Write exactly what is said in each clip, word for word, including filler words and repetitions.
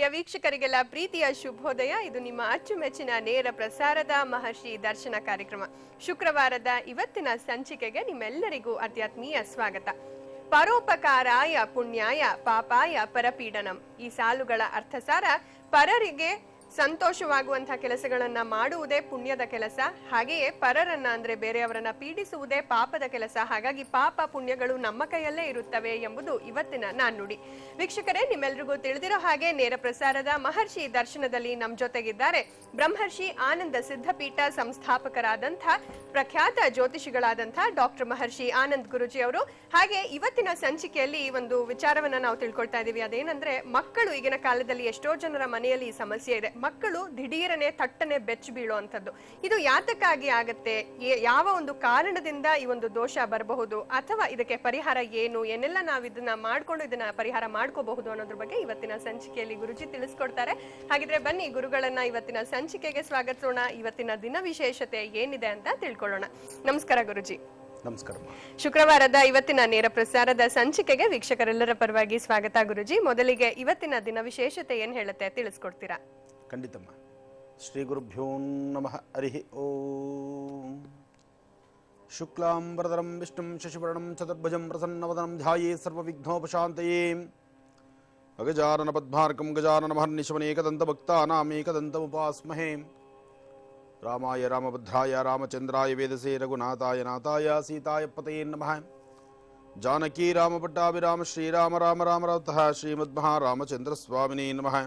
ವೀಕ್ಷಕರಿಗೆಲ್ಲ ಪ್ರೀತಿಯ ಶುಭೋದಯ. ಇದು ನಿಮ್ಮ ಅಚ್ಚುಮೆಚ್ಚಿನ ನೇರ ಪ್ರಸಾರದ ಮಹರ್ಷಿ ದರ್ಶನ ಕಾರ್ಯಕ್ರಮ. ಶುಕ್ರವಾರದ ಇವತ್ತಿನ ಸಂಚಿಕೆಗೆ ನಿಮ್ಮೆಲ್ಲರಿಗೂ ಅತ್ಯಾತ್ಮೀಯ ಸ್ವಾಗತ. ಪರೋಪಕಾರಾಯ ಪುಣ್ಯಾಯ ಪಾಪಾಯ ಪರಪೀಡನಂ. ಈ ಸಾಲುಗಳ ಅರ್ಥಸಾರ, ಪರರಿಗೆ ಸಂತೋಷವಾಗುವಂತಹ ಕೆಲಸಗಳನ್ನ ಮಾಡುವುದೇ ಪುಣ್ಯದ ಕೆಲಸ, ಹಾಗೆಯೇ ಪರರನ್ನ ಅಂದ್ರೆ ಬೇರೆಯವರನ್ನ ಪೀಡಿಸುವುದೇ ಪಾಪದ ಕೆಲಸ. ಹಾಗಾಗಿ ಪಾಪ ಪುಣ್ಯಗಳು ನಮ್ಮ ಕೈಯಲ್ಲೇ ಇರುತ್ತವೆ ಎಂಬುದು ಇವತ್ತಿನ ನಾಣ್ಣುಡಿ. ವೀಕ್ಷಕರೇ, ನಿಮ್ಮೆಲ್ರಿಗೂ ತಿಳಿದಿರೋ ಹಾಗೆ ನೇರ ಪ್ರಸಾರದ ಮಹರ್ಷಿ ದರ್ಶನದಲ್ಲಿ ನಮ್ಮ ಜೊತೆಗಿದ್ದಾರೆ ಬ್ರಹ್ಮರ್ಷಿ ಆನಂದ ಸಿದ್ಧಪೀಠ ಸಂಸ್ಥಾಪಕರಾದಂಥ ಪ್ರಖ್ಯಾತ ಜ್ಯೋತಿಷಿಗಳಾದಂಥ ಡಾಕ್ಟರ್ ಮಹರ್ಷಿ ಆನಂದ್ ಗುರುಜಿ ಅವರು. ಹಾಗೆ ಇವತ್ತಿನ ಸಂಚಿಕೆಯಲ್ಲಿ ಒಂದು ವಿಚಾರವನ್ನ ನಾವು ತಿಳ್ಕೊಳ್ತಾ ಇದೀವಿ. ಅದೇನಂದ್ರೆ, ಮಕ್ಕಳು ಈಗಿನ ಕಾಲದಲ್ಲಿ ಎಷ್ಟೋ ಜನರ ಮನೆಯಲ್ಲಿ ಈ ಸಮಸ್ಯೆ ಇದೆ. ಮಕ್ಕಳು ದಿಢೀರನೆ ತಟ್ಟನೆ ಬೆಚ್ಚ ಬೀಳುವಂಥದ್ದು. ಇದು ಯಾತಕ್ಕಾಗಿ ಆಗತ್ತೆ, ಯಾವ ಒಂದು ಕಾರಣದಿಂದ ಈ ಒಂದು ದೋಷ ಬರಬಹುದು, ಅಥವಾ ಇದಕ್ಕೆ ಪರಿಹಾರ ಏನು, ಏನೆಲ್ಲ ನಾವು ಇದನ್ನ ಮಾಡ್ಕೊಂಡು ಇದನ್ನ ಪರಿಹಾರ ಮಾಡ್ಕೋಬಹುದು ಅನ್ನೋದ್ರ ಬಗ್ಗೆ ಇವತ್ತಿನ ಸಂಚಿಕೆಯಲ್ಲಿ ಗುರುಜಿ ತಿಳಿಸ್ಕೊಡ್ತಾರೆ. ಹಾಗಿದ್ರೆ ಬನ್ನಿ ಗುರುಗಳನ್ನ ಇವತ್ತಿನ ಸಂಚಿಕೆಗೆ ಸ್ವಾಗತಿಸೋಣ. ಇವತ್ತಿನ ದಿನ ವಿಶೇಷತೆ ಏನಿದೆ ಅಂತ ತಿಳ್ಕೊಳ್ಳೋಣ. ನಮಸ್ಕಾರ ಗುರುಜಿ. ನಮಸ್ಕಾರ. ಶುಕ್ರವಾರದ ಇವತ್ತಿನ ನೇರ ಪ್ರಸಾರದ ಸಂಚಿಕೆಗೆ ವೀಕ್ಷಕರೆಲ್ಲರ ಪರವಾಗಿ ಸ್ವಾಗತ ಗುರುಜಿ. ಮೊದಲಿಗೆ ಇವತ್ತಿನ ದಿನ ವಿಶೇಷತೆ ಏನ್ ಹೇಳುತ್ತೆ ತಿಳಿಸ್ಕೊಡ್ತೀರಾ? ಖಂಡಿತಮ್ಮ. ಶ್ರೀ ಗುರುಭ್ಯೋ ನಮಃ. ಹರಿ ಓಂ. ಶುಕ್ಲಾಂಬರಧರಂ ವಿಷ್ಣುಂ ಶಶಿವರ್ಣಂ ಚತುರ್ಭುಜಂ ಪ್ರಸನ್ನವದನಂ ಧ್ಯಾಯೇ ಸರ್ವವಿಘ್ನೋಪಶಾಂತಯೇ. ಅಗಜಾನನ ಪದ್ಮಾರ್ಕಂ ಗಜಾನನ ಮಹರ್ನಿಶಮನೇಕದಂತ ಭಕ್ತಾನಾಮೇಕದಂತಮುಪಾಸ್ಮಹೇ. ರಾಮಾಯ ರಾಮಭದ್ರಾಯ ರಾಮಚಂದ್ರಾಯ ವೇದಸೇ ರಘುನಾಥಾಯ ನಾಥಾಯ ಸೀತಾಯ ಪತಯೇ ನಮಃ. ಜಾನಕಿ ರಾಮಪಟ್ಟಾಭಿರಾಮ ಶ್ರೀರಾಮ ರಾಮ ರಾಮ ರಥಃ ಶ್ರೀಮದ್ಮಹಾರಾಮಚಂದ್ರ ಸ್ವಾಮಿನೇ ನಮಃ.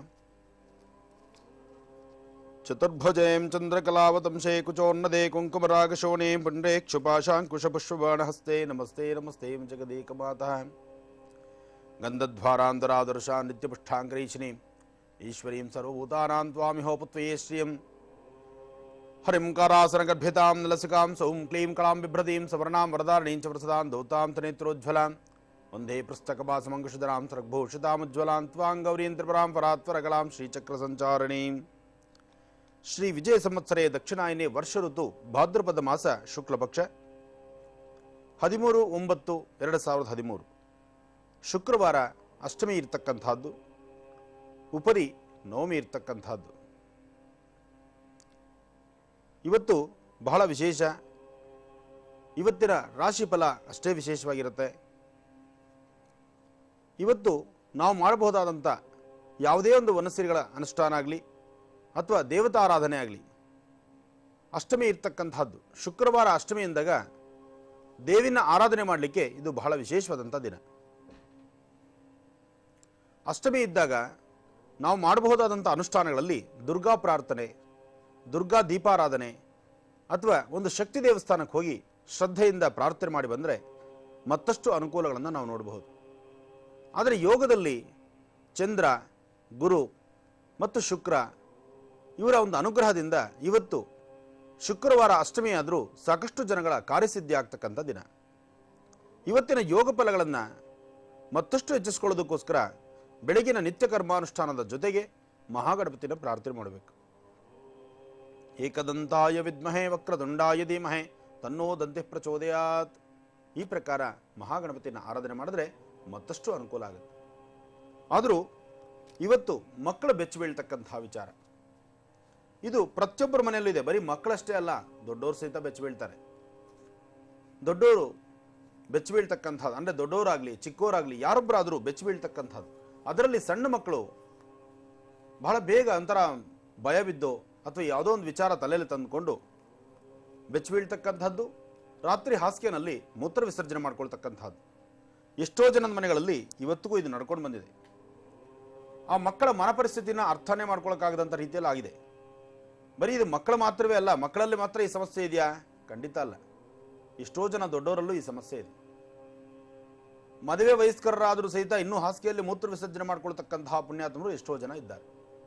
ಚತುರ್ಭುಜೇಂ ಚಂದ್ರಕಲಾವತಂಶೇ ಕುಚೋನ್ನದೇ ಕುಂಕುಮರಾಗಶೋಣೇ ಪುಂಡೇ ಕ್ಷುಪಾಶಾಂಕುಶಪುಷ್ಪಬಾಣಹಸ್ತೆ. ನಮಸ್ತೆ ನಮಸ್ತೆ ಜಗದೇಕಮಾತಃ. ಗಂಧಧ್ವಾರಾಂತರಾದರ್ಶಾ ನಿತ್ಯಪುಷ್ಟಾಂಕರೀಶಿನೀಂ ಈಶ್ವರೀಂ ಸರ್ವಭೂತಾನಾಂ ತ್ವಾಮಿಹೋಪತ್ವಯೇ ಶ್ರಿಯಂ. ಹರಿಂ ಕಾರಾಸನಗರ್ಭಿತಾಂ ನಲಸಿಕಾಂ ಸೌಂ ಕ್ಲೀಂ ಕಳಾಂ ಬಿಭ್ರತೀಂ ಸವರ್ಣಾಂ ವರದಾರಣೀಂ ಚ ಪ್ರಸದಾಂ ದೌತಾಂ ತನೇತ್ರೋಜ್ವಲಾಂ. ವಂದೇ ಪುಸ್ತಕಪಾಸಮಂಕುಶಧರಾಂ ಸರ್ಗಭೂಷಿತಾಮುಜ್ವಲಾಂ ತ್ವಾಂ ಗೌರೀಂ ತ್ರಿಪುರಾಂ ಪರಾತ್ವರಕಲಾಂ ಶ್ರೀಚಕ್ರಸಂಚಾರಿಣೀಂ. ಶ್ರೀ ವಿಜಯ ಸಂವತ್ಸರೇ ದಕ್ಷಿಣಾಯನೇ ವರ್ಷ ಋತು ಭಾದ್ರಪದ ಮಾಸ ಶುಕ್ಲಪಕ್ಷ ಹದಿಮೂರು ಒಂಬತ್ತು ಎರಡು ಸಾವಿರದ ಹದಿಮೂರು ಶುಕ್ರವಾರ ಅಷ್ಟಮಿ ಇರ್ತಕ್ಕಂಥದ್ದು, ಉಪರಿ ನವಮಿ ಇರ್ತಕ್ಕಂಥದ್ದು. ಇವತ್ತು ಬಹಳ ವಿಶೇಷ. ಇವತ್ತಿನ ರಾಶಿ ಫಲ ಅಷ್ಟೇ ವಿಶೇಷವಾಗಿರುತ್ತೆ. ಇವತ್ತು ನಾವು ಮಾಡಬಹುದಾದಂಥ ಯಾವುದೇ ಒಂದು ವನಸ್ಸಿರಿಗಳ ಅನುಷ್ಠಾನ ಆಗಲಿ ಅಥವಾ ದೇವತಾರಾಧನೆ ಆಗಲಿ, ಅಷ್ಟಮಿ ಇರ್ತಕ್ಕಂಥದ್ದು. ಶುಕ್ರವಾರ ಅಷ್ಟಮಿ ಎಂದಾಗ ದೇವಿನ ಆರಾಧನೆ ಮಾಡಲಿಕ್ಕೆ ಇದು ಬಹಳ ವಿಶೇಷವಾದಂಥ ದಿನ. ಅಷ್ಟಮಿ ಇದ್ದಾಗ ನಾವು ಮಾಡಬಹುದಾದಂಥ ಅನುಷ್ಠಾನಗಳಲ್ಲಿ ದುರ್ಗಾ ಪ್ರಾರ್ಥನೆ, ದುರ್ಗಾ ದೀಪಾರಾಧನೆ ಅಥವಾ ಒಂದು ಶಕ್ತಿ ದೇವಸ್ಥಾನಕ್ಕೆ ಹೋಗಿ ಶ್ರದ್ಧೆಯಿಂದ ಪ್ರಾರ್ಥನೆ ಮಾಡಿ ಬಂದರೆ ಮತ್ತಷ್ಟು ಅನುಕೂಲಗಳನ್ನು ನಾವು ನೋಡಬಹುದು. ಆದರೆ ಯೋಗದಲ್ಲಿ ಚಂದ್ರ, ಗುರು ಮತ್ತು ಶುಕ್ರ ಇವರ ಒಂದು ಅನುಗ್ರಹದಿಂದ ಇವತ್ತು ಶುಕ್ರವಾರ ಅಷ್ಟಮಿ ಆದರೂ ಸಾಕಷ್ಟು ಜನಗಳ ಕಾರ್ಯಸಿದ್ಧಿ ಆಗ್ತಕ್ಕಂಥ ದಿನ. ಇವತ್ತಿನ ಯೋಗ ಫಲಗಳನ್ನು ಮತ್ತಷ್ಟು ಹೆಚ್ಚಿಸ್ಕೊಳ್ಳೋದಕ್ಕೋಸ್ಕರ ಬೆಳಗಿನ ನಿತ್ಯ ಕರ್ಮಾನುಷ್ಠಾನದ ಜೊತೆಗೆ ಮಹಾಗಣಪತಿನ ಪ್ರಾರ್ಥನೆ ಮಾಡಬೇಕು. ಏಕದಂತಾಯ ವಿದ್ಮಹೇ ವಕ್ರದುಂಡಾಯ ಧೀಮಹೇ ತನ್ನೋ ದಂತೆ ಪ್ರಚೋದಯಾತ್. ಈ ಪ್ರಕಾರ ಮಹಾಗಣಪತಿನ ಆರಾಧನೆ ಮಾಡಿದ್ರೆ ಮತ್ತಷ್ಟು ಅನುಕೂಲ ಆಗುತ್ತೆ. ಆದರೂ ಇವತ್ತು ಮಕ್ಕಳು ಬೆಚ್ಚ ಬೀಳ್ತಕ್ಕಂತಹ ವಿಚಾರ ಇದು ಪ್ರತಿಯೊಬ್ಬರ ಮನೆಯಲ್ಲೂ ಇದೆ. ಬರೀ ಮಕ್ಕಳಷ್ಟೇ ಅಲ್ಲ, ದೊಡ್ಡವರು ಸಹಿತ ಬೆಚ್ಚ ಬೀಳ್ತಾರೆ. ದೊಡ್ಡವರು ಬೆಚ್ಚ ಬೀಳ್ತಕ್ಕಂಥದ್ದು ಅಂದರೆ ದೊಡ್ಡವರಾಗಲಿ ಚಿಕ್ಕವರಾಗಲಿ ಯಾರೊಬ್ಬರಾದರೂ ಬೆಚ್ಚ ಬೀಳ್ತಕ್ಕಂಥದ್ದು. ಅದರಲ್ಲಿ ಸಣ್ಣ ಮಕ್ಕಳು ಬಹಳ ಬೇಗ ಒಂಥರ ಭಯ ಬಿದ್ದು ಅಥವಾ ಯಾವುದೋ ಒಂದು ವಿಚಾರ ತಲೆಯಲ್ಲಿ ತಂದುಕೊಂಡು ಬೆಚ್ಚ ಬೀಳ್ತಕ್ಕಂಥದ್ದು. ರಾತ್ರಿ ಹಾಸಿಗೆನಲ್ಲಿ ಮೂತ್ರ ವಿಸರ್ಜನೆ ಮಾಡ್ಕೊಳ್ತಕ್ಕಂಥದ್ದು ಎಷ್ಟೋ ಜನದ ಮನೆಗಳಲ್ಲಿ ಇವತ್ತಿಗೂ ಇದು ನಡ್ಕೊಂಡು ಬಂದಿದೆ. ಆ ಮಕ್ಕಳ ಮನಪರಿಸ್ಥಿತಿನ ಅರ್ಥನೇ ಮಾಡ್ಕೊಳಕ್ಕಾಗದಂಥ ರೀತಿಯಲ್ಲಿ ಆಗಿದೆ. ಬರೀ ಇದು ಮಕ್ಕಳು ಮಾತ್ರವೇ ಅಲ್ಲ, ಮಕ್ಕಳಲ್ಲಿ ಮಾತ್ರ ಈ ಸಮಸ್ಯೆ ಇದೆಯಾ? ಖಂಡಿತ ಅಲ್ಲ. ಎಷ್ಟೋ ಜನ ದೊಡ್ಡವರಲ್ಲೂ ಈ ಸಮಸ್ಯೆ ಇದೆ. ಮದುವೆ ವಯಸ್ಕರಾದರೂ ಸಹಿತ ಇನ್ನೂ ಹಾಸಿಗೆಯಲ್ಲಿ ಮೂತ್ರ ವಿಸರ್ಜನೆ ಮಾಡ್ಕೊಳ್ತಕ್ಕಂತಹ ಪುಣ್ಯಾತ್ಮರು ಎಷ್ಟೋ ಜನ ಇದ್ದಾರೆ.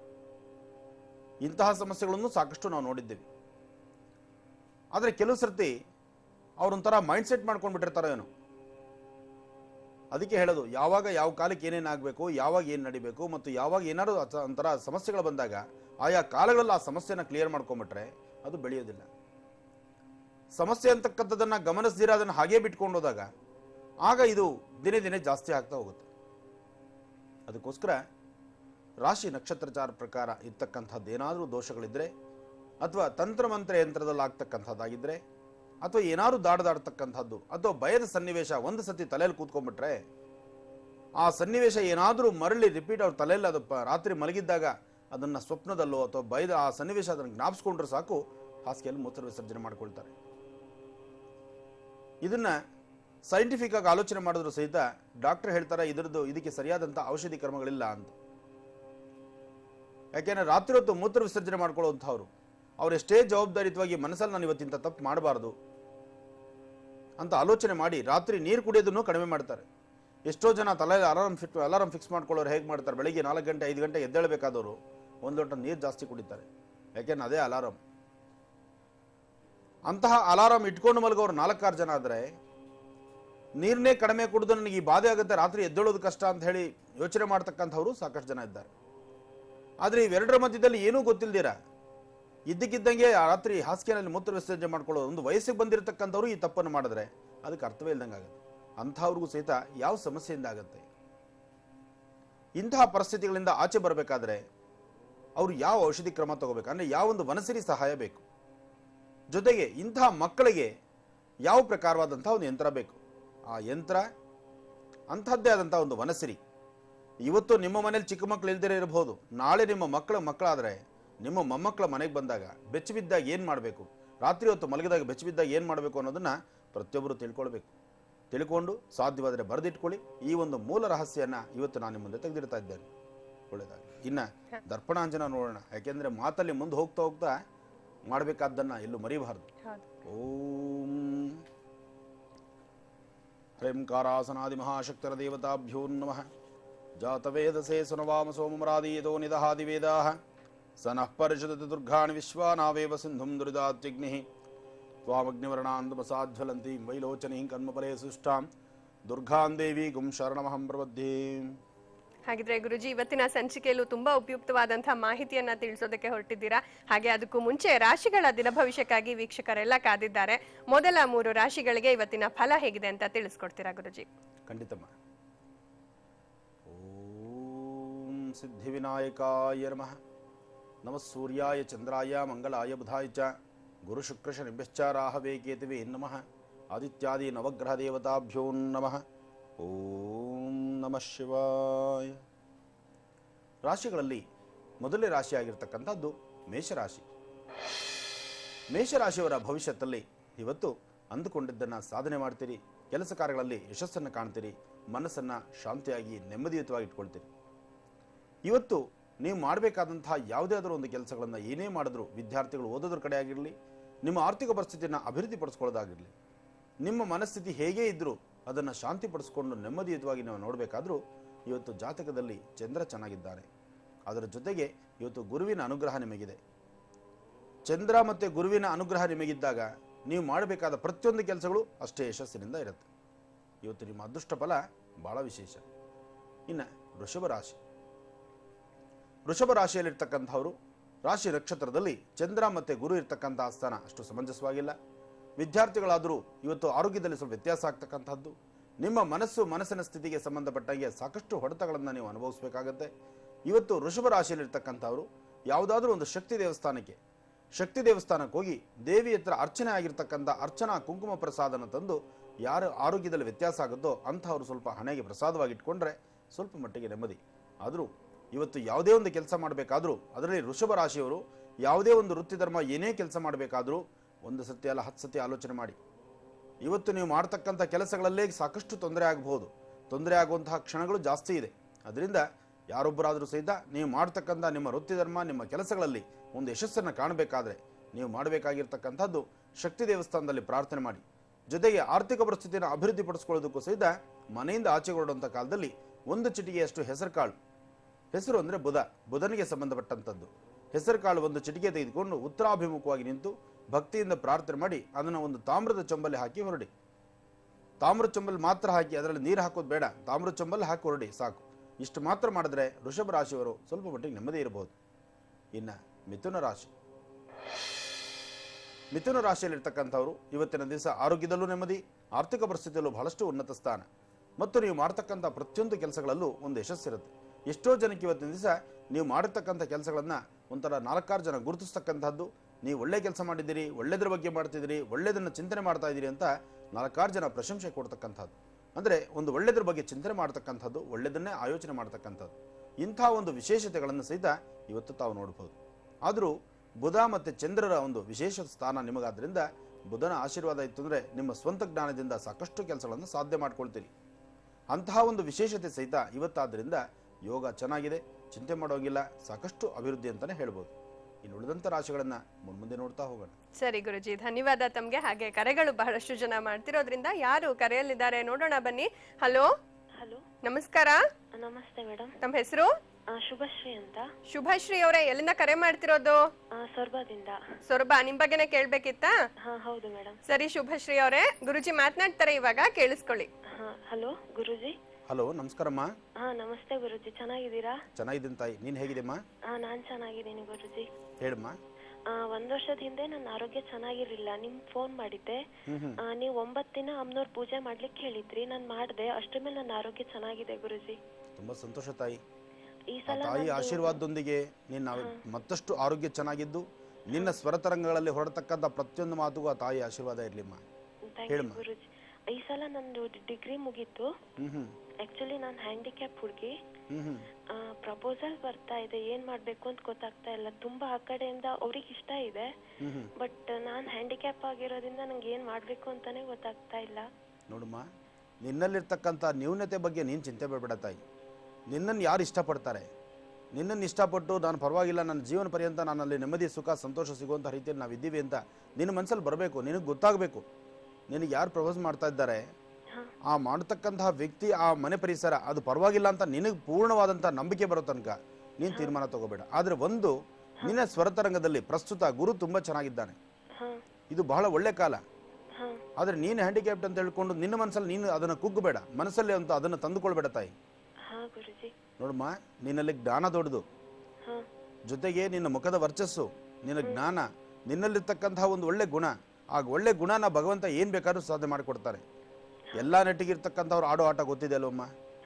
ಇಂತಹ ಸಮಸ್ಯೆಗಳನ್ನು ಸಾಕಷ್ಟು ನಾವು ನೋಡಿದ್ದೇವೆ. ಆದರೆ ಕೆಲವು ಸರ್ತಿ ಅವರೊಂಥರ ಮೈಂಡ್ ಸೆಟ್ ಮಾಡ್ಕೊಂಡು ಬಿಟ್ಟಿರ್ತಾರೋ ಏನೋ. ಅದಕ್ಕೆ ಹೇಳೋದು, ಯಾವಾಗ ಯಾವ ಕಾಲಕ್ಕೆ ಏನೇನು ಆಗಬೇಕು, ಯಾವಾಗ ಏನು ನಡಿಬೇಕು ಮತ್ತು ಯಾವಾಗ ಏನಾದರೂ ಒಂಥರ ಸಮಸ್ಯೆಗಳು ಬಂದಾಗ ಆಯಾ ಕಾಲಗಳಲ್ಲಿ ಆ ಸಮಸ್ಯೆನ ಕ್ಲಿಯರ್ ಮಾಡ್ಕೊಂಡ್ಬಿಟ್ರೆ ಅದು ಬೆಳೆಯೋದಿಲ್ಲ. ಸಮಸ್ಯೆ ಅಂತಕ್ಕಂಥದ್ದನ್ನು ಗಮನಿಸದಿರ ಅದನ್ನು ಹಾಗೇ ಬಿಟ್ಕೊಂಡು ಹೋದಾಗ ಆಗ ಇದು ದಿನೇ ದಿನೇ ಜಾಸ್ತಿ ಆಗ್ತಾ ಹೋಗುತ್ತೆ. ಅದಕ್ಕೋಸ್ಕರ ರಾಶಿ ನಕ್ಷತ್ರಚಾರ ಪ್ರಕಾರ ಇರ್ತಕ್ಕಂಥದ್ದು ಏನಾದರೂ ದೋಷಗಳಿದ್ದರೆ, ಅಥವಾ ತಂತ್ರಮಂತ್ರ ಯಂತ್ರದಲ್ಲಿ ಆಗ್ತಕ್ಕಂಥದ್ದಾಗಿದ್ದರೆ, ಅಥವಾ ಏನಾದರೂ ದಾಡದಾಡ್ತಕ್ಕಂಥದ್ದು ಅಥವಾ ಭಯದ ಸನ್ನಿವೇಶ ಒಂದು ಸತಿ ತಲೆಯಲ್ಲಿ ಕೂತ್ಕೊಂಡ್ಬಿಟ್ರೆ ಆ ಸನ್ನಿವೇಶ ಏನಾದರೂ ಮರಳಿ ರಿಪೀಟ್ ಅವ್ರ ತಲೆಯಲ್ಲಿ ಅದು ರಾತ್ರಿ ಮಲಗಿದ್ದಾಗ ಅದನ್ನು ಸ್ವಪ್ನದಲ್ಲೋ ಅಥವಾ ಭಯದ ಆ ಸನ್ನಿವೇಶ ಅದನ್ನು ಜ್ಞಾಪಿಸ್ಕೊಂಡ್ರೆ ಸಾಕು ಹಾಸಿಗೆಯಲ್ಲಿ ಮೂತ್ರ ವಿಸರ್ಜನೆ ಮಾಡ್ಕೊಳ್ತಾರೆ. ಇದನ್ನ ಸೈಂಟಿಫಿಕ್ ಆಗಿ ಆಲೋಚನೆ ಮಾಡಿದ್ರು ಸಹಿತ ಡಾಕ್ಟರ್ ಹೇಳ್ತಾರೆ ಇದರದ್ದು ಇದಕ್ಕೆ ಸರಿಯಾದಂಥ ಔಷಧಿ ಕ್ರಮಗಳಿಲ್ಲ ಅಂತ. ಯಾಕೆಂದ್ರೆ ರಾತ್ರಿ ಹೊತ್ತು ಮೂತ್ರ ವಿಸರ್ಜನೆ ಮಾಡ್ಕೊಳ್ಳುವಂಥವ್ರು ಅವ್ರು ಎಷ್ಟೇ ಜವಾಬ್ದಾರಿಯುತವಾಗಿ ಮನಸ್ಸಲ್ಲಿ ನಾನು ಇವತ್ತಿಂತ ತಪ್ಪು ಮಾಡಬಾರ್ದು ಅಂತ ಆಲೋಚನೆ ಮಾಡಿ ರಾತ್ರಿ ನೀರು ಕುಡಿಯೋದನ್ನು ಕಡಿಮೆ ಮಾಡ್ತಾರೆ. ಎಷ್ಟೋ ಜನ ತಲೆಯಲ್ಲಿ ಅಲಾರಾಮ್ ಫಿಟ್ ಅಲಾರಾಮ್ ಫಿಕ್ಸ್ ಮಾಡ್ಕೊಳ್ಳೋರು ಹೇಗೆ ಮಾಡ್ತಾರೆ, ಬೆಳಿಗ್ಗೆ ನಾಲ್ಕು ಗಂಟೆ ಐದು ಗಂಟೆ ಎದ್ದೇಳಬೇಕಾದವರು ಒಂದು ಲೋಟ ನೀರು ಜಾಸ್ತಿ ಕುಡಿತಾರೆ, ಯಾಕೆಂದ್ರೆ ಅದೇ ಅಲಾರಾಮ್. ಅಂತಹ ಅಲಾರಾಮ್ ಇಟ್ಕೊಂಡು ಮಲಗೋರು ನಾಲ್ಕಾರು ಜನ ಆದರೆ ನೀರನ್ನೇ ಕಡಿಮೆ ಕುಡಿದು ನನಗೆ ಈ ಬಾಧೆ ಆಗುತ್ತೆ, ರಾತ್ರಿ ಎದ್ದೇಳೋದು ಕಷ್ಟ ಅಂತ ಹೇಳಿ ಯೋಚನೆ ಮಾಡ್ತಕ್ಕಂಥವ್ರು ಸಾಕಷ್ಟು ಜನ ಇದ್ದಾರೆ. ಆದರೆ ಇವೆರಡರ ಮಧ್ಯದಲ್ಲಿ ಏನೂ ಗೊತ್ತಿಲ್ದಿರ ಇದ್ದಕ್ಕಿದ್ದಂಗೆ ರಾತ್ರಿ ಹಾಸಿಗೆನಲ್ಲಿ ಮೂತ್ರ ವಿಸರ್ಜನೆ ಮಾಡ್ಕೊಳ್ಳೋದು ಒಂದು ವಯಸ್ಸಿಗೆ ಬಂದಿರತಕ್ಕಂಥವ್ರು ಈ ತಪ್ಪನ್ನು ಮಾಡಿದ್ರೆ ಅದಕ್ಕೆ ಅರ್ಥವೇ ಇಲ್ದಂಗೆ ಆಗುತ್ತೆ. ಅಂಥವ್ರಿಗೂ ಸಹಿತ ಯಾವ ಸಮಸ್ಯೆಯಿಂದ ಆಗುತ್ತೆ. ಇಂತಹ ಪರಿಸ್ಥಿತಿಗಳಿಂದ ಆಚೆ ಬರಬೇಕಾದ್ರೆ ಅವರು ಯಾವ ಔಷಧಿ ಕ್ರಮ ತಗೋಬೇಕು, ಅಂದರೆ ಯಾವ ಒಂದು ವನಸಿರಿ ಸಹಾಯ ಬೇಕು, ಜೊತೆಗೆ ಇಂತಹ ಮಕ್ಕಳಿಗೆ ಯಾವ ಪ್ರಕಾರವಾದಂಥ ಒಂದು ಯಂತ್ರ ಬೇಕು, ಆ ಯಂತ್ರ ಅಂಥದ್ದೇ ಆದಂಥ ಒಂದು ವನಸಿರಿ. ಇವತ್ತು ನಿಮ್ಮ ಮನೇಲಿ ಚಿಕ್ಕ ಮಕ್ಕಳು ಇಲ್ದಿರೇ ಇರಬಹುದು, ನಾಳೆ ನಿಮ್ಮ ಮಕ್ಕಳ ಮಕ್ಕಳಾದರೆ ನಿಮ್ಮ ಮೊಮ್ಮಕ್ಕಳ ಮನೆಗೆ ಬಂದಾಗ ಬೆಚ್ಚ ಬಿದ್ದಾಗ ಏನು ಮಾಡಬೇಕು, ರಾತ್ರಿ ಹೊತ್ತು ಮಲಗಿದಾಗ ಬೆಚ್ಚ ಬಿದ್ದಾಗ ಏನು ಮಾಡಬೇಕು ಅನ್ನೋದನ್ನು ಪ್ರತಿಯೊಬ್ಬರು ತಿಳ್ಕೊಳ್ಬೇಕು. ತಿಳ್ಕೊಂಡು ಸಾಧ್ಯವಾದರೆ ಬರೆದಿಟ್ಕೊಳ್ಳಿ. ಈ ಒಂದು ಮೂಲ ರಹಸ್ಯನ ಇವತ್ತು ನಾನು ನಿಮ್ಮ ಮುಂದೆ ತೆಗೆದಿಡ್ತಾ ಇದ್ದೇನೆ. ಒಳ್ಳೆಯದಾಗಿ. ಇನ್ನು ದರ್ಪಣಾಂಜನ ನೋಡೋಣ. ಯಾಕೆಂದರೆ ಮಾತಲ್ಲಿ ಮುಂದೆ ಹೋಗ್ತಾ ಹೋಗ್ತಾ ಮಾಡಬೇಕಾದ್ದನ್ನು ಎಲ್ಲೂ ಮರಿಬಾರ್ದು. ಓಂ ಹ್ರೇಂಕಾರಾಸನಾದಿ ಮಹಾಶಕ್ತರ ದೇವತಾಭ್ಯೋ ನಮಃ. ಜಾತವೇದಸೇ ಸುನವಾಮ ಸೋಮರಾದೀಯದೋ ನಿದಹಾದಿ ವೇದಾಃ ಸನಃ ಪರಿಷದತಿ ದುರ್ಗಾಣಿ ವಿಶ್ವಾನಾವೇವ ಸಿಂಧುಂ ದುರಿದಾತ್ಯಗ್ನಿಃ ತ್ವಾಮಗ್ನಿವರ್ಣಾಂತಮಸಾಜ್ವಲಂತೀಂ ವೈಲೋಚನೀಂ ಕನ್ಮಫಲೇ ಸುಷ್ಟಾಂ ದುರ್ಗಾಂ ದೇವೀಗುಂ ಶರಣಮಹಂ ಪ್ರಪದ್ಯೆ. ಹಾಗಿದ್ರೆ ಗುರುಜಿ, ಇವತ್ತಿನ ಸಂಚಿಕೆಯಲ್ಲೂ ತುಂಬಾ ಉಪಯುಕ್ತವಾದಂತಹ ಮಾಹಿತಿಯನ್ನ ತಿಳಿಸೋದಕ್ಕೆ ಹೊರಟಿದ್ದೀರಾ. ಹಾಗೆ ಅದಕ್ಕೂ ಮುಂಚೆ ರಾಶಿಗಳ ದಿನ ಭವಿಷ್ಯಕ್ಕಾಗಿ ವೀಕ್ಷಕರೆಲ್ಲ ಕಾದಿದ್ದಾರೆ. ಮೊದಲ ಮೂರು ರಾಶಿಗಳಿಗೆ ಇವತ್ತಿನ ಫಲ ಹೇಗಿದೆ ಅಂತ ತಿಳಿಸ್ಕೊಡ್ತೀರಾ ಗುರುಜಿ? ಖಂಡಿತಮ್ಮ. ಓಂ ಸಿದ್ಧಿವಿನಾಯಕಾಯ ನಮಃ. ನಮಃ ಸೂರ್ಯಾಯ ಚಂದ್ರಾಯ ಮಂಗಳಾಯ ಬುಧಾಯ ಚ ಗುರು ಶುಕ್ರ ಶನಿಭ್ಯಶ್ಚ ರಾಹವೇ ಕೇತುವೇ ನಮಃ. ಆದಿತ್ಯಾದಿ ನವಗ್ರಹ ದೇವತಾಭ್ಯೋ ನಮಃ. ಓಂ ನಮಃ ಶಿವಾಯ. ರಾಶಿಗಳಲ್ಲಿ ಮೊದಲನೇ ರಾಶಿಯಾಗಿರ್ತಕ್ಕಂಥದ್ದು ಮೇಷರಾಶಿ. ಮೇಷರಾಶಿಯವರ ಭವಿಷ್ಯದಲ್ಲಿ ಇವತ್ತು ಅಂದುಕೊಂಡಿದ್ದನ್ನು ಸಾಧನೆ ಮಾಡ್ತೀರಿ, ಕೆಲಸ ಕಾರ್ಯಗಳಲ್ಲಿ ಯಶಸ್ಸನ್ನು ಕಾಣ್ತೀರಿ, ಮನಸ್ಸನ್ನು ಶಾಂತಿಯಾಗಿ ನೆಮ್ಮದಿಯುತವಾಗಿ ಇಟ್ಕೊಳ್ತೀರಿ. ಇವತ್ತು ನೀವು ಮಾಡಬೇಕಾದಂತಹ ಯಾವುದೇ ಆದರೂ ಒಂದು ಕೆಲಸಗಳನ್ನು ಏನೇ ಮಾಡಿದ್ರು, ವಿದ್ಯಾರ್ಥಿಗಳು ಓದೋದ್ರ ಕಡೆ ಆಗಿರಲಿ, ನಿಮ್ಮ ಆರ್ಥಿಕ ಪರಿಸ್ಥಿತಿಯನ್ನು ಅಭಿವೃದ್ಧಿಪಡಿಸ್ಕೊಳ್ಳೋದಾಗಿರಲಿ, ನಿಮ್ಮ ಮನಸ್ಥಿತಿ ಹೇಗೇ ಇದ್ದರೂ ಅದನ್ನು ಶಾಂತಿಪಡಿಸ್ಕೊಂಡು ನೆಮ್ಮದಿಯುತವಾಗಿ ನಾವು ನೋಡಬೇಕಾದ್ರೂ ಇವತ್ತು ಜಾತಕದಲ್ಲಿ ಚಂದ್ರ ಚೆನ್ನಾಗಿದ್ದಾನೆ. ಅದರ ಜೊತೆಗೆ ಇವತ್ತು ಗುರುವಿನ ಅನುಗ್ರಹ ನಿಮಗಿದೆ. ಚಂದ್ರ ಮತ್ತು ಗುರುವಿನ ಅನುಗ್ರಹ ನಿಮಗಿದ್ದಾಗ ನೀವು ಮಾಡಬೇಕಾದ ಪ್ರತಿಯೊಂದು ಕೆಲಸಗಳು ಅಷ್ಟೇ ಯಶಸ್ಸಿನಿಂದ ಇರುತ್ತೆ. ಇವತ್ತು ನಿಮ್ಮ ಅದೃಷ್ಟ ಫಲ ಬಹಳ ವಿಶೇಷ. ಇನ್ನು ವೃಷಭ ರಾಶಿ. ವೃಷಭ ರಾಶಿಯಲ್ಲಿರ್ತಕ್ಕಂಥವರು ರಾಶಿ ನಕ್ಷತ್ರದಲ್ಲಿ ಚಂದ್ರ ಮತ್ತು ಗುರು ಇರ್ತಕ್ಕಂಥ ಸ್ಥಾನ ಅಷ್ಟು ಸಮಂಜಸವಾಗಿಲ್ಲ. ವಿದ್ಯಾರ್ಥಿಗಳಾದರೂ ಇವತ್ತು ಆರೋಗ್ಯದಲ್ಲಿ ಸ್ವಲ್ಪ ವ್ಯತ್ಯಾಸ ಆಗ್ತಕ್ಕಂಥದ್ದು. ನಿಮ್ಮ ಮನಸ್ಸು ಮನಸ್ಸಿನ ಸ್ಥಿತಿಗೆ ಸಂಬಂಧಪಟ್ಟಂಗೆ ಸಾಕಷ್ಟು ಹೊಡೆತಗಳನ್ನು ನೀವು ಅನುಭವಿಸಬೇಕಾಗತ್ತೆ. ಇವತ್ತು ವೃಷಭ ರಾಶಿಯಲ್ಲಿರ್ತಕ್ಕಂಥವರು ಯಾವುದಾದ್ರೂ ಒಂದು ಶಕ್ತಿ ದೇವಸ್ಥಾನಕ್ಕೆ ಶಕ್ತಿ ದೇವಸ್ಥಾನಕ್ಕೆ ಹೋಗಿ ದೇವಿ ಹತ್ರ ಅರ್ಚನೆ ಆಗಿರ್ತಕ್ಕಂಥ ಅರ್ಚನಾ ಕುಂಕುಮ ಪ್ರಸಾದನ ತಂದು ಯಾರು ಆರೋಗ್ಯದಲ್ಲಿ ವ್ಯತ್ಯಾಸ ಆಗುತ್ತೋ ಅಂಥವ್ರು ಸ್ವಲ್ಪ ಹಣೆಗೆ ಪ್ರಸಾದವಾಗಿ ಇಟ್ಕೊಂಡ್ರೆ ಸ್ವಲ್ಪ ಮಟ್ಟಿಗೆ ನೆಮ್ಮದಿ. ಆದರೂ ಇವತ್ತು ಯಾವುದೇ ಒಂದು ಕೆಲಸ ಮಾಡಬೇಕಾದ್ರೂ, ಅದರಲ್ಲಿ ವೃಷಭ ರಾಶಿಯವರು ಯಾವುದೇ ಒಂದು ವೃತ್ತಿ ಧರ್ಮ ಏನೇ ಕೆಲಸ ಮಾಡಬೇಕಾದ್ರೂ ಒಂದು ಸತಿ ಅಲ್ಲ ಹತ್ತು ಸತಿ ಆಲೋಚನೆ ಮಾಡಿ. ಇವತ್ತು ನೀವು ಮಾಡ್ತಕ್ಕಂಥ ಕೆಲಸಗಳಲ್ಲೇ ಸಾಕಷ್ಟು ತೊಂದರೆ ಆಗಬಹುದು. ತೊಂದರೆ ಆಗುವಂತಹ ಕ್ಷಣಗಳು ಜಾಸ್ತಿ ಇದೆ. ಅದರಿಂದ ಯಾರೊಬ್ಬರಾದರೂ ಸಹಿತ ನೀವು ಮಾಡ್ತಕ್ಕಂಥ ನಿಮ್ಮ ವೃತ್ತಿ ಧರ್ಮ ನಿಮ್ಮ ಕೆಲಸಗಳಲ್ಲಿ ಒಂದು ಯಶಸ್ಸನ್ನು ಕಾಣಬೇಕಾದ್ರೆ ನೀವು ಮಾಡಬೇಕಾಗಿರ್ತಕ್ಕಂಥದ್ದು ಶಕ್ತಿ ದೇವಸ್ಥಾನದಲ್ಲಿ ಪ್ರಾರ್ಥನೆ ಮಾಡಿ. ಜೊತೆಗೆ ಆರ್ಥಿಕ ಪರಿಸ್ಥಿತಿಯನ್ನು ಅಭಿವೃದ್ಧಿಪಡಿಸ್ಕೊಳ್ಳೋದಕ್ಕೂ ಸಹಿತ ಮನೆಯಿಂದ ಆಚೆ ಹೊರಡುವಂಥ ಕಾಲದಲ್ಲಿ ಒಂದು ಚಿಟಿಕೆಯಷ್ಟು ಹೆಸರು ಕಾಳು, ಹೆಸರು ಅಂದರೆ ಬುಧ, ಬುಧನಿಗೆ ಸಂಬಂಧಪಟ್ಟಂಥದ್ದು ಹೆಸರು ಕಾಳು ಒಂದು ಚಿಟಿಕೆ ತೆಗೆದುಕೊಂಡು ಉತ್ತರಾಭಿಮುಖವಾಗಿ ನಿಂತು ಭಕ್ತಿಯಿಂದ ಪ್ರಾರ್ಥನೆ ಮಾಡಿ ಅದನ್ನು ಒಂದು ತಾಮ್ರದ ಚೊಂಬಲ್ಲಿ ಹಾಕಿ ಹೊರಡಿ. ತಾಮ್ರದ ಚೊಂಬಲ್ಲಿ ಮಾತ್ರ ಹಾಕಿ, ಅದರಲ್ಲಿ ನೀರು ಹಾಕೋದು ಬೇಡ, ತಾಮ್ರದ ಚೊಂಬಲ್ಲಿ ಹಾಕಿ ಹೊರಡಿ ಸಾಕು. ಇಷ್ಟು ಮಾತ್ರ ಮಾಡಿದ್ರೆ ವೃಷಭ ರಾಶಿಯವರು ಸ್ವಲ್ಪ ಮಟ್ಟಿಗೆ ನೆಮ್ಮದಿ ಇರಬಹುದು. ಇನ್ನು ಮಿಥುನ ರಾಶಿ. ಮಿಥುನ ರಾಶಿಯಲ್ಲಿರ್ತಕ್ಕಂಥವರು ಇವತ್ತಿನ ದಿವಸ ಆರೋಗ್ಯದಲ್ಲೂ ನೆಮ್ಮದಿ, ಆರ್ಥಿಕ ಪರಿಸ್ಥಿತಿಯಲ್ಲೂ ಬಹಳಷ್ಟು ಉನ್ನತ ಸ್ಥಾನ ಮತ್ತು ನೀವು ಮಾಡ್ತಕ್ಕಂಥ ಪ್ರತಿಯೊಂದು ಕೆಲಸಗಳಲ್ಲೂ ಒಂದು ಯಶಸ್ಸಿರುತ್ತೆ. ಎಷ್ಟೋ ಜನಕ್ಕೆ ಇವತ್ತಿನ ದಿವಸ ನೀವು ಮಾಡತಕ್ಕಂಥ ಕೆಲಸಗಳನ್ನು ಒಂಥರ ನಾಲ್ಕಾರು ಜನ ಗುರುತಿಸ್ತಕ್ಕಂಥದ್ದು, ನೀವು ಒಳ್ಳೆ ಕೆಲಸ ಮಾಡಿದ್ದೀರಿ, ಒಳ್ಳೆದ್ರ ಬಗ್ಗೆ ಮಾಡ್ತಿದ್ದೀರಿ, ಒಳ್ಳೆದನ್ನು ಚಿಂತನೆ ಮಾಡ್ತಾ ಇದ್ದೀರಿ ಅಂತ ನಾಲ್ಕಾರು ಜನ ಪ್ರಶಂಸೆ ಕೊಡ್ತಕ್ಕಂಥದ್ದು. ಅಂದರೆ ಒಂದು ಒಳ್ಳೆದ್ರ ಬಗ್ಗೆ ಚಿಂತನೆ ಮಾಡ್ತಕ್ಕಂಥದ್ದು, ಒಳ್ಳೆದನ್ನೇ ಆಯೋಚನೆ ಮಾಡ್ತಕ್ಕಂಥದ್ದು, ಇಂಥ ಒಂದು ವಿಶೇಷತೆಗಳನ್ನು ಸಹಿತ ಇವತ್ತು ತಾವು ನೋಡ್ಬೋದು. ಆದರೂ ಬುಧ ಮತ್ತು ಚಂದ್ರರ ಒಂದು ವಿಶೇಷ ಸ್ಥಾನ ನಿಮಗಾದ್ರಿಂದ ಬುಧನ ಆಶೀರ್ವಾದ ಇತ್ತು ಅಂದರೆ ನಿಮ್ಮ ಸ್ವಂತ ಜ್ಞಾನದಿಂದ ಸಾಕಷ್ಟು ಕೆಲಸಗಳನ್ನು ಸಾಧ್ಯ ಮಾಡ್ಕೊಳ್ತೀರಿ. ಅಂತಹ ಒಂದು ವಿಶೇಷತೆ ಸಹಿತ ಇವತ್ತಾದ್ರಿಂದ ಯೋಗ ಚೆನ್ನಾಗಿದೆ, ಚಿಂತೆ ಮಾಡೋಂಗಿಲ್ಲ, ಸಾಕಷ್ಟು ಅಭಿವೃದ್ಧಿ ಅಂತಾನೆ ಹೇಳ್ಬೋದು. ಇನ್ನು ಉಳಿದಂಥ ರಾಶಿಗಳನ್ನ ಮುನ್ಮುಂದೆ ನೋಡ್ತಾ ಹೋಗೋಣ. ಸರಿ ಗುರುಜಿ, ಧನ್ಯವಾದ ತಮ್ಗೆ. ಹಾಗೆ ಕರೆಗಳು ಬಹಳಷ್ಟು ಜನ ಮಾಡ್ತಿರೋದ್ರಿಂದ ಯಾರು ಕರೆಯಲ್ಲಿದ್ದಾರೆ ನೋಡೋಣ ಬನ್ನಿ. ಹಲೋ ಹಲೋ, ನಮಸ್ಕಾರ. ನಮಸ್ತೆ ಮೇಡಮ್. ತಮ್ಮ ಹೆಸರು? ಶುಭಶ್ರೀ ಅಂತ. ಶುಭಶ್ರೀ ಅವರೇ, ಎಲ್ಲಿಂದ ಕರೆ ಮಾಡ್ತಿರೋದು? ಸೊರಬದಿಂದ. ಸೊರಬ, ನಿಮ್ ಬಗ್ಗೆನೇ ಕೇಳ್ಬೇಕಿತ್ತಾ? ಹೌದು ಮೇಡಮ್. ಸರಿ ಶುಭಶ್ರೀ ಅವರೇ, ಗುರುಜಿ ಮಾತನಾಡ್ತಾರೆ ಇವಾಗ, ಕೇಳಿಸ್ಕೊಳ್ಳಿ. ಹಲೋ ಗುರುಜಿ. ಹಲೋ, ನಮಸ್ಕಾರಮ್ಮ. ಹಾ ನಮಸ್ತೆ ಗುರುಜಿ, ಚೆನ್ನಾಗಿದ್ದೀರಾ? ಚೆನ್ನಾಗಿದ್ದೀನಿ ತಾಯಿ, ನೀನ್ ಹೇಗಿದೆಮ್ಮ? ಹಾ ನಾನ್ ಚೆನ್ನಾಗಿದ್ದೀನಿ ಗುರುಜಿ. ಹೇಳಮ್ಮ. ಒಂದ್ ವರ್ಷದ ಹಿಂದೆ ನನ್ನ ಆರೋಗ್ಯ ಚೆನ್ನಾಗಿರ್ಲಿಲ್ಲ, ನಿಮ್ ಫೋನ್ ಮಾಡಿದ್ದೆ. ನೀವು ಒಂಬತ್ತು ದಿನ ಅಮ್ಮನವ್ರ ಪೂಜೆ ಮಾಡ್ಲಿಕ್ಕೆ ಹೇಳಿದ್ರಿ, ನಾನ್ ಮಾಡ್ದೆ. ಅಷ್ಟ್ರ ಮೇಲೆ ನನ್ನ ಆರೋಗ್ಯ ಚೆನ್ನಾಗಿದೆ ಗುರುಜಿ. ತುಂಬಾ ಸಂತೋಷ ತಾಯಿ. ಈ ಸಲ ತಾಯಿ ಆಶೀರ್ವಾದದೊಂದಿಗೆ ನೀನ್ ಮತ್ತಷ್ಟು ಆರೋಗ್ಯ ಚೆನ್ನಾಗಿದ್ದು ನಿನ್ನ ಸ್ವರತರಂಗಗಳಲ್ಲಿ ಹೊರಡತಕ್ಕಂಥ ಪ್ರತಿಯೊಂದು ಮಾತುಗೂ ಆ ತಾಯಿ ಆಶೀರ್ವಾದ ಇರ್ಲಿಮ್ಮ. ಹೇಳಮ್ಮ. ಗುರುಜಿ, ಈ ಸಲ ನಂದು ಡಿಗ್ರಿ ಮುಗೀತು. ಆಕ್ಚುಲಿ ನಾನ್ ಹ್ಯಾಂಡಿಕ್ಯಾಪ್ ಹುಡುಗಿ. ಪ್ರಪೋಸಲ್ ಬರ್ತಾ ಇದೆ, ಏನ್ ಮಾಡ್ಬೇಕು ಅಂತ ಗೊತ್ತಾಗ್ತಾ ಇಲ್ಲ. ತುಂಬಾ ಆ ಕಡೆಯಿಂದ ಅವ್ರಿಗೆ ಇಷ್ಟ ಇದೆ, ಬಟ್ ನಾನ್ ಹ್ಯಾಂಡಿಕ್ಯಾಪ್ ಆಗಿರೋದ್ರಿಂದ ನಂಗೆ ಏನ್ ಮಾಡ್ಬೇಕು ಅಂತಾನೆ ಗೊತ್ತಾಗ್ತಾ ಇಲ್ಲ. ನೋಡಮ್ಮ, ನಿನ್ನಲ್ಲಿರ್ತಕ್ಕಂಥ ನ್ಯೂನತೆ ಬಗ್ಗೆ ನೀನ್ ಚಿಂತೆ ಬೇಡ ತಾಯಿ. ನಿನ್ನನ್ನು ಯಾರು ಇಷ್ಟಪಡ್ತಾರೆ, ನಿನ್ನನ್ನು ಇಷ್ಟಪಟ್ಟು ನಾನು ಪರವಾಗಿಲ್ಲ, ನನ್ನ ಜೀವನ ಪರ್ಯಂತ ನಾನಲ್ಲಿ ನೆಮ್ಮದಿ ಸುಖ ಸಂತೋಷ ಸಿಗುವಂಥ ರೀತಿಯಲ್ಲಿ ನಾವು ಇದ್ದೀವಿ ಅಂತ ನಿನ್ನ ಮನಸ್ಸಲ್ಲಿ ಬರಬೇಕು. ನಿನಗೆ ಗೊತ್ತಾಗಬೇಕು ನಿನಗೆ ಯಾರು ಪ್ರಪೋಸ್ ಮಾಡ್ತಾ ಇದ್ದಾರೆ, ಆ ಮಾಡತಕ್ಕಂತಹ ವ್ಯಕ್ತಿ, ಆ ಮನೆ ಪರಿಸರ ಅದು ಪರವಾಗಿಲ್ಲ ಅಂತ ನಿನಗೆ ಪೂರ್ಣವಾದಂಥ ನಂಬಿಕೆ ಬರೋ ತನಕ ನೀನು ತೀರ್ಮಾನ ತಗೋಬೇಡ. ಆದರೆ ಒಂದು ನಿನ್ನ ಸ್ವರತರಂಗದಲ್ಲಿ ಪ್ರಸ್ತುತ ಗುರು ತುಂಬ ಚೆನ್ನಾಗಿದ್ದಾನೆ, ಇದು ಬಹಳ ಒಳ್ಳೆ ಕಾಲ. ಆದರೆ ನೀನು ಹ್ಯಾಂಡಿಕ್ಯಾಪ್ಟ್ ಅಂತ ಹೇಳ್ಕೊಂಡು ನಿನ್ನ ಮನಸ್ಸಲ್ಲಿ ನೀನು ಅದನ್ನು ಕುಗ್ಗಬೇಡ, ಮನಸ್ಸಲ್ಲಿ ಅಂತ ಅದನ್ನು ತಂದುಕೊಳ್ಬೇಡ ತಾಯಿ. ನೋಡಮ್ಮ, ನಿನ್ನಲ್ಲಿ ಜ್ಞಾನ ದೊಡ್ಡದು, ಜೊತೆಗೆ ನಿನ್ನ ಮುಖದ ವರ್ಚಸ್ಸು, ನಿನ್ನ ಜ್ಞಾನ, ನಿನ್ನಲ್ಲಿರ್ತಕ್ಕಂತಹ ಒಂದು ಒಳ್ಳೆ ಗುಣ, ಆ ಒಳ್ಳೆ ಗುಣನ ಭಗವಂತ ಏನ್ ಬೇಕಾದ್ರೂ ಸಾಧನೆ ಮಾಡಿಕೊಡ್ತಾರೆ. ಎಲ್ಲಾ ನೆಟ್ಟಿಗಿರ್ತಕ್ಕಂಥವ್ರು ಆಡೋ ಆಟ ಗೊತ್ತಿದೆ ಅಲ್ವಮ್ಮ,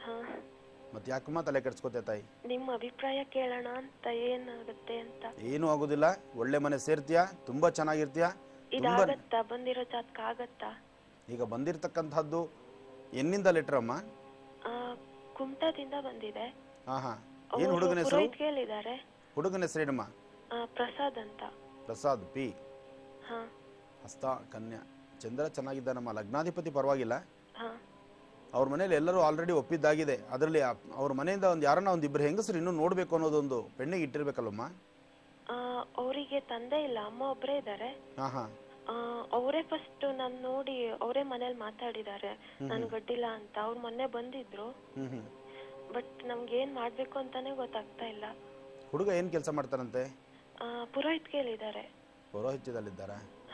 ಮತ್ತೆ ಯಾಕಮ್ಮ ತಲೆ ಕೆಡ್ಸ್ಕೊತೆ ತಾಯಿ? ನಿಮ್ಮ ಅಭಿಪ್ರಾಯ ಕೇಳೋಣ ಅಂತ. ಏನಾಗುತ್ತೆ ಅಂತ? ಏನು ಆಗೋದಿಲ್ಲ, ಒಳ್ಳೆ ಮನೆ ಸೇರ್ತೀಯಾ, ತುಂಬಾ ಚೆನ್ನಾಗಿರ್ತೀಯಾ. ಬಂದಿರೋ ಜಾತಕ ಆಗತ್ತಾ? ಈಗ ಬಂದಿರತಕ್ಕಂಥದ್ದು ಎನ್ನಿಂದ ಲೆಟರ್ ಅಮ್ಮ? ಕುಮಟಾದಿಂದ ಬಂದಿದೆ. ಹಾ ಹಾ. ಏನ್ ಹುಡುಗನ ಹೆಸರು? ಕೇಳಿದ್ದಾರೆ. ಹುಡುಗನ ಹೆಸರೇನಮ್ಮ? ಪ್ರಸಾದ್ ಅಂತ. ಪ್ರಸಾದ್ ಪಿ. ಹಸ್ತ ಕನ್ಯಾ. ಚಂದ್ರ ಚೆನ್ನಾಗಿದ್ದಾನಮ್ಮ, ಲಗ್ನಾಧಿಪತಿ ಪರವಾಗಿಲ್ಲ. ಅವ್ರ ಮನೇಲಿ ಎಲ್ಲರೂ ಆಲ್ರೆಡಿ ಒಪ್ಪಿದ್ದಾಗಿದೆ. ಅದರಲ್ಲಿ ಅವ್ರ ಮನೆಯಿಂದ ಒಂದು ಯಾರನ್ನ ಒಂದ್ ಇಬ್ಬರು ಹೆಂಗಸರು ಇನ್ನೂ ನೋಡ್ಬೇಕು ಅನ್ನೋದೊಂದು ಪೆಣ್ಣಿಗೆ ಇಟ್ಟಿರ್ಬೇಕಲ್ಲಮ್ಮ. ಅವರಿಗೆ ತಂದೆ ಇಲ್ಲ, ಅಮ್ಮ ಒಬ್ಬರೇ ಇದ್ದಾರೆ. ಹಾ ಹಾ. ಅವರೇ ಫಸ್ಟ್ ನಾನು ನೋಡಿ ಅವರೇ ಮನೇಲಿ ಮಾತಾಡಿದ್ದಾರೆ ನನ್ ಗಡ್ಡಿಲ್ಲ ಅಂತ. ಅವ್ರು ಮೊನ್ನೆ ಬಂದಿದ್ರು, ಬಟ್ ನಮ್ಗೆ ಏನ್ ಮಾಡ್ಬೇಕು ಅಂತಾನೆ ಗೊತ್ತಾಗ್ತಾ ಇಲ್ಲ. ಹುಡುಗ ಏನ್ ಕೆಲಸ ಮಾಡ್ತಾರಂತೆ? ಪುರೋಹಿತ್ ಕೇಳಿದ್ದಾರೆ. ಪುರೋಹಿತ್ಯದಲ್ಲಿದ್ದಾರ?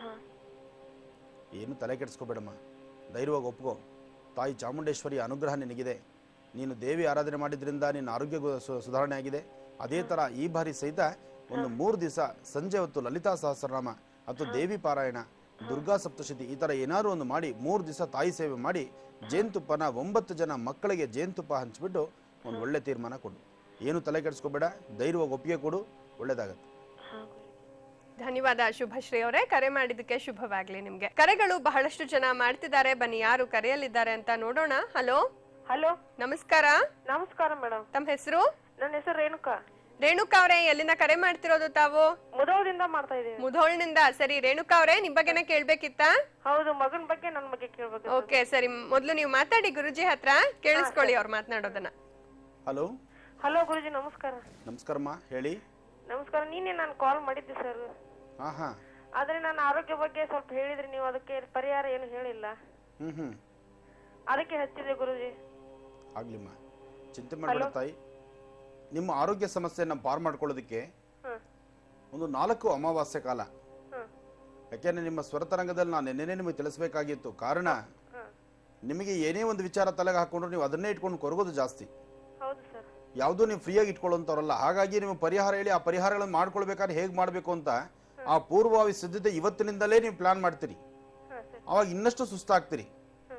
ಏನು ತಲೆ ಕೆಡಿಸ್ಕೋಬೇಡಮ್ಮ, ಧೈರ್ಯವಾಗಿ ಒಪ್ಕೋ. ತಾಯಿ ಚಾಮುಂಡೇಶ್ವರಿ ಅನುಗ್ರಹ ನಿನಗಿದೆ. ನೀನು ದೇವಿ ಆರಾಧನೆ ಮಾಡಿದ್ರಿಂದ ನಿನ್ನ ಆರೋಗ್ಯ ಸುಧಾರಣೆ ಆಗಿದೆ. ಅದೇ ತರ ಈ ಬಾರಿ ಸಹಿತ ಒಂದು ಮೂರು ದಿವಸ ಸಂಜೆ ಹೊತ್ತು ಲಲಿತಾ ಸಹಸ್ರನಾಮ ಅಥವಾ ದೇವಿ ಪಾರಾಯಣ, ದುರ್ಗಾ ಸಪ್ತಶತಿ ಈ ತರ ಏನಾದ್ರು ಒಂದು ಮಾಡಿ ಮೂರು ದಿವಸ ತಾಯಿ ಸೇವೆ ಮಾಡಿ ಜೇನುತುಪ್ಪನ ಒಂಬತ್ತು ಜನ ಮಕ್ಕಳಿಗೆ ಜೇನುತುಪ್ಪ ಹಂಚ್ಬಿಟ್ಟು ಒಂದು ಒಳ್ಳೆ ತೀರ್ಮಾನ ಕೊಡು. ಏನು ತಲೆ ಕೆಡಿಸ್ಕೋಬೇಡ, ಧೈರ್ಯವಾಗಿ ಒಪ್ಪಿಗೆ ಕೊಡು, ಒಳ್ಳೇದಾಗತ್ತೆ. ಧನ್ಯವಾದ ಶುಭಶ್ರೀ ಅವರೇ, ಕರೆ ಮಾಡಿದ್ದಕ್ಕೆ ಶುಭವಾಗ್ಲಿ ನಿಮ್ಗೆ. ಕರೆಗಳು ಬಹಳಷ್ಟು ಜನ ಮಾಡ್ತಿದ್ದಾರೆ, ಬನ್ನಿ ಯಾರು ಕರೆಯಲ್ಲಿದ್ದಾರೆ ಅಂತ ನೋಡೋಣ. ಹಲೋ ಹಲೋ, ನಮಸ್ಕಾರ. ನಮಸ್ಕಾರ ಮೇಡಮ್. ತಮ್ಮ ಹೆಸರು? ನನ್ನ ಹೆಸರು ರೇಣುಕಾ. ರೇಣುಕಾ ಅವರೇ, ಎಲ್ಲಿಂದ ಕರೆ ಮಾಡ್ತಿರೋದು ತಾವು? ಮುಧೋಳದಿಂದ ಮಾಡ್ತಾ ಇದ್ದೀನಿ. ಮುಧೋಳ್ನಿಂದ. ಸರಿ ರೇಣುಕಾ ಅವರೇ, ನಿಮ್ ಬಗ್ಗೆನೇ ಕೇಳ್ಬೇಕಿತ್ತಾ? ಹೌದು, ಮಗನ ಬಗ್ಗೆ ನನ್ನ ಬಗ್ಗೆ ಕೇಳ್ಬೇಕು. ಓಕೆ ಸರಿ, ಮೊದ್ಲು ನೀವು ಮಾತಾಡಿ ಗುರುಜಿ ಹತ್ರ, ಕೇಳಿಸ್ಕೊಳ್ಳಿ ಅವ್ರು ಮಾತನಾಡೋದನ್ನ. ಹಲೋ ಹಲೋ ಗುರುಜಿ, ನಮಸ್ಕಾರ. ನಮಸ್ಕಾರಮ್ಮ, ಹೇಳಿ. ನಮಸ್ಕಾರ. ನೀನೆ ನಾನು ಕಾಲ್ ಮಾಡಿದ್ದೆ ಸರ್. ಹಾ ಹಾ. ಆದ್ರೆ ನನ್ನ ಆರೋಗ್ಯ ಬಗ್ಗೆ ಸ್ವಲ್ಪ ಹೇಳಿದ್ರಿ ನೀವು, ಅದಕ್ಕೆ ಪರಿಹಾರ ಏನು ಹೇಳಿಲ್ಲ. ಹ್ಮ್ ಹ್ಮ್. ಅದಕ್ಕೆ ಹಚ್ಚಿದೆ ಗುರುಜಿ. ಆಗ್ಲಿಮ್ಮ, ಚಿಂತೆ ಮಾಡಬೇಡ ತಾಯಿ. ನಿಮ್ಮ ಆರೋಗ್ಯ ಸಮಸ್ಯೆನ ಪಾರ್ ಮಾಡ್ಕೊಳ್ಳೋದಕ್ಕೆ ಒಂದು ನಾಲ್ಕು ಅಮಾವಾಸ್ಯೆ ಕಾಲ. ಯಾಕೆಂದ್ರೆ ನಿಮ್ಮ ಸ್ವರತರಂಗದಲ್ಲಿ ನಾನು ನೆನ್ನೆ ನಿಮಗೆ ತಿಳಿಸಬೇಕಾಗಿತ್ತು. ಕಾರಣ, ನಿಮಗೆ ಏನೇ ಒಂದು ವಿಚಾರ ತಲೆಗೆ ಹಾಕೊಂಡ್ರು ನೀವು ಅದನ್ನೇ ಇಟ್ಕೊಂಡು ಕೊರಗೋದು ಜಾಸ್ತಿ. ಯಾವುದೂ ನೀವು ಫ್ರೀಯಾಗಿ ಇಟ್ಕೊಳ್ಳೋಂಥವ್ರಲ್ಲ. ಹಾಗಾಗಿ ನೀವು ಪರಿಹಾರ ಹೇಳಿ ಆ ಪರಿಹಾರಗಳನ್ನು ಮಾಡ್ಕೊಳ್ಬೇಕಾದ್ರೆ ಹೇಗೆ ಮಾಡಬೇಕು ಅಂತ ಆ ಪೂರ್ವಭಾವಿ ಸಿದ್ಧತೆ ಇವತ್ತಿನಿಂದಲೇ ನೀವು ಪ್ಲಾನ್ ಮಾಡ್ತೀರಿ. ಅವಾಗ ಇನ್ನಷ್ಟು ಸುಸ್ತಾಗ್ತೀರಿ.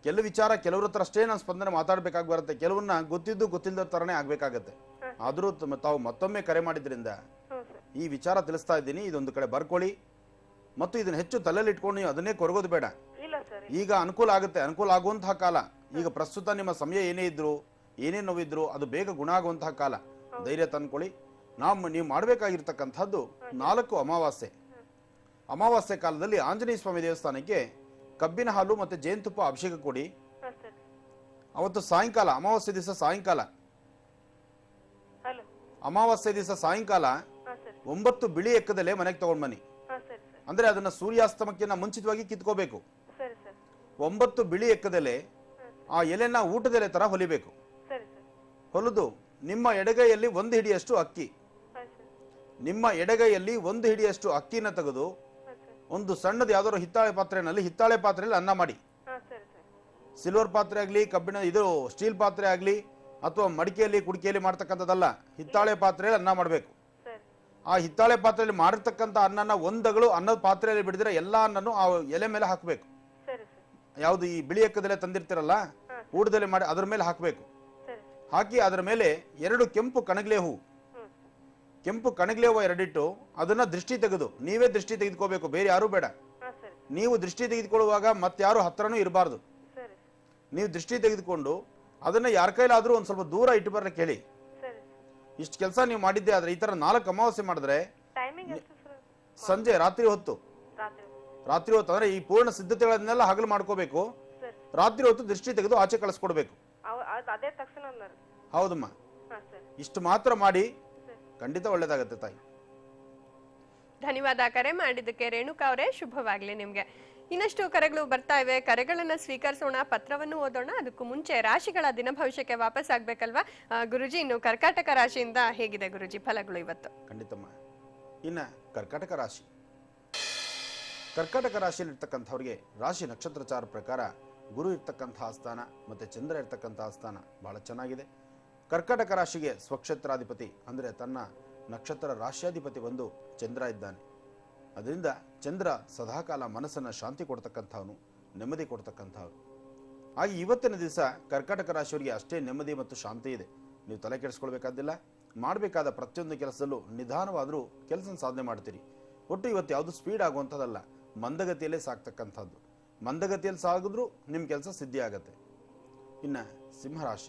ಕೆಲವು ವಿಚಾರ ಕೆಲವ್ರ ಹತ್ರ ಅಷ್ಟೇ ನಾನು ಸ್ಪಂದನೆ ಮಾತಾಡಬೇಕಾಗಿ ಬರುತ್ತೆ, ಕೆಲವನ್ನ ಗೊತ್ತಿದ್ದು ಗೊತ್ತಿಲ್ಲದ ಥರನೇ ಆಗಬೇಕಾಗತ್ತೆ. ಆದರೂ ತಾವು ಮತ್ತೊಮ್ಮೆ ಕರೆ ಮಾಡಿದ್ರಿಂದ ಈ ವಿಚಾರ ತಿಳಿಸ್ತಾ ಇದ್ದೀನಿ, ಇದೊಂದು ಕಡೆ ಬರ್ಕೊಳ್ಳಿ ಮತ್ತು ಇದನ್ನ ಹೆಚ್ಚು ತಲೆಯಲ್ಲಿ ಇಟ್ಕೊಂಡು ನೀವು ಅದನ್ನೇ ಕೊರಗೋದು ಬೇಡ. ಈಗ ಅನುಕೂಲ ಆಗುತ್ತೆ, ಅನುಕೂಲ ಆಗುವಂತಹ ಕಾಲ. ಈಗ ಪ್ರಸ್ತುತ ನಿಮ್ಮ ಸಮಯ ಏನೇ ಇದ್ರು ಏನೇ ನೋವಿದ್ರು ಅದು ಬೇಗ ಗುಣ ಆಗುವಂತಹ ಕಾಲ. ಧೈರ್ಯ ತಂದ್ಕೊಳ್ಳಿ. ನಾವು ನೀವು ಮಾಡಬೇಕಾಗಿರ್ತಕ್ಕಂಥದ್ದು ನಾಲ್ಕು ಅಮಾವಾಸ್ಯೆ. ಅಮಾವಾಸ್ಯೆ ಕಾಲದಲ್ಲಿ ಆಂಜನೇಯ ಸ್ವಾಮಿ ದೇವಸ್ಥಾನಕ್ಕೆ ಕಬ್ಬಿನ ಹಾಲು ಮತ್ತು ಜೇನುತುಪ್ಪ ಅಭಿಷೇಕ ಕೊಡಿ. ಅವತ್ತು ಸಾಯಂಕಾಲ, ಅಮಾವಾಸ್ಯೆ ದಿವಸ ಸಾಯಂಕಾಲ ಅಮಾವಾಸ್ಯೆ ದಿವಸ ಸಾಯಂಕಾಲ ಒಂಬತ್ತು ಬಿಳಿ ಎಕ್ಕದಲ್ಲೇ ಮನೆಗೆ ತಗೊಂಡ್ ಬನ್ನಿ. ಅಂದ್ರೆ ಅದನ್ನ ಸೂರ್ಯಾಸ್ತಮಕ್ಕಿಂತ ಮುಂಚಿತವಾಗಿ ಕಿತ್ಕೋಬೇಕು. ಒಂಬತ್ತು ಬಿಳಿ ಎಕ್ಕದಲ್ಲೇ ಆ ಎಲೆನ ಊಟದೆಲೆ ತರ ಹೊಲಿಬೇಕು. ಹೊಲಿದು ನಿಮ್ಮ ಎಡಗೈಯಲ್ಲಿ ಒಂದು ಹಿಡಿಯಷ್ಟು ಅಕ್ಕಿ, ನಿಮ್ಮ ಎಡಗೈಯಲ್ಲಿ ಒಂದು ಹಿಡಿಯಷ್ಟು ಅಕ್ಕಿನ ತೆಗೆದು ಒಂದು ಸಣ್ಣದು ಯಾವ್ದಾದ್ರು ಹಿತ್ತಾಳೆ ಪಾತ್ರೆನಲ್ಲಿ ಹಿತ್ತಾಳೆ ಪಾತ್ರೆಯಲ್ಲಿ ಅನ್ನ ಮಾಡಿ. ಸಿಲ್ವರ್ ಪಾತ್ರೆ ಆಗ್ಲಿ, ಕಬ್ಬಿಣ ಇದು ಸ್ಟೀಲ್ ಪಾತ್ರೆ ಆಗ್ಲಿ, ಅಥವಾ ಮಡಿಕೆಯಲ್ಲಿ ಕುಡಿಕೆಯಲ್ಲಿ ಮಾಡ್ತಕ್ಕಂಥದ್ದಲ್ಲ, ಹಿತ್ತಾಳೆ ಪಾತ್ರೆಯಲ್ಲಿ ಅನ್ನ ಮಾಡಬೇಕು. ಆ ಹಿತ್ತಾಳೆ ಪಾತ್ರೆಯಲ್ಲಿ ಮಾಡಿರ್ತಕ್ಕಂಥ ಅನ್ನನ ಒಂದಗಳು ಅನ್ನದ ಪಾತ್ರೆಯಲ್ಲಿ ಬಿಡಿದ್ರೆ ಎಲ್ಲಾ ಅನ್ನನು ಆ ಎಲೆ ಮೇಲೆ ಹಾಕಬೇಕು. ಯಾವ್ದು ಈ ಬಿಳಿ ಎಕ್ಕದೆಲೆ ತಂದಿರ್ತಿರಲ್ಲ, ಊಟದೆಲೆ ಮಾಡಿ ಅದ್ರ ಮೇಲೆ ಹಾಕಬೇಕು. ಹಾಕಿ ಅದರ ಮೇಲೆ ಎರಡು ಕೆಂಪು ಕಣಗ್ಲೆ ಹೂ, ಕೆಂಪು ಕಣಗ್ಲೆ ಹೂವು ಎರಡಿಟ್ಟು ಅದನ್ನ ದೃಷ್ಟಿ ತೆಗೆದು, ನೀವೇ ದೃಷ್ಟಿ ತೆಗೆದುಕೋಬೇಕು, ಬೇರೆ ಯಾರು ಬೇಡ. ನೀವು ದೃಷ್ಟಿ ತೆಗೆದುಕೊಳ್ಳುವಾಗ ಮತ್ತಾರು ಹತ್ರನೂ ಇರಬಾರ್ದು. ನೀವು ದೃಷ್ಟಿ ತೆಗೆದುಕೊಂಡು ಅದನ್ನ ಯಾರ ಕೈಲಾದ್ರೂ ಒಂದ್ ಸ್ವಲ್ಪ ದೂರ ಇಟ್ಟು ಬರ್ಲಿಕ್ಕೆ ಹೇಳಿ. ಇಷ್ಟು ಕೆಲಸ ನೀವು ಮಾಡಿದ್ದೆ ಆದ್ರೆ ಈ ತರ ನಾಲ್ಕು ಅಮಾವಾಸ್ಯೆ ಮಾಡಿದ್ರೆ ಸಂಜೆ ರಾತ್ರಿ ಹೊತ್ತು ರಾತ್ರಿ ಹೊತ್ತು ಅಂದ್ರೆ ಈ ಪೂರ್ಣ ಸಿದ್ಧತೆಗಳನ್ನೆಲ್ಲ ಹಗಲು ಮಾಡ್ಕೋಬೇಕು. ರಾತ್ರಿ ಹೊತ್ತು ದೃಷ್ಟಿ ತೆಗೆದು ಆಚೆ ಕಳಿಸ್ಕೊಡ್ಬೇಕು. ಹೌದಮ್ಮ, ಇಷ್ಟು ಮಾತ್ರ ಮಾಡಿ, ಖಂಡಿತ ಒಳ್ಳೇದಾಗತ್ತೆ ತಾಯಿ. ಧನ್ಯವಾದ ಕರೆ ಮಾಡಿದ್ದಕ್ಕೆ ರೇಣುಕಾ ಅವರೇ, ಶುಭವಾಗ್ಲಿ ನಿಮ್ಗೆ. ಇನ್ನಷ್ಟು ಕರೆಗಳು ಬರ್ತಾ ಇವೆ, ಕರೆಗಳನ್ನ ಸ್ವೀಕರಿಸೋಣ, ಪತ್ರವನ್ನು ಓದೋಣ. ಅದಕ್ಕೂ ಮುಂಚೆ ರಾಶಿಗಳ ದಿನ ಭವಿಷ್ಯಕ್ಕೆ ವಾಪಸ್ ಆಗ್ಬೇಕಲ್ವಾ ಗುರುಜಿ? ಇನ್ನು ಕರ್ಕಾಟಕ ರಾಶಿಯಿಂದ ಹೇಗಿದೆ ಗುರುಜಿ ಫಲಗಳು ಇವತ್ತು? ಖಂಡಿತಮ್ಮ. ಇನ್ನ ಕರ್ಕಾಟಕ ರಾಶಿ, ಕರ್ಕಾಟಕ ರಾಶಿಯಲ್ಲಿ ಇರ್ತಕ್ಕಂಥವ್ರಿಗೆ ರಾಶಿ ನಕ್ಷತ್ರಚಾರ ಪ್ರಕಾರ ಗುರು ಇರ್ತಕ್ಕಂತಹ ಸ್ಥಾನ ಮತ್ತೆ ಚಂದ್ರ ಇರ್ತಕ್ಕಂತಹ ಸ್ಥಾನ ಬಹಳ ಚೆನ್ನಾಗಿದೆ. ಕರ್ಕಾಟಕ ರಾಶಿಗೆ ಸ್ವಕ್ಷೇತ್ರಾಧಿಪತಿ ಅಂದ್ರೆ ತನ್ನ ನಕ್ಷತ್ರ ರಾಶ್ಯಾಧಿಪತಿ ಒಂದು ಚಂದ್ರ ಇದ್ದಾನೆ. ಅದರಿಂದ ಚಂದ್ರ ಸದಾಕಾಲ ಮನಸ್ಸನ್ನ ಶಾಂತಿ ಕೊಡ್ತಕ್ಕಂಥವನು, ನೆಮ್ಮದಿ ಕೊಡ್ತಕ್ಕಂಥವ್ರು. ಹಾಗೆ ಇವತ್ತಿನ ದಿವಸ ಕರ್ಕಾಟಕ ರಾಶಿಯವರಿಗೆ ಅಷ್ಟೇ ನೆಮ್ಮದಿ ಮತ್ತು ಶಾಂತಿ ಇದೆ. ನೀವು ತಲೆ ಕೆಡಿಸ್ಕೊಳ್ಬೇಕಾದಿಲ್ಲ. ಮಾಡಬೇಕಾದ ಪ್ರತಿಯೊಂದು ಕೆಲಸದಲ್ಲೂ ನಿಧಾನವಾದರೂ ಕೆಲಸ ಸಾಧನೆ ಮಾಡ್ತೀರಿ. ಒಟ್ಟು ಇವತ್ತು ಯಾವುದು ಸ್ಪೀಡ್ ಆಗುವಂಥದ್ದಲ್ಲ, ಮಂದಗತಿಯಲ್ಲೇ ಸಾಕ್ತಕ್ಕಂಥದ್ದು. ಮಂದಗತಿಯಲ್ಲಿ ಸಾಗಿದ್ರೂ ನಿಮ್ಮ ಕೆಲಸ ಸಿದ್ಧಿ ಆಗತ್ತೆ. ಇನ್ನು ಸಿಂಹರಾಶಿ,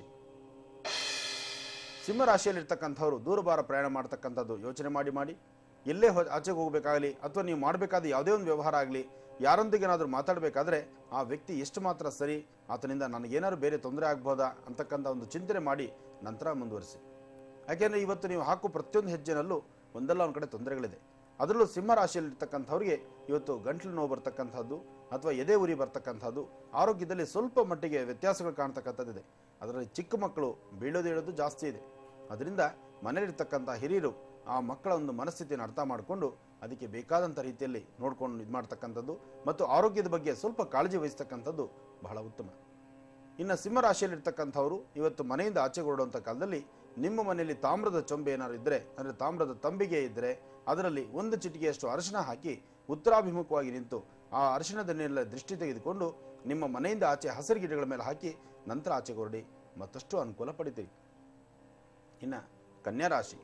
ಸಿಂಹರಾಶಿಯಲ್ಲಿ ಇರ್ತಕ್ಕಂಥವ್ರು ದೂರಭಾರ ಪ್ರಯಾಣ ಮಾಡ್ತಕ್ಕಂಥದ್ದು ಯೋಚನೆ ಮಾಡಿ ಮಾಡಿ ಎಲ್ಲೇ ಆಚೆಗೆ ಹೋಗಬೇಕಾಗಲಿ ಅಥವಾ ನೀವು ಮಾಡಬೇಕಾದ ಯಾವುದೇ ಒಂದು ವ್ಯವಹಾರ ಆಗಲಿ, ಯಾರೊಂದಿಗೇನಾದರೂ ಮಾತಾಡಬೇಕಾದ್ರೆ ಆ ವ್ಯಕ್ತಿ ಎಷ್ಟು ಮಾತ್ರ ಸರಿ, ಆತನಿಂದ ನನಗೇನಾದ್ರು ಬೇರೆ ತೊಂದರೆ ಆಗ್ಬೋದಾ ಅಂತಕ್ಕಂಥ ಒಂದು ಚಿಂತನೆ ಮಾಡಿ ನಂತರ ಮುಂದುವರಿಸಿ. ಯಾಕೆಂದರೆ ಇವತ್ತು ನೀವು ಹಾಕೋ ಪ್ರತಿಯೊಂದು ಹೆಜ್ಜೆನಲ್ಲೂ ಒಂದಲ್ಲ ಒಂದು ಕಡೆ ತೊಂದರೆಗಳಿದೆ. ಅದರಲ್ಲೂ ಸಿಂಹರಾಶಿಯಲ್ಲಿ ಇರ್ತಕ್ಕಂಥವ್ರಿಗೆ ಇವತ್ತು ಗಂಟ್ಲು ನೋವು ಬರ್ತಕ್ಕಂಥದ್ದು ಅಥವಾ ಎದೆ ಉರಿ ಬರ್ತಕ್ಕಂಥದ್ದು, ಆರೋಗ್ಯದಲ್ಲಿ ಸ್ವಲ್ಪ ಮಟ್ಟಿಗೆ ವ್ಯತ್ಯಾಸಗಳು ಕಾಣ್ತಕ್ಕಂಥದ್ದಿದೆ. ಅದರಲ್ಲಿ ಚಿಕ್ಕ ಮಕ್ಕಳು ಬೀಳೋದು ಹೇಳೋದು ಜಾಸ್ತಿ ಇದೆ. ಅದರಿಂದ ಮನೆಯಲ್ಲಿರ್ತಕ್ಕಂಥ ಹಿರಿಯರು ಆ ಮಕ್ಕಳ ಒಂದು ಮನಸ್ಥಿತಿಯನ್ನು ಅರ್ಥ ಮಾಡಿಕೊಂಡು ಅದಕ್ಕೆ ಬೇಕಾದಂಥ ರೀತಿಯಲ್ಲಿ ನೋಡ್ಕೊಂಡು ಇದು ಮಾಡ್ತಕ್ಕಂಥದ್ದು ಮತ್ತು ಆರೋಗ್ಯದ ಬಗ್ಗೆ ಸ್ವಲ್ಪ ಕಾಳಜಿ ವಹಿಸ್ತಕ್ಕಂಥದ್ದು ಬಹಳ ಉತ್ತಮ. ಇನ್ನು ಸಿಂಹರಾಶಿಯಲ್ಲಿರ್ತಕ್ಕಂಥವರು ಇವತ್ತು ಮನೆಯಿಂದ ಆಚೆ ಹೊರಡುವಂಥ ಕಾಲದಲ್ಲಿ ನಿಮ್ಮ ಮನೆಯಲ್ಲಿ ತಾಮ್ರದ ಚೊಂಬೆ ಏನಾದ್ರು ಇದ್ದರೆ, ಅಂದರೆ ತಾಮ್ರದ ತಂಬಿಗೆ ಇದ್ದರೆ ಅದರಲ್ಲಿ ಒಂದು ಚಿಟಿಕೆಯಷ್ಟು ಅರಿಶಿನ ಹಾಕಿ ಉತ್ತರಾಭಿಮುಖವಾಗಿ ನಿಂತು ಆ ಅರಿಶಿಣದ ನೀರಲ್ಲ ದೃಷ್ಟಿ ತೆಗೆದುಕೊಂಡು ನಿಮ್ಮ ಮನೆಯಿಂದ ಆಚೆ ಹಸಿರು ಗಿಡಗಳ ಮೇಲೆ ಹಾಕಿ ನಂತರ ಆಚೆ ಹೊರಡಿ, ಮತ್ತಷ್ಟು ಅನುಕೂಲ ಪಡಿತೀರಿ. ಇನ್ನು ಕನ್ಯಾ ರಾಶಿ,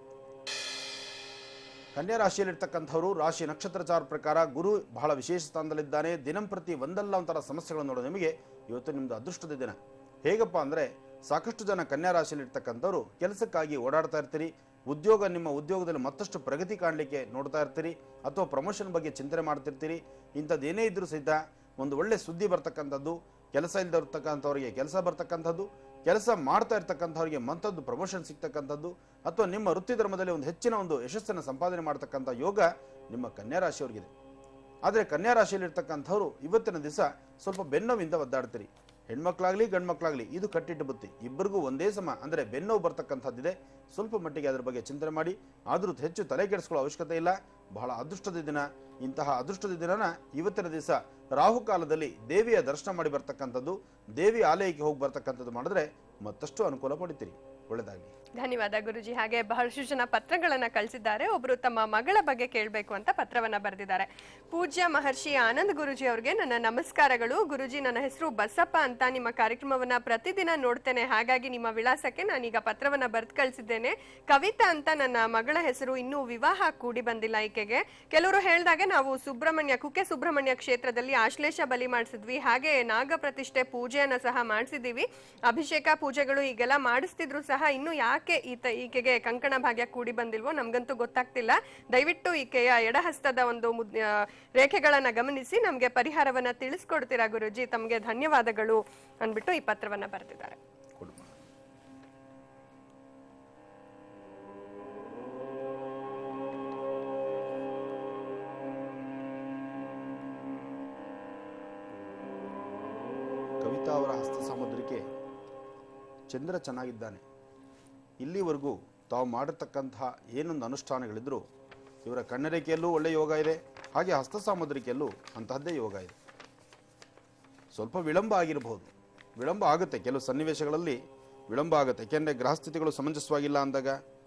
ಕನ್ಯಾ ರಾಶಿಯಲ್ಲಿರ್ತಕ್ಕಂಥವರು ರಾಶಿ ನಕ್ಷತ್ರಚಾರ ಪ್ರಕಾರ ಗುರು ಬಹಳ ವಿಶೇಷ ಸ್ಥಾನದಲ್ಲಿದ್ದಾನೆ. ದಿನಂಪ್ರತಿ ಒಂದಲ್ಲ ಒಂಥರ ಸಮಸ್ಯೆಗಳನ್ನು ನೋಡೋ ನಿಮಗೆ ಇವತ್ತು ನಿಮ್ಮದು ಅದೃಷ್ಟದ ದಿನ. ಹೇಗಪ್ಪ ಅಂದರೆ ಸಾಕಷ್ಟು ಜನ ಕನ್ಯಾ ರಾಶಿಯಲ್ಲಿರ್ತಕ್ಕಂಥವ್ರು ಕೆಲಸಕ್ಕಾಗಿ ಓಡಾಡ್ತಾ ಇರ್ತೀರಿ. ಉದ್ಯೋಗ, ನಿಮ್ಮ ಉದ್ಯೋಗದಲ್ಲಿ ಮತ್ತಷ್ಟು ಪ್ರಗತಿ ಕಾಣಲಿಕ್ಕೆ ನೋಡ್ತಾ ಇರ್ತೀರಿ ಅಥವಾ ಪ್ರಮೋಷನ್ ಬಗ್ಗೆ ಚಿಂತನೆ ಮಾಡ್ತಿರ್ತೀರಿ. ಇಂಥದ್ದೇನೇ ಇದ್ರೂ ಸಹಿತ ಒಂದು ಒಳ್ಳೆ ಸುದ್ದಿ ಬರ್ತಕ್ಕಂಥದ್ದು, ಕೆಲಸ ಇಲ್ದಿರ್ತಕ್ಕಂಥವ್ರಿಗೆ ಕೆಲಸ ಬರ್ತಕ್ಕಂಥದ್ದು, ಕೆಲಸ ಮಾಡ್ತಾ ಇರ್ತಕ್ಕಂಥವ್ರಿಗೆ ಮಂಥದ್ದು ಪ್ರಮೋಷನ್ ಸಿಗ್ತಕ್ಕಂಥದ್ದು ಅಥವಾ ನಿಮ್ಮ ವೃತ್ತಿ ಧರ್ಮದಲ್ಲಿ ಒಂದು ಹೆಚ್ಚಿನ ಒಂದು ಯಶಸ್ಸನ್ನು ಸಂಪಾದನೆ ಮಾಡ್ತಕ್ಕಂಥ ಯೋಗ ನಿಮ್ಮ ಕನ್ಯಾ ರಾಶಿಯವರಿಗಿದೆ. ಆದರೆ ಕನ್ಯಾ ರಾಶಿಯಲ್ಲಿರ್ತಕ್ಕಂಥವ್ರು ಇವತ್ತಿನ ದಿವಸ ಸ್ವಲ್ಪ ಬೆನ್ನೋವಿಂದ ಒದ್ದಾಡ್ತೀರಿ. ಹೆಣ್ಮಕ್ಳಾಗ್ಲಿ ಗಂಡು ಮಕ್ಕಳಾಗ್ಲಿ ಇದು ಕಟ್ಟಿಟ್ಟು ಬುತ್ತಿ, ಇಬ್ಬರಿಗೂ ಒಂದೇ ಸಮ ಅಂದರೆ ಬೆನ್ನೋವು ಬರ್ತಕ್ಕಂಥದ್ದಿದೆ. ಸ್ವಲ್ಪ ಮಟ್ಟಿಗೆ ಅದರ ಬಗ್ಗೆ ಚಿಂತನೆ ಮಾಡಿ, ಆದರೂ ಹೆಚ್ಚು ತಲೆ ಕೆಡಿಸ್ಕೊಳ್ಳೋ ಅವಶ್ಯಕತೆ ಇಲ್ಲ. ಬಹಳ ಅದೃಷ್ಟದ ದಿನ. ಇಂತಹ ಅದೃಷ್ಟದ ದಿನನ ಇವತ್ತಿನ ದಿವಸ ರಾಹುಕಾಲದಲ್ಲಿ ದೇವಿಯ ದರ್ಶನ ಮಾಡಿ ಬರ್ತಕ್ಕಂಥದ್ದು, ದೇವಿ ಆಲಯಕ್ಕೆ ಹೋಗಿ ಬರ್ತಕ್ಕಂಥದ್ದು ಮಾಡಿದ್ರೆ ಮತ್ತಷ್ಟು ಅನುಕೂಲ ಪಡಿತೀರಿ. ಒಳ್ಳೆಯದಾಗಲಿ. ಧನ್ಯವಾದ ಗುರುಜಿ. ಹಾಗೆ ಬಹಳಷ್ಟು ಜನ ಪತ್ರಗಳನ್ನ ಕಳಿಸಿದ್ದಾರೆ. ಒಬ್ರು ತಮ್ಮ ಮಗಳ ಬಗ್ಗೆ ಕೇಳಬೇಕು ಅಂತ ಪತ್ರವನ್ನ ಬರೆದಿದ್ದಾರೆ. ಪೂಜ್ಯ ಮಹರ್ಷಿ ಆನಂದ್ ಗುರುಜಿ ಅವ್ರಿಗೆ ನನ್ನ ನಮಸ್ಕಾರಗಳು. ಗುರುಜಿ, ನನ್ನ ಹೆಸರು ಬಸಪ್ಪ ಅಂತ. ನಿಮ್ಮ ಕಾರ್ಯಕ್ರಮವನ್ನ ಪ್ರತಿದಿನ ನೋಡ್ತೇನೆ, ಹಾಗಾಗಿ ನಿಮ್ಮ ವಿಳಾಸಕ್ಕೆ ನಾನೀಗ ಪತ್ರವನ್ನ ಬರೆದು ಕಳಿಸಿದ್ದೇನೆ. ಕವಿತಾ ಅಂತ ನನ್ನ ಮಗಳ ಹೆಸರು. ಇನ್ನೂ ವಿವಾಹ ಕೂಡಿ ಬಂದಿಲ್ಲ ಈಕೆಗೆ. ಕೆಲವರು ಹೇಳಿದಾಗೆ ನಾವು ಸುಬ್ರಹ್ಮಣ್ಯ ಕುಕ್ಕೆ ಸುಬ್ರಹ್ಮಣ್ಯ ಕ್ಷೇತ್ರದಲ್ಲಿ ಆಶ್ಲೇಷ ಬಲಿ ಮಾಡಿಸಿದ್ವಿ, ಹಾಗೆ ನಾಗ ಪ್ರತಿಷ್ಠೆ ಪೂಜೆಯನ್ನ ಸಹ ಮಾಡಿಸಿದೀವಿ. ಅಭಿಷೇಕ ಪೂಜೆಗಳು ಈಗೆಲ್ಲ ಮಾಡಿಸ್ತಿದ್ರು ಸಹ ಇನ್ನು ಯಾಕೆ ಈತ ಈಕೆಗೆ ಕಂಕಣ ಭಾಗ್ಯ ಕೂಡಿ ಬಂದಿಲ್ವೋ ನಮ್ಗಂತೂ ಗೊತ್ತಾಗ್ತಿಲ್ಲ. ದಯವಿಟ್ಟು ಈಕೆಯ ಎಡಹಸ್ತದ ಒಂದು ರೇಖೆಗಳನ್ನ ಗಮನಿಸಿ ನಮ್ಗೆ ಪರಿಹಾರವನ್ನ ತಿಳಿಸ್ಕೊಡ್ತೀರಾ ಗುರುಜಿ? ತಮ್ಗೆ ಧನ್ಯವಾದಗಳು ಅಂದ್ಬಿಟ್ಟು ಈ ಪತ್ರವನ್ನ ಬರೆದಿದ್ದಾರೆ. ಕವಿತಾ ಅವರ ಹಸ್ತ ಸಾಮುದ್ರಿಕೆ ಚಂದ್ರ ಚೆನ್ನಾಗಿದ್ದಾನೆ. ಇಲ್ಲಿವರೆಗೂ ತಾವು ಮಾಡಿರ್ತಕ್ಕಂತಹ ಏನೊಂದು ಅನುಷ್ಠಾನಗಳಿದ್ರು ಇವರ ಕಣ್ಣರೇಖೆಯಲ್ಲೂ ಒಳ್ಳೆಯ ಯೋಗ ಇದೆ, ಹಾಗೆ ಹಸ್ತ ಸಾಮುದ್ರಿಕೆಯಲ್ಲೂ ಅಂತಹದ್ದೇ ಯೋಗ ಇದೆ. ಸ್ವಲ್ಪ ವಿಳಂಬ ಆಗಿರಬಹುದು, ವಿಳಂಬ ಆಗುತ್ತೆ, ಕೆಲವು ಸನ್ನಿವೇಶಗಳಲ್ಲಿ ವಿಳಂಬ ಆಗುತ್ತೆ. ಯಾಕೆಂದರೆ ಗ್ರಹಸ್ಥಿತಿಗಳು ಸಮಂಜಸವಾಗಿಲ್ಲ ಅಂದಾಗ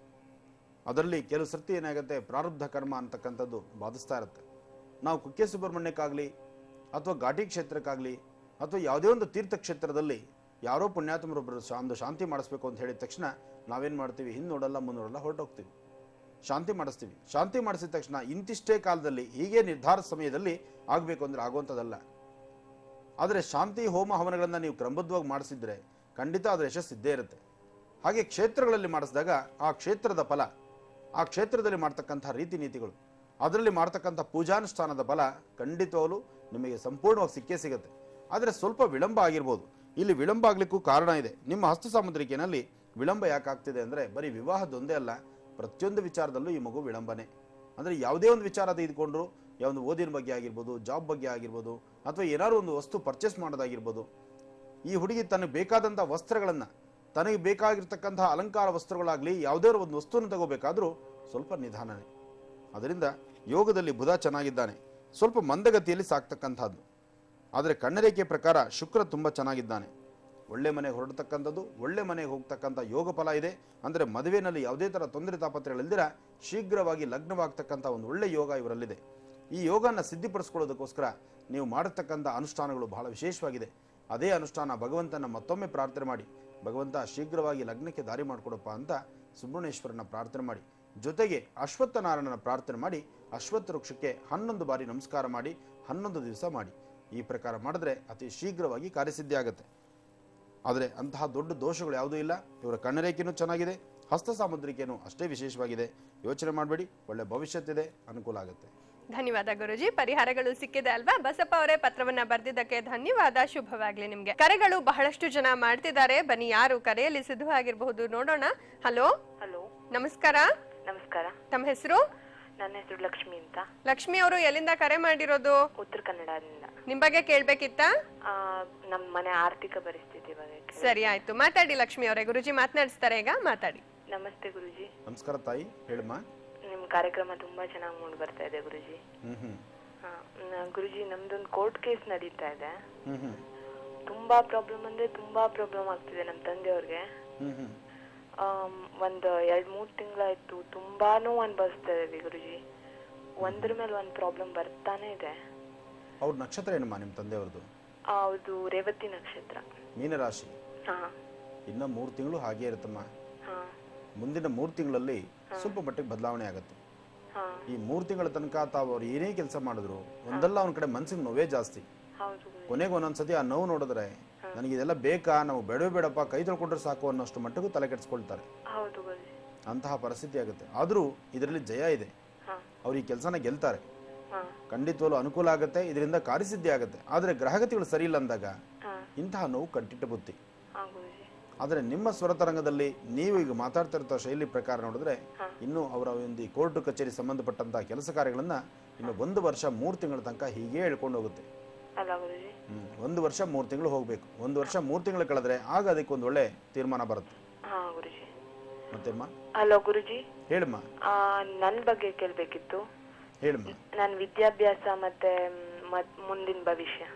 ಅದರಲ್ಲಿ ಕೆಲವು ಸರ್ತಿ ಏನಾಗುತ್ತೆ, ಪ್ರಾರಬ್ಧ ಕರ್ಮ ಅಂತಕ್ಕಂಥದ್ದು ಬಾಧಿಸ್ತಾ ಇರುತ್ತೆ. ನಾವು ಕುಕ್ಕೆ ಸುಬ್ರಹ್ಮಣ್ಯಕ್ಕಾಗಲಿ ಅಥವಾ ಘಾಟಿ ಕ್ಷೇತ್ರಕ್ಕಾಗಲಿ ಅಥವಾ ಯಾವುದೇ ಒಂದು ತೀರ್ಥಕ್ಷೇತ್ರದಲ್ಲಿ ಯಾರೋ ಪುಣ್ಯಾತ್ಮರೊಬ್ಬರು ಒಂದು ಶಾಂತಿ ಮಾಡಿಸ್ಬೇಕು ಅಂತ ಹೇಳಿದ ತಕ್ಷಣ ನಾವೇನು ಮಾಡ್ತೀವಿ, ಹಿಂದೆ ನೋಡಲ್ಲ ಮುಂದೆ ನೋಡಲ್ಲ ಹೊರಟೋಗ್ತೀವಿ, ಶಾಂತಿ ಮಾಡಿಸ್ತೀವಿ. ಶಾಂತಿ ಮಾಡಿಸಿದ ತಕ್ಷಣ ಇಂತಿಷ್ಟೇ ಕಾಲದಲ್ಲಿ ಹೀಗೆ ನಿರ್ಧಾರ ಸಮಯದಲ್ಲಿ ಆಗಬೇಕು ಅಂದರೆ ಆಗುವಂಥದ್ದಲ್ಲ. ಆದರೆ ಶಾಂತಿ ಹೋಮ ಹವನಗಳನ್ನು ನೀವು ಕ್ರಮಬದ್ಧವಾಗಿ ಮಾಡಿಸಿದ್ರೆ ಖಂಡಿತ ಅದರ ಯಶಸ್ಸಿದ್ದೇ ಇರುತ್ತೆ. ಹಾಗೆ ಕ್ಷೇತ್ರಗಳಲ್ಲಿ ಮಾಡಿಸಿದಾಗ ಆ ಕ್ಷೇತ್ರದ ಫಲ, ಆ ಕ್ಷೇತ್ರದಲ್ಲಿ ಮಾಡ್ತಕ್ಕಂಥ ರೀತಿ ನೀತಿಗಳು, ಅದರಲ್ಲಿ ಮಾಡ್ತಕ್ಕಂಥ ಪೂಜಾನುಷ್ಠಾನದ ಫಲ ಖಂಡಿತವಾಗಲೂ ನಿಮಗೆ ಸಂಪೂರ್ಣವಾಗಿ ಸಿಕ್ಕೇ ಸಿಗುತ್ತೆ. ಆದರೆ ಸ್ವಲ್ಪ ವಿಳಂಬ ಆಗಿರ್ಬೋದು. ಇಲ್ಲಿ ವಿಳಂಬ ಆಗಲಿಕ್ಕೂ ಕಾರಣ ಇದೆ. ನಿಮ್ಮ ಹಸ್ತ ಸಾಮುದ್ರಿಕೆಯಲ್ಲಿ ವಿಳಂಬ ಯಾಕಾಗ್ತಿದೆ ಅಂದರೆ ಬರೀ ವಿವಾಹದೊಂದೇ ಅಲ್ಲ, ಪ್ರತಿಯೊಂದು ವಿಚಾರದಲ್ಲೂ ಈ ಮಗು ವಿಳಂಬನೆ. ಅಂದರೆ ಯಾವುದೇ ಒಂದು ವಿಚಾರ ತೆಗೆದುಕೊಂಡ್ರು, ಯಾವೊಂದು ಓದಿನ ಬಗ್ಗೆ ಆಗಿರ್ಬೋದು, ಜಾಬ್ ಬಗ್ಗೆ ಆಗಿರ್ಬೋದು, ಅಥವಾ ಏನಾದ್ರು ಒಂದು ವಸ್ತು ಪರ್ಚೇಸ್ ಮಾಡೋದಾಗಿರ್ಬೋದು, ಈ ಹುಡುಗಿ ತನಗೆ ಬೇಕಾದಂಥ ವಸ್ತ್ರಗಳನ್ನು, ತನಗೆ ಬೇಕಾಗಿರ್ತಕ್ಕಂಥ ಅಲಂಕಾರ ವಸ್ತ್ರಗಳಾಗಲಿ ಯಾವುದೇ ಒಂದು ವಸ್ತುವನ್ನು ತಗೋಬೇಕಾದ್ರೂ ಸ್ವಲ್ಪ ನಿಧಾನನೇ. ಅದರಿಂದ ಯೋಗದಲ್ಲಿ ಬುಧ ಚೆನ್ನಾಗಿದ್ದಾನೆ, ಸ್ವಲ್ಪ ಮಂದಗತಿಯಲ್ಲಿ ಸಾಕ್ತಕ್ಕಂಥದ್ದು. ಆದರೆ ಕಣ್ಣರೇಖೆ ಪ್ರಕಾರ ಶುಕ್ರ ತುಂಬ ಚೆನ್ನಾಗಿದ್ದಾನೆ. ಒಳ್ಳೆ ಮನೆಗೆ ಹೊರಡ್ತಕ್ಕಂಥದ್ದು, ಒಳ್ಳೆ ಮನೆಗೆ ಹೋಗ್ತಕ್ಕಂಥ ಯೋಗ ಫಲ ಇದೆ. ಅಂದರೆ ಮದುವೆಯಲ್ಲಿ ಯಾವುದೇ ಥರ ತೊಂದರೆ ತಾಪತ್ರೆಗಳಿಲ್ದಿರ ಶೀಘ್ರವಾಗಿ ಲಗ್ನವಾಗ್ತಕ್ಕಂಥ ಒಂದು ಒಳ್ಳೆ ಯೋಗ ಇವರಲ್ಲಿದೆ. ಈ ಯೋಗನ ಸಿದ್ಧಿಪಡಿಸ್ಕೊಳ್ಳೋದಕ್ಕೋಸ್ಕರ ನೀವು ಮಾಡತಕ್ಕಂಥ ಅನುಷ್ಠಾನಗಳು ಬಹಳ ವಿಶೇಷವಾಗಿದೆ. ಅದೇ ಅನುಷ್ಠಾನ ಭಗವಂತನ ಮತ್ತೊಮ್ಮೆ ಪ್ರಾರ್ಥನೆ ಮಾಡಿ, ಭಗವಂತ ಶೀಘ್ರವಾಗಿ ಲಗ್ನಕ್ಕೆ ದಾರಿ ಮಾಡಿಕೊಡಪ್ಪ ಅಂತ ಸುಬ್ರಹ್ಮಣ್ಯೇಶ್ವರನ ಪ್ರಾರ್ಥನೆ ಮಾಡಿ, ಜೊತೆಗೆ ಅಶ್ವತ್ಥನಾರಾಯಣನ ಪ್ರಾರ್ಥನೆ ಮಾಡಿ, ಅಶ್ವತ್ಥ ವೃಕ್ಷಕ್ಕೆ ಹನ್ನೊಂದು ಬಾರಿ ನಮಸ್ಕಾರ ಮಾಡಿ ಹನ್ನೊಂದು ದಿವಸ ಮಾಡಿ. ಈ ಪ್ರಕಾರ ಮಾಡಿದ್ರೆ ಅತಿ ಶೀಘ್ರವಾಗಿ ಕಾರ್ಯಸಿದ್ಧಿ ಆಗುತ್ತೆ. ಆದರೆ ಅಂತಹ ದೊಡ್ಡ ದೋಷಗಳು ಯಾವುದೂ ಇಲ್ಲ. ಇವರ ಕಣ್ಣರೇಖೆನೂ ಚೆನ್ನಾಗಿದೆ, ಹಸ್ತ ಸಾಮುದ್ರಿಕೆನೂ ಅಷ್ಟೇ ವಿಶೇಷವಾಗಿದೆ. ಯೋಚನೆ ಮಾಡಬೇಡಿ, ಒಳ್ಳೆ ಭವಿಷ್ಯತ್ತಿದೆ, ಅನುಕೂಲ ಆಗುತ್ತೆ. ಧನ್ಯವಾದ ಗುರುಜಿ. ಪರಿಹಾರಗಳು ಸಿಕ್ಕಿದೆ ಅಲ್ವಾ? ಬಸಪ್ಪ ಅವರೇ ಪತ್ರವನ್ನ ಬರ್ದಿದ್ದಕ್ಕೆ ಧನ್ಯವಾದ. ಶುಭವಾಗ್ಲಿ ನಿಮ್ಗೆ. ಕರೆಗಳು ಬಹಳಷ್ಟು ಜನ ಮಾಡ್ತಿದ್ದಾರೆ. ಬನ್ನಿ, ಯಾರು ಕರೆಯಲ್ಲಿ ಸಿದ್ಧವಾಗಿರಬಹುದು ನೋಡೋಣ. ಹಲೋ ಹಲೋ, ನಮಸ್ಕಾರ. ನಮಸ್ಕಾರ. ತಮ್ಮ ಹೆಸರು? ನನ್ನ ಹೆಸರು ಲಕ್ಷ್ಮಿ ಅಂತ. ಲಕ್ಷ್ಮಿ ಅವರು ಎಲ್ಲಿಂದ ಕರೆ ಮಾಡಿರೋದು? ಉತ್ತರ ಕನ್ನಡದಿಂದ. ನಿಮ್ ಬಗ್ಗೆ ಕೇಳ್ಬೇಕಿತ್ತಾ? ನಮ್ಮ ಮನೆ ಆರ್ಥಿಕ ಪರಿಸ್ಥಿತಿ ಬಗ್ಗೆ. ಸರಿ, ಆಯ್ತು, ಮಾತಾಡಿ ಲಕ್ಷ್ಮಿ ಅವರೇ. ಗುರುಜಿ ಮಾತನಾಡಿಸ್ತಾರೆ, ಈಗ ಮಾತಾಡಿ. ನಮಸ್ತೆ ಗುರುಜಿ. ನಮಸ್ಕಾರ ತಾಯಿ, ಹೇಳಮ್ಮ. ನಿಮ್ ಕಾರ್ಯಕ್ರಮ ತುಂಬಾ ಚೆನ್ನಾಗಿ ಮೂಡ್ ಬರ್ತಾ ಇದೆ ಗುರುಜಿ. ಗುರುಜಿ, ನಮ್ದೊಂದು ಕೋರ್ಟ್ ಕೇಸ್ ನಡೀತಾ ಇದೆ. ತುಂಬಾ ಪ್ರಾಬ್ಲಮ್ ಅಂದ್ರೆ ತುಂಬಾ ಪ್ರಾಬ್ಲಮ್ ಆಗ್ತಿದೆ ನಮ್ ತಂದೆಯವ್ರಿಗೆ. ಒಂದ್ ಎರಡ್ ಮೂರ್ ತಿಂಗಳಾಯ್ತು, ತುಂಬಾನು ಅನ್ಭವಿಸ್ತಾ ಇದೀವಿ ಗುರುಜಿ. ಒಂದ್ರ ಮೇಲೆ ಒಂದ್ ಪ್ರಾಬ್ಲಮ್ ಬರ್ತಾನೆ ಇದೆ. ಅವ್ರ ನಕ್ಷತ್ರ ಏನಮ್ಮ ನಿಮ್ಮ ತಂದೆಯವ್ರದ್ದು? ಹೌದು, ರೇವತಿ ನಕ್ಷತ್ರ, ಮೀನರಾಶಿ. ಇನ್ನ ಮೂರು ತಿಂಗಳು ಹಾಗೆ ಇರುತ್ತಮ್ಮ. ಮುಂದಿನ ಮೂರು ತಿಂಗಳಲ್ಲಿ ಸ್ವಲ್ಪ ಮಟ್ಟಿಗೆ ಬದಲಾವಣೆ ಆಗುತ್ತೆ. ಈ ಮೂರು ತಿಂಗಳ ತನಕ ತಾವು ಅವ್ರು ಏನೇ ಕೆಲಸ ಮಾಡಿದ್ರು ಒಂದಲ್ಲ ಅವನ ಕಡೆ ಮನ್ಸಿಗೆ ನೋವೇ ಜಾಸ್ತಿ. ಕೊನೆಗೆ ಒಂದೊಂದ್ಸತಿ ಆ ನೋವು ನೋಡಿದ್ರೆ ನನಗೆ ಇದೆಲ್ಲ ಬೇಕಾ, ನಾವು ಬೇಡವೇ ಬೇಡಪ್ಪ, ಕೈ ತೊಳ್ಕೊಂಡ್ರೆ ಸಾಕು ಅನ್ನೋಷ್ಟು ಮಟ್ಟಿಗೂ ತಲೆ ಕೆಡಿಸ್ಕೊಳ್ತಾರೆ. ಅಂತಹ ಪರಿಸ್ಥಿತಿ ಆಗುತ್ತೆ. ಆದ್ರೂ ಇದರಲ್ಲಿ ಜಯ ಇದೆ. ಅವ್ರು ಈ ಕೆಲಸನ ಗೆಲ್ತಾರೆ, ಖಂಡಿತವಲ್ಲೂ ಅನುಕೂಲ ಆಗುತ್ತೆ, ಇದರಿಂದ ಕಾರ್ಯಸಿದ್ಧಿ ಆಗುತ್ತೆ. ಆದ್ರೆ ಗ್ರಹಗತಿಗಳು ಸರಿ ಇಲ್ಲ ಅಂದಾಗ ಇಂತಹ ನೋವು ಕಂಟಿಟ್ಟ ಬುತ್ತಿ. ಆದರೆ ನಿಮ್ಮ ಸ್ವರತರಂಗದಲ್ಲಿ ನೀವು ಈಗ ಮಾತಾಡ್ತಿರೋ ಶೈಲಿ ಪ್ರಕಾರ ನೋಡಿದ್ರೆ ಇನ್ನು ಅವರ ಒಂದು ಕೋರ್ಟ್ ಕಚೇರಿ ಸಂಬಂಧಪಟ್ಟಂತಹ ಕೆಲಸ ಕಾರ್ಯಗಳನ್ನ ಇನ್ನು ಒಂದು ವರ್ಷ ಮೂರು ತಿಂಗಳ ತನಕ ಹೀಗೆ ಹೇಳ್ಕೊಂಡು ಹೋಗುತ್ತೆ. ಹ್ಮ್ ಒಂದು ವರ್ಷ ಮೂರು ತಿಂಗಳು ಹೋಗ್ಬೇಕು. ಒಂದು ವರ್ಷ ಮೂರು ತಿಂಗಳು ಕಳೆದ್ರೆ ಆಗ ಅದಕ್ಕೆ ಒಂದು ಒಳ್ಳೆ ತೀರ್ಮಾನ ಬರುತ್ತೆ. ಮತ್ತೆಮ್ಮ? ಹಲೋ ಗುರುಜಿ. ಹೇಳಮ್ಮ. ನನ್ ಬಗ್ಗೆ ಕೇಳ್ಬೇಕಿತ್ತು. ಹೇಳಮ್ಮ. ನನ್ನ ವಿದ್ಯಾಭ್ಯಾಸ ಮತ್ತೆ ಮುಂದಿನ ಭವಿಷ್ಯ.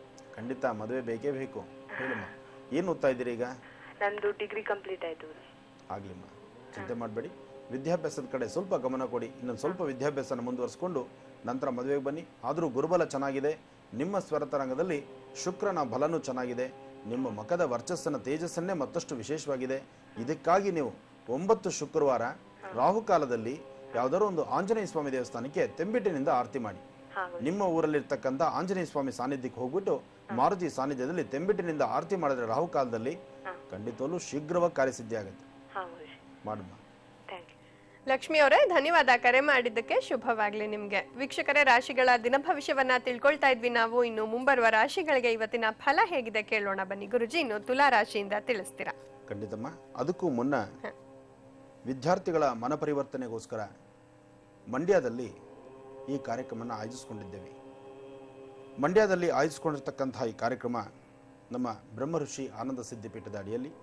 ಖಂಡಿತ ಮದುವೆ ಬೇಕೇ ಬೇಕು. ಹೇಳಮ್ಮ, ಏನು ಓದ್ತಾ ಇದ್ದೀರಿ ಈಗ? ನಂದು ಡಿಗ್ರಿ ಕಂಪ್ಲೀಟ್ ಆಯ್ತು. ಆಗ್ಲಿಮ್ಮ, ಚಿಂತೆ ಮಾಡಬೇಡಿ. ವಿದ್ಯಾಭ್ಯಾಸದ ಕಡೆ ಸ್ವಲ್ಪ ಗಮನ ಕೊಡಿ. ಇನ್ನೊಂದು ಸ್ವಲ್ಪ ವಿದ್ಯಾಭ್ಯಾಸನ ಮುಂದುವರಿಸ್ಕೊಂಡು ನಂತರ ಮದುವೆಗೆ ಬನ್ನಿ. ಆದರೂ ಗುರುಬಲ ಚೆನ್ನಾಗಿದೆ. ನಿಮ್ಮ ಸ್ವರತರಂಗದಲ್ಲಿ ಶುಕ್ರನ ಬಲನೂ ಚೆನ್ನಾಗಿದೆ. ನಿಮ್ಮ ಮಖದ ವರ್ಚಸ್ಸನ ತೇಜಸ್ಸನ್ನೇ ಮತ್ತಷ್ಟು ವಿಶೇಷವಾಗಿದೆ. ಇದಕ್ಕಾಗಿ ನೀವು ಒಂಬತ್ತು ಶುಕ್ರವಾರ ರಾಹುಕಾಲದಲ್ಲಿ ಯಾವುದಾದ್ರು ಒಂದು ಆಂಜನೇಯ ಸ್ವಾಮಿ ದೇವಸ್ಥಾನಕ್ಕೆ ತೆಂಬಿಟ್ಟಿನಿಂದ ಆರತಿ ಮಾಡಿ. ನಿಮ್ಮ ಊರಲ್ಲಿರ್ತಕ್ಕಂಥ ಆಂಜನೇಯ ಸ್ವಾಮಿ ಸಾನ್ನಿಧ್ಯಕ್ಕೆ ಹೋಗ್ಬಿಟ್ಟು ಮಾರುತಿ ಸಾನ್ನಿಧ್ಯದಲ್ಲಿ ತೆಂಬಿಟ್ಟಿನಿಂದ ಆರತಿ ಮಾಡಿದ್ರೆ ರಾಹುಕಾಲದಲ್ಲಿ ಖಂಡಿತವಲ್ಲೂ ಶೀಘ್ರವಾಗಿ ಕಾರ್ಯಸಿದ್ಧಿ ಆಗುತ್ತೆ. ಮಾಡಮ್ಮ. ಲಕ್ಷ್ಮಿ ಅವರೇ, ಧನ್ಯವಾದ ಕರೆ ಮಾಡಿದ್ದಕ್ಕೆ. ಶುಭವಾಗ್ಲಿ ನಿಮ್ಗೆ. ವೀಕ್ಷಕರೇ, ರಾಶಿಗಳ ದಿನ ಭವಿಷ್ಯವನ್ನ ತಿಳ್ಕೊಳ್ತಾ ಇದ್ವಿ ನಾವು. ಇನ್ನು ಮುಂಬರುವ ರಾಶಿಗಳಿಗೆ ಇವತ್ತಿನ ಫಲ ಹೇಗಿದೆ ಕೇಳೋಣ ಬನ್ನಿ. ಗುರುಜಿ, ಇನ್ನು ತುಲಾ ರಾಶಿಯಿಂದ ತಿಳಿಸ್ತೀರಾ? ಖಂಡಿತಮ್ಮ. ಅದಕ್ಕೂ ಮುನ್ನ ವಿದ್ಯಾರ್ಥಿಗಳ ಮನ ಪರಿವರ್ತನೆಗೋಸ್ಕರ ಮಂಡ್ಯದಲ್ಲಿ ಈ ಕಾರ್ಯಕ್ರಮನ ಆಯೋಜಿಸಿಕೊಂಡಿದ್ದೇವೆ. ಮಂಡ್ಯದಲ್ಲಿ ಆಯೋಜಿಸಿಕೊಂಡಿರ್ತಕ್ಕಂತಹ ಈ ಕಾರ್ಯಕ್ರಮ ನಮ್ಮ ಬ್ರಹ್ಮಋಷಿ ಆನಂದ ಸಿದ್ಧಿಪೀಠದ ಅಡಿಯಲ್ಲಿ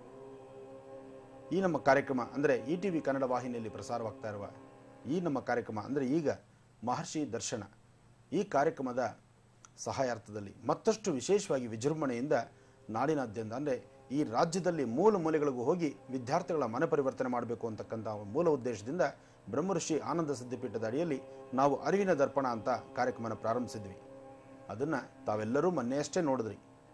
ಈ ನಮ್ಮ ಕಾರ್ಯಕ್ರಮ ಅಂದರೆ ಇ ಟಿ ವಿ ಕನ್ನಡ ವಾಹಿನಿಯಲ್ಲಿ ಪ್ರಸಾರವಾಗ್ತಾ ಇರುವ ಈ ನಮ್ಮ ಕಾರ್ಯಕ್ರಮ ಅಂದರೆ ಈಗ ಮಹರ್ಷಿ ದರ್ಶನ ಈ ಕಾರ್ಯಕ್ರಮದ ಸಹಾಯಾರ್ಥದಲ್ಲಿ ಮತ್ತಷ್ಟು ವಿಶೇಷವಾಗಿ ವಿಜೃಂಭಣೆಯಿಂದ ನಾಡಿನಾದ್ಯಂತ ಅಂದರೆ ಈ ರಾಜ್ಯದಲ್ಲಿ ಮೂಲ ಮೂಲೆಗಳಿಗೂ ಹೋಗಿ ವಿದ್ಯಾರ್ಥಿಗಳ ಮನ ಪರಿವರ್ತನೆ ಮಾಡಬೇಕು ಅಂತಕ್ಕಂಥ ಮೂಲ ಉದ್ದೇಶದಿಂದ ಬ್ರಹ್ಮಋಷಿ ಆನಂದ ಸಿದ್ಧಿಪೀಠದ ಅಡಿಯಲ್ಲಿ ನಾವು ಅರಿವಿನ ದರ್ಪಣ ಅಂತ ಕಾರ್ಯಕ್ರಮನ ಪ್ರಾರಂಭಿಸಿದ್ವಿ. ಅದನ್ನು ತಾವೆಲ್ಲರೂ ಮೊನ್ನೆಯಷ್ಟೇ ನೋಡಿದ್ರಿ.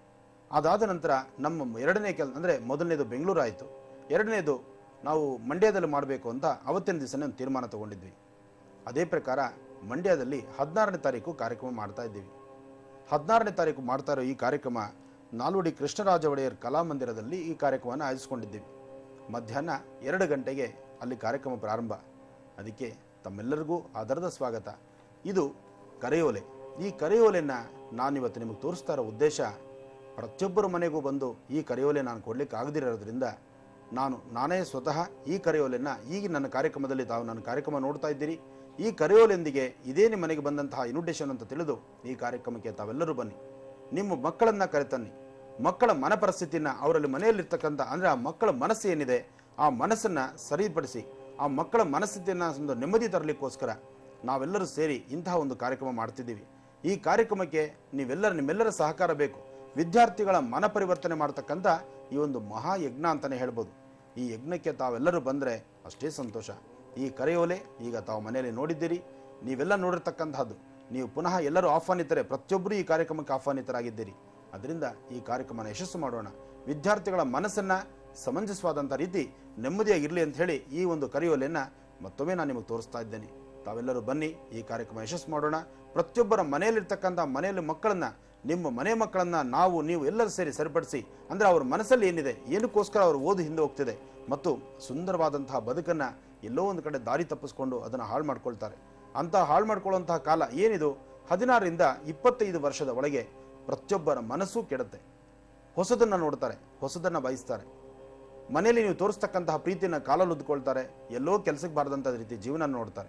ಅದಾದ ನಂತರ ನಮ್ಮ ಎರಡನೇ ಕೆಲ ಅಂದರೆ ಮೊದಲನೇದು ಬೆಂಗಳೂರು ಆಯಿತು, ಎರಡನೇದು ನಾವು ಮಂಡ್ಯದಲ್ಲಿ ಮಾಡಬೇಕು ಅಂತ ಅವತ್ತಿನ ದಿವಸನೇ ಒಂದು ತೀರ್ಮಾನ ತಗೊಂಡಿದ್ವಿ. ಅದೇ ಪ್ರಕಾರ ಮಂಡ್ಯದಲ್ಲಿ ಹದಿನಾರನೇ ತಾರೀಕು ಕಾರ್ಯಕ್ರಮ ಮಾಡ್ತಾ ಇದ್ದೀವಿ. ಹದಿನಾರನೇ ತಾರೀಕು ಮಾಡ್ತಾ ಇರೋ ಈ ಕಾರ್ಯಕ್ರಮ ನಾಲ್ವಡಿ ಕೃಷ್ಣರಾಜ ಒಡೆಯರ್ ಕಲಾಮಂದಿರದಲ್ಲಿ ಈ ಕಾರ್ಯಕ್ರಮವನ್ನು ಆಯೋಜಿಸ್ಕೊಂಡಿದ್ದೀವಿ. ಮಧ್ಯಾಹ್ನ ಎರಡು ಗಂಟೆಗೆ ಅಲ್ಲಿ ಕಾರ್ಯಕ್ರಮ ಪ್ರಾರಂಭ. ಅದಕ್ಕೆ ತಮ್ಮೆಲ್ಲರಿಗೂ ಆಧಾರದ ಸ್ವಾಗತ. ಇದು ಕರೆಯೋಲೆ. ಈ ಕರೆಯೋಲೆಯನ್ನು ನಾನಿವತ್ತು ನಿಮಗೆ ತೋರಿಸ್ತಾ ಇರೋ ಉದ್ದೇಶ, ಪ್ರತಿಯೊಬ್ಬರ ಮನೆಗೂ ಬಂದು ಈ ಕರೆಯೋಲೆ ನಾನು ಕೊಡಲಿಕ್ಕೆ ಆಗದಿರೋದ್ರಿಂದ ನಾನು ನಾನೇ ಸ್ವತಃ ಈ ಕರೆಯೋಲೆಯನ್ನು ಈಗ ನನ್ನ ಕಾರ್ಯಕ್ರಮದಲ್ಲಿ ತಾವು ನನ್ನ ಕಾರ್ಯಕ್ರಮ ನೋಡ್ತಾ ಇದ್ದೀರಿ. ಈ ಕರೆಯೋಲೆಯೊಂದಿಗೆ ಇದೇ ನಿಮ್ಮ ಮನೆಗೆ ಬಂದಂತಹ ಇನ್ವಿಟೇಷನ್ ಅಂತ ತಿಳಿದು ಈ ಕಾರ್ಯಕ್ರಮಕ್ಕೆ ತಾವೆಲ್ಲರೂ ಬನ್ನಿ. ನಿಮ್ಮ ಮಕ್ಕಳನ್ನು ಕರೆತನ್ನಿ. ಮಕ್ಕಳ ಮನ ಪರಿಸ್ಥಿತಿಯನ್ನು, ಅವರಲ್ಲಿ ಮನೆಯಲ್ಲಿರ್ತಕ್ಕಂಥ ಅಂದರೆ ಆ ಮಕ್ಕಳ ಮನಸ್ಸು ಏನಿದೆ ಆ ಮನಸ್ಸನ್ನು ಸರಿಪಡಿಸಿ ಆ ಮಕ್ಕಳ ಮನಸ್ಥಿತಿಯನ್ನು ಒಂದು ನೆಮ್ಮದಿ ತರಲಿಕ್ಕೋಸ್ಕರ ನಾವೆಲ್ಲರೂ ಸೇರಿ ಇಂತಹ ಒಂದು ಕಾರ್ಯಕ್ರಮ ಮಾಡ್ತಿದ್ದೀವಿ. ಈ ಕಾರ್ಯಕ್ರಮಕ್ಕೆ ನೀವೆಲ್ಲರ ನಿಮ್ಮೆಲ್ಲರ ಸಹಕಾರ ಬೇಕು. ವಿದ್ಯಾರ್ಥಿಗಳ ಮನ ಪರಿವರ್ತನೆ ಮಾಡ್ತಕ್ಕಂಥ ಈ ಒಂದು ಮಹಾಯಜ್ಞ ಅಂತಲೇ ಹೇಳ್ಬೋದು. ಈ ಯಜ್ಞಕ್ಕೆ ತಾವೆಲ್ಲರೂ ಬಂದರೆ ಅಷ್ಟೇ ಸಂತೋಷ. ಈ ಕರೆಯೋಲೆ ಈಗ ತಾವು ಮನೆಯಲ್ಲಿ ನೋಡಿದ್ದೀರಿ, ನೀವೆಲ್ಲ ನೋಡಿರ್ತಕ್ಕಂಥದ್ದು. ನೀವು ಪುನಃ ಎಲ್ಲರೂ ಆಹ್ವಾನಿತರೆ, ಪ್ರತಿಯೊಬ್ಬರು ಈ ಕಾರ್ಯಕ್ರಮಕ್ಕೆ ಆಹ್ವಾನಿತರಾಗಿದ್ದೀರಿ. ಅದರಿಂದ ಈ ಕಾರ್ಯಕ್ರಮನ ಯಶಸ್ಸು ಮಾಡೋಣ. ವಿದ್ಯಾರ್ಥಿಗಳ ಮನಸ್ಸನ್ನು ಸಮಂಜಸವಾದಂಥ ರೀತಿ ನೆಮ್ಮದಿಯಾಗಿರಲಿ ಅಂತ ಹೇಳಿ ಈ ಒಂದು ಕರೆಯೋಲೆಯನ್ನು ಮತ್ತೊಮ್ಮೆ ನಾನು ನಿಮಗೆ ತೋರಿಸ್ತಾ ಇದ್ದೇನೆ. ತಾವೆಲ್ಲರೂ ಬನ್ನಿ, ಈ ಕಾರ್ಯಕ್ರಮ ಯಶಸ್ಸು ಮಾಡೋಣ. ಪ್ರತಿಯೊಬ್ಬರ ಮನೆಯಲ್ಲಿರ್ತಕ್ಕಂಥ ಮನೆಯಲ್ಲಿ ಮಕ್ಕಳನ್ನು, ನಿಮ್ಮ ಮನೆ ಮಕ್ಕಳನ್ನು ನಾವು ನೀವು ಎಲ್ಲರೂ ಸೇರಿ ಸರಿಪಡಿಸಿ, ಅಂದರೆ ಅವ್ರ ಮನಸ್ಸಲ್ಲಿ ಏನಿದೆ, ಏನಕ್ಕೋಸ್ಕರ ಅವರು ಓದು ಹಿಂದೆ ಹೋಗ್ತಿದೆ ಮತ್ತು ಸುಂದರವಾದಂತಹ ಬದುಕನ್ನು ಎಲ್ಲೋ ಒಂದು ಕಡೆ ದಾರಿ ತಪ್ಪಿಸ್ಕೊಂಡು ಅದನ್ನು ಹಾಳು ಮಾಡ್ಕೊಳ್ತಾರೆ. ಅಂತಹ ಹಾಳು ಮಾಡ್ಕೊಳ್ಳುವಂತಹ ಕಾಲ ಏನಿದು, ಹದಿನಾರರಿಂದ ಇಪ್ಪತ್ತೈದು ವರ್ಷದ ಒಳಗೆ ಪ್ರತಿಯೊಬ್ಬರ ಮನಸ್ಸು ಕೆಡುತ್ತೆ. ಹೊಸದನ್ನು ನೋಡ್ತಾರೆ, ಹೊಸದನ್ನು ಬಯಸ್ತಾರೆ. ಮನೆಯಲ್ಲಿ ನೀವು ತೋರಿಸ್ತಕ್ಕಂತಹ ಪ್ರೀತಿಯನ್ನು ಕಾಲಲ್ಲಿ ಉದ್ಕೊಳ್ತಾರೆ. ಎಲ್ಲೋ ಕೆಲಸಕ್ಕೆ ಬಾರದಂಥ ರೀತಿ ಜೀವನ ನೋಡ್ತಾರೆ.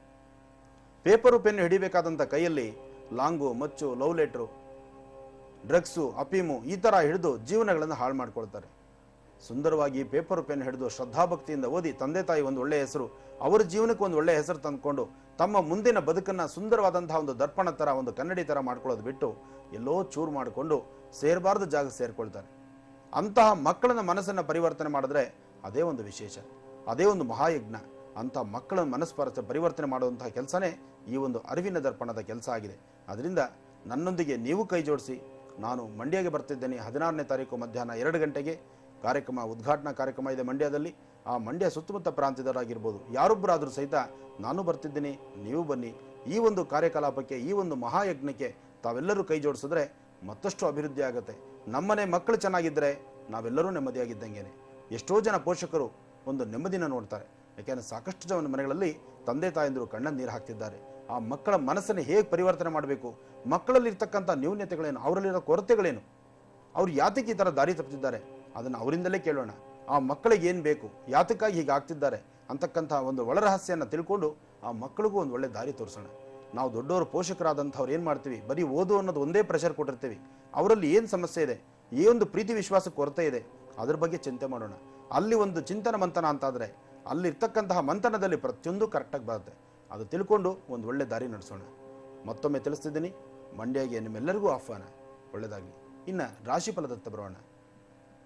ಪೇಪರು ಪೆನ್ನು ಹಿಡಿಬೇಕಾದಂಥ ಕೈಯಲ್ಲಿ ಲಾಂಗು, ಮಚ್ಚು, ಲವ್ ಲೆಟ್ರು, ಡ್ರಗ್ಸು, ಅಫೀಮು ಈ ಥರ ಹಿಡಿದು ಜೀವನಗಳನ್ನು ಹಾಳು ಮಾಡ್ಕೊಳ್ತಾರೆ. ಸುಂದರವಾಗಿ ಪೇಪರು ಪೆನ್ ಹಿಡಿದು ಶ್ರದ್ಧಾಭಕ್ತಿಯಿಂದ ಓದಿ ತಂದೆ ತಾಯಿ ಒಂದು ಒಳ್ಳೆಯ ಹೆಸರು, ಅವರ ಜೀವನಕ್ಕೆ ಒಂದು ಒಳ್ಳೆಯ ಹೆಸರು ತಂದುಕೊಂಡು ತಮ್ಮ ಮುಂದಿನ ಬದುಕನ್ನು ಸುಂದರವಾದಂತಹ ಒಂದು ದರ್ಪಣ ಥರ, ಒಂದು ಕನ್ನಡಿ ಥರ ಮಾಡ್ಕೊಳ್ಳೋದು ಬಿಟ್ಟು ಎಲ್ಲೋ ಚೂರು ಮಾಡಿಕೊಂಡು ಸೇರಬಾರ್ದು ಜಾಗ ಸೇರ್ಕೊಳ್ತಾರೆ. ಅಂತಹ ಮಕ್ಕಳನ್ನ ಮನಸ್ಸನ್ನು ಪರಿವರ್ತನೆ ಮಾಡಿದ್ರೆ ಅದೇ ಒಂದು ವಿಶೇಷ, ಅದೇ ಒಂದು ಮಹಾಯಜ್ಞ. ಅಂಥ ಮಕ್ಕಳ ಮನಸ್ಪರ ಪರಿವರ್ತನೆ ಮಾಡುವಂತಹ ಕೆಲಸನೇ ಈ ಒಂದು ಅರಿವಿನ ದರ್ಪಣದ ಕೆಲಸ ಆಗಿದೆ. ಅದರಿಂದ ನನ್ನೊಂದಿಗೆ ನೀವು ಕೈ ಜೋಡಿಸಿ. ನಾನು ಮಂಡ್ಯಗೆ ಬರ್ತಿದ್ದೇನೆ. ಹದಿನಾರನೇ ತಾರೀಕು ಮಧ್ಯಾಹ್ನ ಎರಡು ಗಂಟೆಗೆ ಕಾರ್ಯಕ್ರಮ, ಉದ್ಘಾಟನಾ ಕಾರ್ಯಕ್ರಮ ಇದೆ ಮಂಡ್ಯದಲ್ಲಿ. ಆ ಮಂಡ್ಯ ಸುತ್ತಮುತ್ತ ಪ್ರಾಂತ್ಯದವರಾಗಿರ್ಬೋದು, ಯಾರೊಬ್ಬರಾದರೂ ಸಹಿತ ನಾನು ಬರ್ತಿದ್ದೀನಿ, ನೀವು ಬನ್ನಿ. ಈ ಒಂದು ಕಾರ್ಯಕಲಾಪಕ್ಕೆ, ಈ ಒಂದು ಮಹಾಯಜ್ಞಕ್ಕೆ ತಾವೆಲ್ಲರೂ ಕೈ ಜೋಡಿಸಿದ್ರೆ ಮತ್ತಷ್ಟು ಅಭಿವೃದ್ಧಿ ಆಗುತ್ತೆ. ನಮ್ಮನೆ ಮಕ್ಕಳು ಚೆನ್ನಾಗಿದ್ದರೆ ನಾವೆಲ್ಲರೂ ನೆಮ್ಮದಿಯಾಗಿದ್ದಂಗೆನೆ. ಎಷ್ಟೋ ಜನ ಪೋಷಕರು ಒಂದು ನೆಮ್ಮದಿನ ನೋಡ್ತಾರೆ. ಯಾಕೆಂದರೆ ಸಾಕಷ್ಟು ಜನ ಮನೆಗಳಲ್ಲಿ ತಂದೆ ತಾಯಂದಿರು ಕಣ್ಣಲ್ಲಿ ನೀರು ಹಾಕ್ತಿದ್ದಾರೆ. ಆ ಮಕ್ಕಳ ಮನಸ್ಸನ್ನು ಹೇಗೆ ಪರಿವರ್ತನೆ ಮಾಡಬೇಕು, ಮಕ್ಕಳಲ್ಲಿರ್ತಕ್ಕಂಥ ನ್ಯೂನ್ಯತೆಗಳೇನು, ಅವರಲ್ಲಿರೋ ಕೊರತೆಗಳೇನು, ಅವ್ರು ಯಾತಕ್ಕೆ ಈ ಥರ ದಾರಿ ತಪ್ಪಿದ್ದಾರೆ ಅದನ್ನು ಅವರಿಂದಲೇ ಕೇಳೋಣ. ಆ ಮಕ್ಕಳಿಗೆ ಏನು ಬೇಕು, ಯಾತಕ್ಕಾಗಿ ಹೀಗೆ ಆಗ್ತಿದ್ದಾರೆ ಅಂತಕ್ಕಂಥ ಒಂದು ಒಳರಹಸ್ಯನ ತಿಳ್ಕೊಂಡು ಆ ಮಕ್ಕಳಿಗೂ ಒಂದು ಒಳ್ಳೆ ದಾರಿ ತೋರಿಸೋಣ. ನಾವು ದೊಡ್ಡವರು ಪೋಷಕರಾದಂಥವ್ರು ಏನು ಮಾಡ್ತೀವಿ, ಬರೀ ಓದು ಅನ್ನೋದು ಒಂದೇ ಪ್ರೆಷರ್ ಕೊಟ್ಟಿರ್ತೀವಿ. ಅವರಲ್ಲಿ ಏನು ಸಮಸ್ಯೆ ಇದೆ, ಏನೊಂದು ಪ್ರೀತಿ ವಿಶ್ವಾಸ ಕೊರತೆ ಇದೆ, ಅದ್ರ ಬಗ್ಗೆ ಚಿಂತೆ ಮಾಡೋಣ. ಅಲ್ಲಿ ಒಂದು ಚಿಂತನ ಮಂಥನ ಅಂತಾದರೆ ಅಲ್ಲಿರ್ತಕ್ಕಂತಹ ಮಂಥನದಲ್ಲಿ ಪ್ರತಿಯೊಂದು ಕರೆಕ್ಟಾಗಿ ಬರುತ್ತೆ. ಅದು ತಿಳ್ಕೊಂಡು ಒಂದು ಒಳ್ಳೆ ದಾರಿ ನಡೆಸೋಣ. ಮತ್ತೊಮ್ಮೆ ತಿಳಿಸ್ತಿದ್ದೀನಿ, ಮಂಡ್ಯಗೆ ನಿಮ್ಮೆಲ್ಲರಿಗೂ ಆಹ್ವಾನ. ಒಳ್ಳೆಯದಾಗಲಿ. ಇನ್ನು ರಾಶಿ ಫಲದತ್ತ ಬರೋಣ.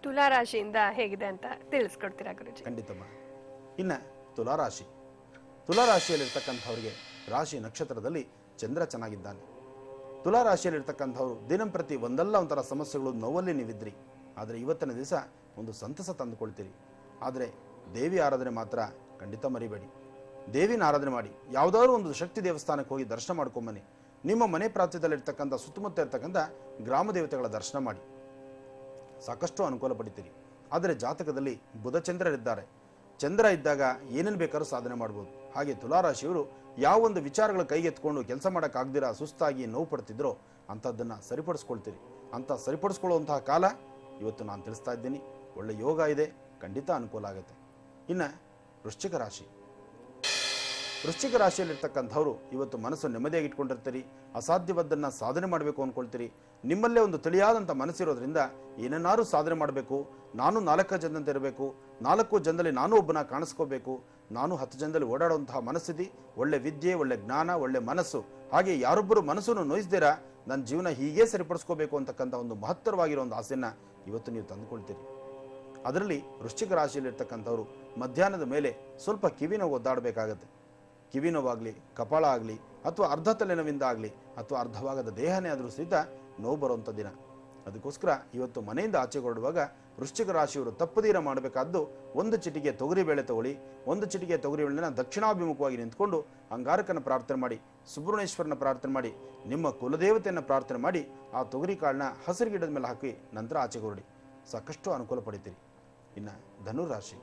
ತುಲಾ ರಾಶಿಯಿಂದ ಹೇಗಿದೆ ಅಂತ ತಿಳಿಸ್ಕೊಡ್ತೀರಾ ಗುರುಜಿ? ಖಂಡಿತಮ್ಮ. ಇನ್ನು ತುಲಾರಾಶಿ ತುಲಾರಾಶಿಯಲ್ಲಿರ್ತಕ್ಕಂಥವ್ರಿಗೆ ರಾಶಿ ನಕ್ಷತ್ರದಲ್ಲಿ ಚಂದ್ರ ಚೆನ್ನಾಗಿದ್ದಾನೆ. ತುಲಾರಾಶಿಯಲ್ಲಿರ್ತಕ್ಕಂಥವ್ರು ದಿನಂಪ್ರತಿ ಒಂದಲ್ಲ ಒಂಥರ ಸಮಸ್ಯೆಗಳು, ನೋವಲ್ಲಿ ನೀವಿದ್ರಿ. ಆದರೆ ಇವತ್ತಿನ ದಿವಸ ಒಂದು ಸಂತಸ ತಂದುಕೊಳ್ತೀರಿ. ಆದರೆ ದೇವಿ ಆರಾಧನೆ ಮಾತ್ರ ಖಂಡಿತ ಮರಿಬೇಡಿ. ದೇವಿನ ಆರಾಧನೆ ಮಾಡಿ. ಯಾವುದಾದ್ರೂ ಒಂದು ಶಕ್ತಿ ದೇವಸ್ಥಾನಕ್ಕೆ ಹೋಗಿ ದರ್ಶನ ಮಾಡ್ಕೊಂಬನ್ನಿ. ನಿಮ್ಮ ಮನೆ ಪ್ರಾಂತ್ಯದಲ್ಲಿರ್ತಕ್ಕಂಥ ಸುತ್ತಮುತ್ತ ಇರ್ತಕ್ಕಂಥ ಗ್ರಾಮ ದೇವತೆಗಳ ದರ್ಶನ ಮಾಡಿ, ಸಾಕಷ್ಟು ಅನುಕೂಲ ಪಡಿತೀರಿ. ಆದರೆ ಜಾತಕದಲ್ಲಿ ಬುಧ ಚಂದ್ರರಿದ್ದಾರೆ. ಚಂದ್ರ ಇದ್ದಾಗ ಏನೇನು ಬೇಕಾದ್ರೂ ಸಾಧನೆ ಮಾಡ್ಬೋದು. ಹಾಗೆ ತುಲಾರಾಶಿಯವರು ಯಾವ ಒಂದು ವಿಚಾರಗಳ ಕೈಗೆತ್ಕೊಂಡು ಕೆಲಸ ಮಾಡೋಕ್ಕಾಗ್ದಿರ ಸುಸ್ತಾಗಿ ನೋವು ಪಡ್ತಿದ್ರೋ ಅಂಥದ್ದನ್ನು ಸರಿಪಡಿಸ್ಕೊಳ್ತೀರಿ. ಅಂಥ ಸರಿಪಡಿಸ್ಕೊಳ್ಳುವಂತಹ ಕಾಲ ಇವತ್ತು ನಾನು ತಿಳಿಸ್ತಾ ಇದ್ದೀನಿ. ಒಳ್ಳೆ ಯೋಗ ಇದೆ, ಖಂಡಿತ ಅನುಕೂಲ ಆಗುತ್ತೆ. ಇನ್ನು ವೃಶ್ಚಿಕ ರಾಶಿ ವೃಶ್ಚಿಕ ರಾಶಿಯಲ್ಲಿರ್ತಕ್ಕಂಥವ್ರು ಇವತ್ತು ಮನಸ್ಸು ನೆಮ್ಮದಿಯಾಗಿ ಇಟ್ಕೊಂಡಿರ್ತೀರಿ. ಅಸಾಧ್ಯವಾದ್ದನ್ನು ಸಾಧನೆ ಮಾಡಬೇಕು ಅಂದ್ಕೊಳ್ತೀರಿ. ನಿಮ್ಮಲ್ಲೇ ಒಂದು ತಿಳಿಯಾದಂಥ ಮನಸ್ಸಿರೋದ್ರಿಂದ ಏನನ್ನಾರು ಸಾಧನೆ ಮಾಡಬೇಕು, ನಾನು ನಾಲ್ಕು ಜನದಂತೆ ಇರಬೇಕು, ನಾಲ್ಕು ಜನದಲ್ಲಿ ನಾನು ಒಬ್ಬನ ಕಾಣಿಸ್ಕೋಬೇಕು, ನಾನು ಹತ್ತು ಜನದಲ್ಲಿ ಓಡಾಡುವಂತಹ ಮನಸ್ಥಿತಿ, ಒಳ್ಳೆ ವಿದ್ಯೆ, ಒಳ್ಳೆ ಜ್ಞಾನ, ಒಳ್ಳೆ ಮನಸ್ಸು, ಹಾಗೆ ಯಾರೊಬ್ಬರು ಮನಸ್ಸನ್ನು ನೋಯಿಸ್ದಿರ ನನ್ನ ಜೀವನ ಹೀಗೆ ಸರಿಪಡಿಸ್ಕೋಬೇಕು ಅಂತಕ್ಕಂಥ ಒಂದು ಮಹತ್ತರವಾಗಿರೋ ಒಂದು ಆಸೆಯನ್ನು ಇವತ್ತು ನೀವು ತಂದುಕೊಳ್ತೀರಿ. ಅದರಲ್ಲಿ ವೃಶ್ಚಿಕ ರಾಶಿಯಲ್ಲಿರ್ತಕ್ಕಂಥವ್ರು ಮಧ್ಯಾಹ್ನದ ಮೇಲೆ ಸ್ವಲ್ಪ ಕಿವಿ ನೋವು ಒದ್ದಾಡಬೇಕಾಗತ್ತೆ. ಕಿವಿ ನೋವಾಗಲಿ, ಕಪಾಳ ಆಗಲಿ, ಅಥವಾ ಅರ್ಧ ತಲೆನೋವಿಂದ ಆಗಲಿ, ಅಥವಾ ಅರ್ಧವಾಗದ ದೇಹನೇ ಆದರೂ ಸಹಿತ ನೋವು ಬರುವಂಥ ದಿನ. ಅದಕ್ಕೋಸ್ಕರ ಇವತ್ತು ಮನೆಯಿಂದ ಆಚೆ ಹೊರಡುವಾಗ ವೃಶ್ಚಿಕ ರಾಶಿಯವರು ತಪ್ಪದೀರ ಮಾಡಬೇಕಾದ್ದು ಒಂದು ಚಿಟಿಕೆ ತೊಗರಿಬೇಳೆ ತಗೊಳ್ಳಿ. ಒಂದು ಚಿಟಿಕೆ ತೊಗರಿಬೇಳೆನ ದಕ್ಷಿಣಾಭಿಮುಖವಾಗಿ ನಿಂತ್ಕೊಂಡು ಅಂಗಾರಕನ ಪ್ರಾರ್ಥನೆ ಮಾಡಿ, ಸುಬ್ರಹ್ಮಣ್ಯೇಶ್ವರನ ಪ್ರಾರ್ಥನೆ ಮಾಡಿ, ನಿಮ್ಮ ಕುಲದೇವತೆಯನ್ನು ಪ್ರಾರ್ಥನೆ ಮಾಡಿ ಆ ತೊಗರಿ ಕಾಳನ್ನ ಹಸಿರು ಗಿಡದ ಮೇಲೆ ಹಾಕಿ ನಂತರ ಆಚೆ ಹೊರಡಿ. ಸಾಕಷ್ಟು ಅನುಕೂಲ ಪಡಿತೀರಿ. ಇನ್ನು ಧನುರಾಶಿ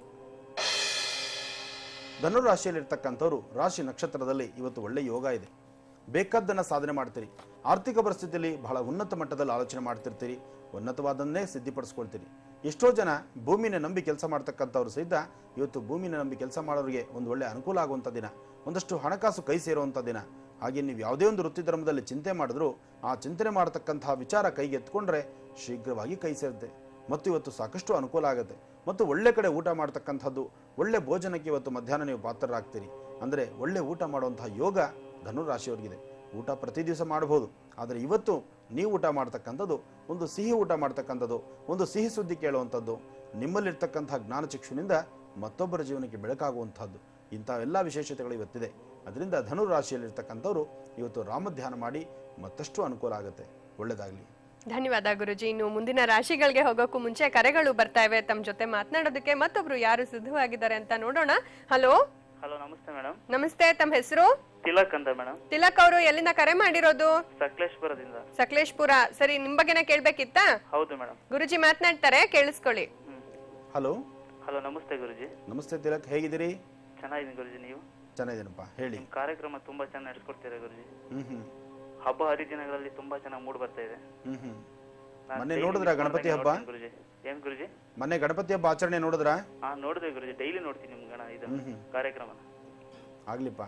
ಧನುರಾಶಿಯಲ್ಲಿರ್ತಕ್ಕಂಥವ್ರು ರಾಶಿ ನಕ್ಷತ್ರದಲ್ಲಿ ಇವತ್ತು ಒಳ್ಳೆ ಯೋಗ ಇದೆ. ಬೇಕಾದ್ದನ್ನು ಸಾಧನೆ ಮಾಡ್ತೀರಿ. ಆರ್ಥಿಕ ಪರಿಸ್ಥಿತಿಯಲ್ಲಿ ಬಹಳ ಉನ್ನತ ಮಟ್ಟದಲ್ಲಿ ಆಲೋಚನೆ ಮಾಡ್ತಿರ್ತೀರಿ. ಉನ್ನತವಾದನ್ನೇ ಸಿದ್ಧಿಪಡಿಸ್ಕೊಳ್ತೀರಿ. ಎಷ್ಟೋ ಜನ ಭೂಮಿನ ನಂಬಿ ಕೆಲಸ ಮಾಡ್ತಕ್ಕಂಥವ್ರು ಸಹಿತ ಇವತ್ತು ಭೂಮಿನ ನಂಬಿ ಕೆಲಸ ಮಾಡೋರಿಗೆ ಒಂದು ಒಳ್ಳೆ ಅನುಕೂಲ ಆಗುವಂಥ ದಿನ, ಒಂದಷ್ಟು ಹಣಕಾಸು ಕೈ ಸೇರುವಂಥ ದಿನ. ಹಾಗೆ ನೀವು ಯಾವುದೇ ಒಂದು ವೃತ್ತಿ ಧರ್ಮದಲ್ಲಿ ಚಿಂತೆ ಮಾಡಿದ್ರೂ ಆ ಚಿಂತನೆ ಮಾಡತಕ್ಕಂತಹ ವಿಚಾರ ಕೈಗೆ ಎತ್ಕೊಂಡ್ರೆ ಶೀಘ್ರವಾಗಿ ಕೈ ಸೇರುತ್ತೆ ಮತ್ತು ಇವತ್ತು ಸಾಕಷ್ಟು ಅನುಕೂಲ ಆಗುತ್ತೆ. ಮತ್ತು ಒಳ್ಳೆ ಕಡೆ ಊಟ ಮಾಡ್ತಕ್ಕಂಥದ್ದು, ಒಳ್ಳೆ ಭೋಜನಕ್ಕೆ ಇವತ್ತು ಮಧ್ಯಾಹ್ನ ನೀವು ಪಾತ್ರರಾಗ್ತೀರಿ. ಅಂದರೆ ಒಳ್ಳೆ ಊಟ ಮಾಡುವಂತಹ ಯೋಗ ಧನುರಾಶಿಯವರಿಗಿದೆ. ಊಟ ಪ್ರತಿ ದಿವಸ ಮಾಡ್ಬೋದು, ಆದರೆ ಇವತ್ತು ನೀವು ಊಟ ಮಾಡ್ತಕ್ಕಂಥದ್ದು ಒಂದು ಸಿಹಿ ಊಟ ಮಾಡ್ತಕ್ಕಂಥದ್ದು, ಒಂದು ಸಿಹಿ ಸುದ್ದಿ ಕೇಳುವಂಥದ್ದು, ನಿಮ್ಮಲ್ಲಿರ್ತಕ್ಕಂಥ ಜ್ಞಾನಚಕ್ಷುನಿಂದ ಮತ್ತೊಬ್ಬರ ಜೀವನಕ್ಕೆ ಬೆಳಕಾಗುವಂಥದ್ದು, ಇಂಥ ಎಲ್ಲ ವಿಶೇಷತೆಗಳು ಇವತ್ತಿದೆ. ಅದರಿಂದ ಧನುರಾಶಿಯಲ್ಲಿರ್ತಕ್ಕಂಥವ್ರು ಇವತ್ತು ರಾಮಧ್ಯಾನ ಮಾಡಿ ಮತ್ತಷ್ಟು ಅನುಕೂಲ ಆಗುತ್ತೆ. ಒಳ್ಳೆಯದಾಗಲಿ. ಧನ್ಯವಾದ ಗುರುಜಿ. ಇನ್ನು ಮುಂದಿನ ರಾಶಿಗಳಿಗೆ ಹೋಗೋಕ್ಕೂ ಮುಂಚೆ ಕರೆಗಳು ಬರ್ತಾ ಇವೆ ತಮ್ಮ ಜೊತೆ ಮಾತನಾಡೋದಕ್ಕೆ. ಮತ್ತೊಬ್ರು ಯಾರು ಸಿದ್ಧವಾಗಿದ್ದಾರೆ ಅಂತ ನೋಡೋಣ. ಹಲೋ ಹಲೋ ನಮಸ್ತೆ ಮೇಡಮ್. ನಮಸ್ತೆ, ತಮ್ಮ ಹೆಸರು? ತಿಲಕ್ ಅಂತ ಮೇಡಮ್. ತಿಲಕ್ ಅವರು ಎಲ್ಲಿಂದ ಕರೆ ಮಾಡಿರೋದು? ಸಕಲೇಶ್ಪುರದಿಂದ. ಸಕಲೇಶ್ಪುರ. ಸರಿ, ನಿಮ್ ಬಗ್ಗೆನೇ ಕೇಳ್ಬೇಕಿತ್ತಾ? ಹೌದು ಮೇಡಮ್. ಗುರುಜಿ ಮಾತನಾಡ್ತಾರೆ, ಕೇಳಿಸ್ಕೊಳ್ಳಿ. ಹಲೋ ಹಲೋ ನಮಸ್ತೆ ಗುರುಜಿ. ನಮಸ್ತೆ ತಿಲಕ್, ಹೇಗಿದ್ದೀರಿ? ಚೆನ್ನಾಗಿದ್ದೀನಿ ಗುರುಜಿ, ನೀವು? ಚೆನ್ನಾಗಿದ್ದೀನಪ್ಪ, ಹೇಳಿ. ಕಾರ್ಯಕ್ರಮ ತುಂಬಾ ಚೆನ್ನಾಗಿ ನಡೆಸ್ಕೊಡ್ತೀರಾ ಗುರುಜಿ. ಹ್ಮ್ ಹ್ಮ್ ಹಬ್ಬ ಹರಿದಿನಗಳಲ್ಲಿ ತುಂಬಾ ಚೆನ್ನಾಗಿ ಮೂಡ್ ಬರ್ತಾ ಇದೆ. ಹ್ಮ್ ಹ್ಮ್ ಮೊನ್ನೆ ನೋಡಿದ್ರ ಗಣಪತಿ ಹಬ್ಬ? ಗುರುಜಿ ಏನ್ ಗುರುಜಿ? ಮೊನ್ನೆ ಗಣಪತಿ ಹಬ್ಬ ಆಚರಣೆ ನೋಡಿದ್ರ? ಹಾ ನೋಡಿದೆ ಗುರುಜಿ, ಡೈಲಿ ನೋಡ್ತೀನಿ ನಿಮ್ ಗಣ ಇದು ಕಾರ್ಯಕ್ರಮ. ಆಗ್ಲಿಪ್ಪ,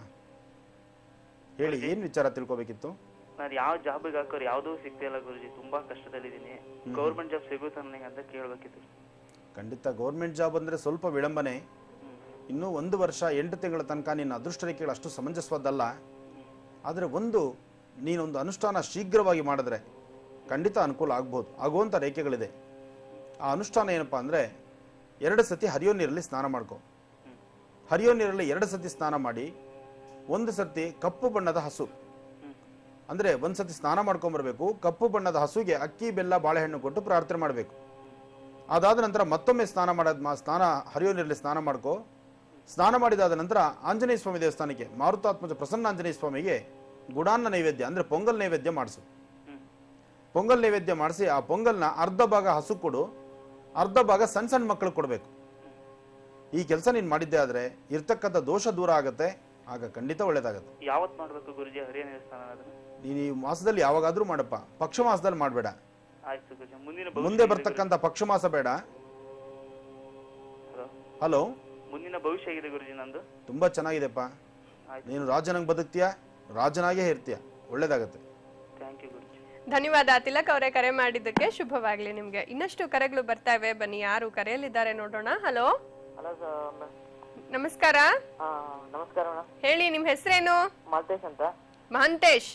ಹೇಳಿ, ಏನ್ ವಿಚಾರ ತಿಳ್ಕೊಬೇಕಿತ್ತು? ನಾನು ಯಾವ ಜಾಬಿಗೆ ಹಾಕೋರು ಯಾವ್ದೂ ಸಿಗ್ತಿಲ್ಲ ಗುರುಜಿ, ತುಂಬಾ ಕಷ್ಟದಲ್ಲಿದ್ದೀನಿ. ಗೌರ್ಮೆಂಟ್ ಜಾಬ್ ಸಿಗುತ್ತಾ ನನಗೆ ಅಂತ ಕೇಳ್ಬೇಕಿತ್ತು. ಖಂಡಿತ ಗೌರ್ಮೆಂಟ್ ಜಾಬ್ ಅಂದ್ರೆ ಸ್ವಲ್ಪ ವಿಳಂಬನೆ. ಇನ್ನೂ ಒಂದು ವರ್ಷ ಎಂಟು ತಿಂಗಳ ತನಕ ನಿನ್ನ ಅದೃಷ್ಟ ರೇಖೆಗಳು ಅಷ್ಟು ಸಮಂಜಸವಾದಲ್ಲ. ಆದರೆ ಒಂದು ನೀನೊಂದು ಅನುಷ್ಠಾನ ಶೀಘ್ರವಾಗಿ ಮಾಡಿದ್ರೆ ಖಂಡಿತ ಅನುಕೂಲ ಆಗ್ಬೋದು, ಆಗುವಂಥ ರೇಖೆಗಳಿದೆ. ಆ ಅನುಷ್ಠಾನ ಏನಪ್ಪಾ ಅಂದರೆ, ಎರಡು ಸತಿ ಹರಿಯೋ ನೀರಲ್ಲಿ ಸ್ನಾನ ಮಾಡ್ಕೊ. ಹರಿಯೋ ನೀರಲ್ಲಿ ಎರಡು ಸತಿ ಸ್ನಾನ ಮಾಡಿ, ಒಂದು ಸತಿ ಕಪ್ಪು ಬಣ್ಣದ ಹಸು, ಅಂದರೆ ಒಂದು ಸತಿ ಸ್ನಾನ ಮಾಡ್ಕೊಂಬರ್ಬೇಕು. ಕಪ್ಪು ಬಣ್ಣದ ಹಸುಗೆ ಅಕ್ಕಿ, ಬೆಲ್ಲ, ಬಾಳೆಹಣ್ಣು ಕೊಟ್ಟು ಪ್ರಾರ್ಥನೆ ಮಾಡಬೇಕು. ಅದಾದ ನಂತರ ಮತ್ತೊಮ್ಮೆ ಸ್ನಾನ ಮಾಡೋದು, ಸ್ನಾನ ಹರಿಯೋ ನೀರಲ್ಲಿ ಸ್ನಾನ ಮಾಡ್ಕೊ. ಸ್ನಾನ ಮಾಡಿದಾದ ನಂತರ ಆಂಜನೇಯ ಸ್ವಾಮಿ ದೇವಸ್ಥಾನಕ್ಕೆ, ಮಾರುತಾತ್ಮಜ ಪ್ರಸನ್ನ ಆಂಜನೇಯ ಸ್ವಾಮಿಗೆ ಗುಡಾನ್ನ ನೈವೇದ್ಯ ಅಂದರೆ ಪೊಂಗಲ್ ನೈವೇದ್ಯ ಮಾಡಿಸು. ಪೊಂಗಲ್ ನೈವೇದ್ಯ ಮಾಡಿಸಿ ಆ ಪೊಂಗಲ್ನ ಅರ್ಧ ಭಾಗ ಹಸು ಕೊಡು, ಅರ್ಧ ಭಾಗ ಸಣ್ಣ ಸಣ್ಣ ಮಕ್ಕಳು ಕೊಡಬೇಕು. ಈ ಕೆಲಸ ನೀನು ಮಾಡಿದ್ದೆ ಆದರೆ ಇರ್ತಕ್ಕಂಥ ದೋಷ ದೂರ ಆಗುತ್ತೆ, ಆಗ ಖಂಡಿತ ಒಳ್ಳೇದಾಗತ್ತೆ. ಯಾವತ್ತು ಮಾಡಬೇಕು ಗುರುಜಿ ಹರಿಯ ದೇವಸ್ಥಾನ? ನೀನು ಈ ಮಾಸದಲ್ಲಿ ಯಾವಾಗಾದ್ರೂ ಮಾಡಪ್ಪ, ಪಕ್ಷ ಮಾಸದಲ್ಲಿ ಮಾಡಬೇಡ. ಆಯ್ತು ಗುರುಜಿ. ಮುಂದಿನ ಮುಂದೆ ಬರ್ತಕ್ಕಂಥ ಪಕ್ಷ ಮಾಸ ಬೇಡ. ಹಲೋ, ಮುಂದಿನ ಭವಿಷ್ಯ ಹೇಗಿದೆ ಗುರುಜಿ ನಂದು? ತುಂಬಾ ಚೆನ್ನಾಗಿದೆಪ್ಪ. ನೀನು ರಾಜನಾಗಿ ಬದುಕ್ತೀಯ, ರಾಜನಾಗೇ ಇರ್ತೀಯ, ಒಳ್ಳೇದಾಗತ್ತೆ. Thank you Guruji. ಧನ್ಯವಾದ ತಿಲಕ್ ಅವರೇ, ಕರೆ ಮಾಡಿದ್ದಕ್ಕೆ ಶುಭವಾಗ್ಲಿ ನಿಮ್ಗೆ. ಇನ್ನಷ್ಟು ಕರೆಗಳು ಬರ್ತಾ ಇವೆ, ಬನ್ನಿ ಯಾರು ಕರೆಯಲ್ಲಿದ್ದಾರೆ ನೋಡೋಣ. ಹಲೋ ನಮಸ್ಕಾರ. ನಮಸ್ಕಾರ ಮೇಡಮ್. ಹೇಳಿ, ನಿಮ್ ಹೆಸರೇನು? ಮಹಂತೇಶ್ ಅಂತ. ಮಹಂತೇಶ್.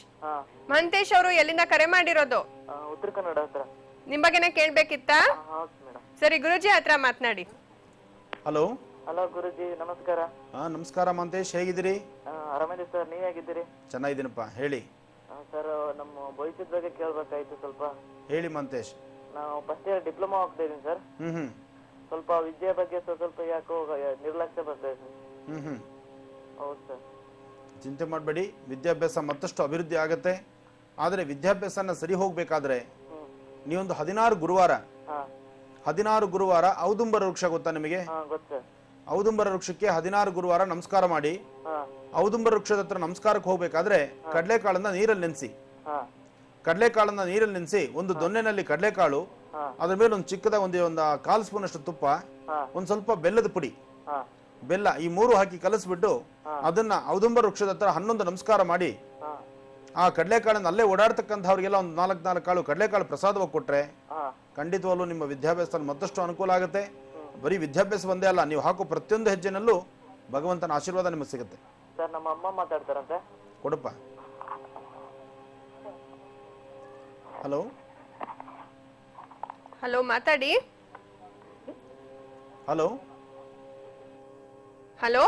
ಮಹಂತೇಶ್ ಅವರು ಎಲ್ಲಿಂದ ಕರೆ ಮಾಡಿರೋದು? ಉತ್ತರ ಕನ್ನಡ ಹತ್ರ. ನಿಮ್ ಬಗ್ಗೆನೇ ಕೇಳ್ಬೇಕಿತ್ತಾ? ಸರಿ ಗುರುಜಿ ಹತ್ರ ಮಾತನಾಡಿ. ಹಲೋ ಹಲೋ ಗುರುಜಿ, ನಮಸ್ಕಾರ. ಹಾ ನಮಸ್ಕಾರ ಮಂತೇಶ್, ಹೇಗಿದ್ದೀರಿ? ಆರಾಮಿದ್ದೀವಿ ಸರ್, ನೀವ್ ಹೇಗಿದ್ದೀರಿ? ಚೆನ್ನಾಗಿದ್ದೀನಪ್ಪ, ಹೇಳಿ. ಸರ್, ನಮ್ಮ ಭವಿಷ್ಯದ ಬಗ್ಗೆ ಕೇಳ್ಬೇಕಾಯ್ತು ಸ್ವಲ್ಪ. ಹೇಳಿ ಮಂತೇಶ್. ನಾವು ಫಸ್ಟ್ ಇಯರ್ ಡಿಪ್ಲೊಮಾ ಹೋಗ್ತಾ ಇದೀನಿ ಸರ್. ಹ್ಮ್ ಹ್ಮ್ ಸ್ವಲ್ಪ ವಿದ್ಯೆ ಬಗ್ಗೆ ಸ್ವಲ್ಪ ಯಾಕೋ ನಿರ್ಲಕ್ಷ್ಯ ಬರ್ತಾ ಇದೆ. ಹ್ಮ್ ಹ್ಮ್ ಹೌದು ಸರ್. ಚಿಂತೆ ಮಾಡಬೇಡಿ, ವಿದ್ಯಾಭ್ಯಾಸ ಮತ್ತಷ್ಟು ಅಭಿವೃದ್ಧಿ ಆಗತ್ತೆ. ಆದರೆ ವಿದ್ಯಾಭ್ಯಾಸನ ಸರಿ ಹೋಗ್ಬೇಕಾದ್ರೆ ನೀವೊಂದು ಹದಿನಾರು ಗುರುವಾರ ಹದಿನಾರು ಗುರುವಾರ ಔದುಂಬರ ವೃಕ್ಷ ಗೊತ್ತಾ ನಿಮಗೆ? ಔದುಂಬರ ವೃಕ್ಷಕ್ಕೆ ಹದಿನಾರು ಗುರುವಾರ ನಮಸ್ಕಾರ ಮಾಡಿ. ಔದುಂಬರ ವೃಕ್ಷದ ಹತ್ರ ನಮಸ್ಕಾರಕ್ಕೆ ಹೋಗ್ಬೇಕಾದ್ರೆ ಕಡಲೆಕಾಳನ್ನ ನೀರಲ್ಲಿ ನೆನೆಸಿ. ಕಡಲೆಕಾಳನ್ನ ನೀರಲ್ಲಿ ನೆನೆಸಿ ಒಂದು ದೊನ್ನೆನಲ್ಲಿ ಕಡಲೆಕಾಳು, ಅದ್ರ ಮೇಲೆ ಒಂದು ಚಿಕ್ಕದ ಒಂದು ಒಂದು ಕಾಲು ಸ್ಪೂನ್ ಅಷ್ಟು ತುಪ್ಪ, ಒಂದ್ ಸ್ವಲ್ಪ ಬೆಲ್ಲದ ಪುಡಿ, ಬೆಲ್ಲ, ಈ ಮೂರು ಹಾಕಿ ಕಲಸ್ಬಿಟ್ಟು ಅದನ್ನ ಔದುಂಬರ ವೃಕ್ಷದ ಹತ್ರ ಹನ್ನೊಂದು ನಮಸ್ಕಾರ ಮಾಡಿ ಆ ಕಡಲೆಕಾಳನ್ನ ಅಲ್ಲೇ ಓಡಾಡ್ತಕ್ಕಂಥವ್ರಿಗೆಲ್ಲ ಒಂದು ನಾಲ್ಕು ನಾಲ್ಕು ಕಾಳು ಕಡಲೆಕಾಳು ಪ್ರಸಾದವಾಗಿ ಕೊಟ್ರೆ ಖಂಡಿತವಲ್ಲೂ ನಿಮ್ಮ ವಿದ್ಯಾಭ್ಯಾಸ ಮತ್ತಷ್ಟು ಅನುಕೂಲ ಆಗುತ್ತೆ. ಬರೀ ವಿದ್ಯಾಭ್ಯಾಸ ಒಂದೇ ಅಲ್ಲ, ನೀವು ಹಾಕೋ ಪ್ರತಿಯೊಂದು ಹೆಜ್ಜೆನಲ್ಲೂ ಭಗವಂತನ ಆಶೀರ್ವಾದ ನಿಮಗೆ ಸಿಗುತ್ತೆ. ಸರ್, ನಮ್ಮ ಅಮ್ಮ ಮಾತಾಡ್ತಾರಂತೆ, ಕೊಡಪ್ಪ. ಹಲೋ ಹಲೋ ಮಾತಾಡಿ. ಹಲೋ ಹಲೋ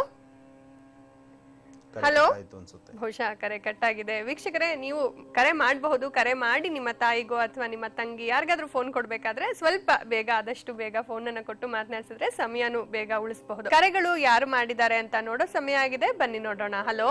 ಹಲೋ ಬಹುಶಃ ಕರೆ ಕಟ್ ಆಗಿದೆ. ವೀಕ್ಷಕರೇ, ನೀವು ಕರೆ ಮಾಡಬಹುದು. ಕರೆ ಮಾಡಿ ನಿಮ್ಮ ತಾಯಿಗೋ ಅಥವಾ ನಿಮ್ಮ ತಂಗಿ ಯಾರಿಗಾದ್ರೂ ಫೋನ್ ಕೊಡ್ಬೇಕಾದ್ರೆ ಸ್ವಲ್ಪ ಬೇಗ, ಆದಷ್ಟು ಬೇಗ ಫೋನ್ ಅನ್ನ ಕೊಟ್ಟು ಮಾತನಾಡಿಸಿದ್ರೆ ಸಮಯನೂ ಬೇಗ ಉಳಿಸಬಹುದು. ಕರೆಗಳು ಯಾರು ಮಾಡಿದ್ದಾರೆ ಅಂತ ನೋಡೋ ಸಮಯ ಆಗಿದೆ, ಬನ್ನಿ ನೋಡೋಣ. ಹಲೋ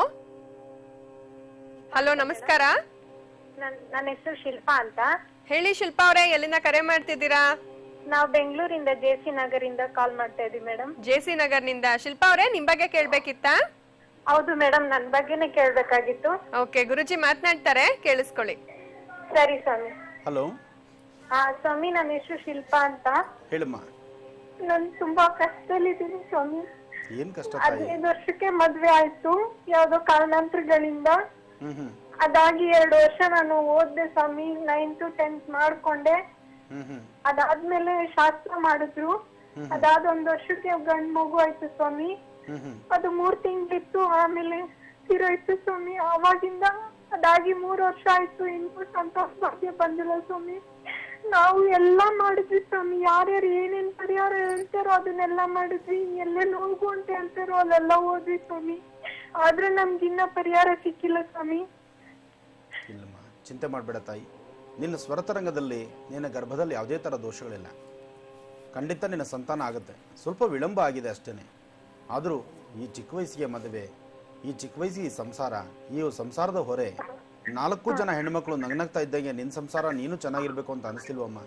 ಹಲೋ ನಮಸ್ಕಾರ. ನನ್ನ ಹೆಸರು ಶಿಲ್ಪಾ ಅಂತ. ಹೇಳಿ ಶಿಲ್ಪಾ ಅವರೇ, ಎಲ್ಲಿಂದ ಕರೆ ಮಾಡ್ತಿದ್ದೀರಾ? ನಾವು ಬೆಂಗಳೂರಿಂದ ಜೆ ಸಿ ನಗರಿಂದ ಕಾಲ್ ಮಾಡ್ತಾ ಇದೀವಿ ಮೇಡಮ್. ಜೆ ಸಿ ನಗರ್ನಿಂದ. ಶಿಲ್ಪಾ ಅವರೇ, ನಿಮ್ ಬಗ್ಗೆ ಕೇಳ್ಬೇಕಿತ್ತಾ? ಹೌದು ಮೇಡಮ್, ನನ್ ಬಗ್ಗೆನೇ ಕೇಳ್ಬೇಕಾಗಿತ್ತು. ಓಕೆ, ಗುರುಜಿ ಮಾತನಾಡ್ತಾರೆ, ಕೇಳಿಸ್ಕೊಳ್ಳಿ. ಸರಿ ಸ್ವಾಮಿ. ಹಲೋ. ಹಾ ಸ್ವಾಮಿ, ನನ್ನ ಹೆಸರು ಶಿಲ್ಪಾ ಅಂತ. ಹೇಳಮ್ಮ. ನಾನು ತುಂಬಾ ಕಷ್ಟದಲ್ಲಿದ್ದೀನಿ ಸ್ವಾಮಿ. ಏನ್ ಕಷ್ಟ? ಹದಿನೈದು ವರ್ಷಕ್ಕೆ ಮದ್ವೆ ಆಯ್ತು, ಯಾವ್ದೋ ಕಾರಣಾಂತರಗಳಿಂದ. ಹ್ಮ್ ಹ್ಮ್ ಅದಾಗಿ ಎರಡು ವರ್ಷ ನಾನು ಓದ್ದೆ ಸ್ವಾಮಿ, ನೈನ್ತ್ ಟೆಂತ್ ಮಾಡ್ಕೊಂಡೆ. ಹ್ಮ್ ಹ್ಮ್ ಅದಾದ್ಮೇಲೆ ಶಾಸ್ತ್ರ ಮಾಡಿದ್ರು. ಅದಾದ ಒಂದ್ ವರ್ಷಕ್ಕೆ ಗಂಡ್ ಮಗು ಆಯ್ತು ಸ್ವಾಮಿ. ಅದು ಮೂರ್ ತಿಂಗಳಿತ್ತು, ಆಮೇಲೆ ತೀರೋಯ್ತು ಸ್ವಾಮಿ. ಅವಾಗಿಂದ ಅದಾಗಿ ಮೂರ್ ವರ್ಷ ಆಯ್ತು, ಇನ್ನೂ ಸಂತೋಷ ಭಾಗ್ಯ ಬಂದಿಲ್ಲ ಸ್ವಾಮಿ. ನಾವು ಎಲ್ಲಾ ಮಾಡಿದ್ವಿ ಸ್ವಾಮಿ, ಯಾರ್ಯಾರು ಏನೇನ್ ಪರಿಹಾರ ಹೇಳ್ತಾರೋ ಅದನ್ನೆಲ್ಲಾ ಮಾಡಿದ್ವಿ, ಎಲ್ಲೆಲ್ಲಿ ಹೋಗು ಅಂತ ಹೇಳ್ತಾರೋ ಅಲ್ಲೆಲ್ಲ ಹೋದ್ವಿ ಸ್ವಾಮಿ. ಆದ್ರೆ ನಮ್ಗಿನ್ನ ಪರಿಹಾರ ಸಿಕ್ಕಿಲ್ಲ ಸ್ವಾಮಿ. ಇಲ್ಲಮ್ಮ, ಚಿಂತೆ ಮಾಡಬೇಡ ತಾಯಿ. ನಿನ್ನ ಸ್ವರತರಂಗದಲ್ಲಿ ನಿನ್ನ ಗರ್ಭದಲ್ಲಿ ಯಾವುದೇ ತರ ದೋಷಗಳಿಲ್ಲ. ಖಂಡಿತ ನಿನ್ನ ಸಂತಾನ ಆಗುತ್ತೆ. ಸ್ವಲ್ಪ ವಿಳಂಬ ಆಗಿದೆ ಅಷ್ಟೇನೆ. ಆದರೂ ಈ ಚಿಕ್ಕ ವಯಸ್ಸಿಗೆ ಮದುವೆ, ಈ ಚಿಕ್ಕ ವಯಸ್ಸಿಗೆ ಸಂಸಾರ, ಈ ಸಂಸಾರದ ಹೊರೆ, ನಾಲ್ಕು ಜನ ಹೆಣ್ಮಕ್ಳು ನಗ್ನಗ್ತಾ ಇದ್ದಂಗೆ ನಿನ್ನ ಸಂಸಾರ ನೀನು ಚೆನ್ನಾಗಿರ್ಬೇಕು ಅಂತ ಅನಿಸ್ತಿಲ್ವಮ್ಮ?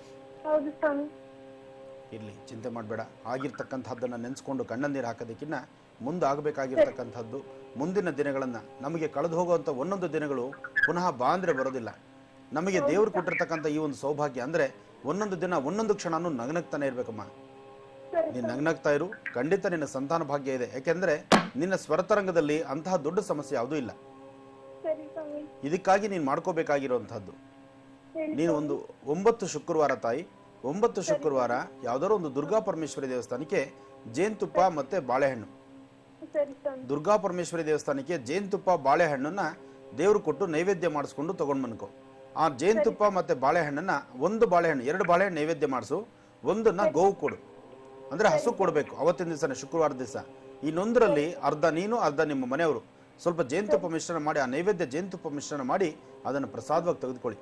ಇರ್ಲಿ, ಚಿಂತೆ ಮಾಡಬೇಡ. ಆಗಿರ್ತಕ್ಕಂಥದ್ದನ್ನು ನೆನೆಸ್ಕೊಂಡು ಕಣ್ಣಂದಿರು ಹಾಕೋದಕ್ಕಿಂತ ಮುಂದೆ ಆಗಬೇಕಾಗಿರ್ತಕ್ಕಂಥದ್ದು ಮುಂದಿನ ದಿನಗಳನ್ನು, ನಮಗೆ ಕಳೆದು ಹೋಗುವಂಥ ಒಂದೊಂದು ದಿನಗಳು ಪುನಃ ಬಾ ಅಂದರೆ ಬರೋದಿಲ್ಲ. ನಮಗೆ ದೇವರು ಕೊಟ್ಟಿರ್ತಕ್ಕಂಥ ಈ ಒಂದು ಸೌಭಾಗ್ಯ ಅಂದರೆ ಒಂದೊಂದು ದಿನ ಒಂದೊಂದು ಕ್ಷಣನೂ ನಗ್ನಗ್ತಾನೆ ಇರ್ಬೇಕಮ್ಮ. ನೀನು ನಗ್ನಗ್ತಾ ಇರು, ಖಂಡಿತ ನಿನ್ನ ಸಂತಾನ ಭಾಗ್ಯ ಇದೆ. ಯಾಕೆಂದ್ರೆ ನಿನ್ನ ಸ್ವರತರಂಗದಲ್ಲಿ ಅಂತಹ ದೊಡ್ಡ ಸಮಸ್ಯೆ ಯಾವುದೂ ಇಲ್ಲ. ಇದಕ್ಕಾಗಿ ನೀನು ಮಾಡ್ಕೋಬೇಕಾಗಿರುವಂತಹದ್ದು, ನೀನು ಒಂದು ಒಂಬತ್ತು ಶುಕ್ರವಾರ ತಾಯಿ, ಒಂಬತ್ತು ಶುಕ್ರವಾರ ಯಾವ್ದಾದ್ರು ಒಂದು ದುರ್ಗಾ ಪರಮೇಶ್ವರಿ ದೇವಸ್ಥಾನಕ್ಕೆ ಜೇನುತುಪ್ಪ ಮತ್ತೆ ಬಾಳೆಹಣ್ಣು, ದುರ್ಗಾ ಪರಮೇಶ್ವರಿ ದೇವಸ್ಥಾನಕ್ಕೆ ಜೇನುತುಪ್ಪ ಬಾಳೆಹಣ್ಣನ್ನ ದೇವ್ರು ಕೊಟ್ಟು ನೈವೇದ್ಯ ಮಾಡಿಸ್ಕೊಂಡು ತಗೊಂಡ್ ಬನ್ಕೋ. ಆ ಜೇನುತುಪ್ಪ ಮತ್ತೆ ಬಾಳೆಹಣ್ಣನ್ನ, ಒಂದು ಬಾಳೆಹಣ್ಣು ಎರಡು ಬಾಳೆಹಣ್ಣು ನೈವೇದ್ಯ ಮಾಡಿಸು, ಒಂದನ್ನ ಗೋವು ಕೊಡು, ಅಂದ್ರೆ ಹಸು ಕೊಡಬೇಕು ಅವತ್ತಿನ ದಿವಸನೇ, ಶುಕ್ರವಾರ ದಿವಸ. ಇನ್ನೊಂದರಲ್ಲಿ ಅರ್ಧ ನೀನು ಅರ್ಧ ನಿಮ್ಮ ಮನೆಯವರು ಸ್ವಲ್ಪ ಜೇನುತುಪ್ಪ ಮಿಶ್ರಣ ಮಾಡಿ, ಆ ನೈವೇದ್ಯ ಜೇನುತುಪ್ಪ ಮಿಶ್ರಣ ಮಾಡಿ ಅದನ್ನು ಪ್ರಸಾದವಾಗಿ ತೆಗೆದುಕೊಳ್ಳಿ.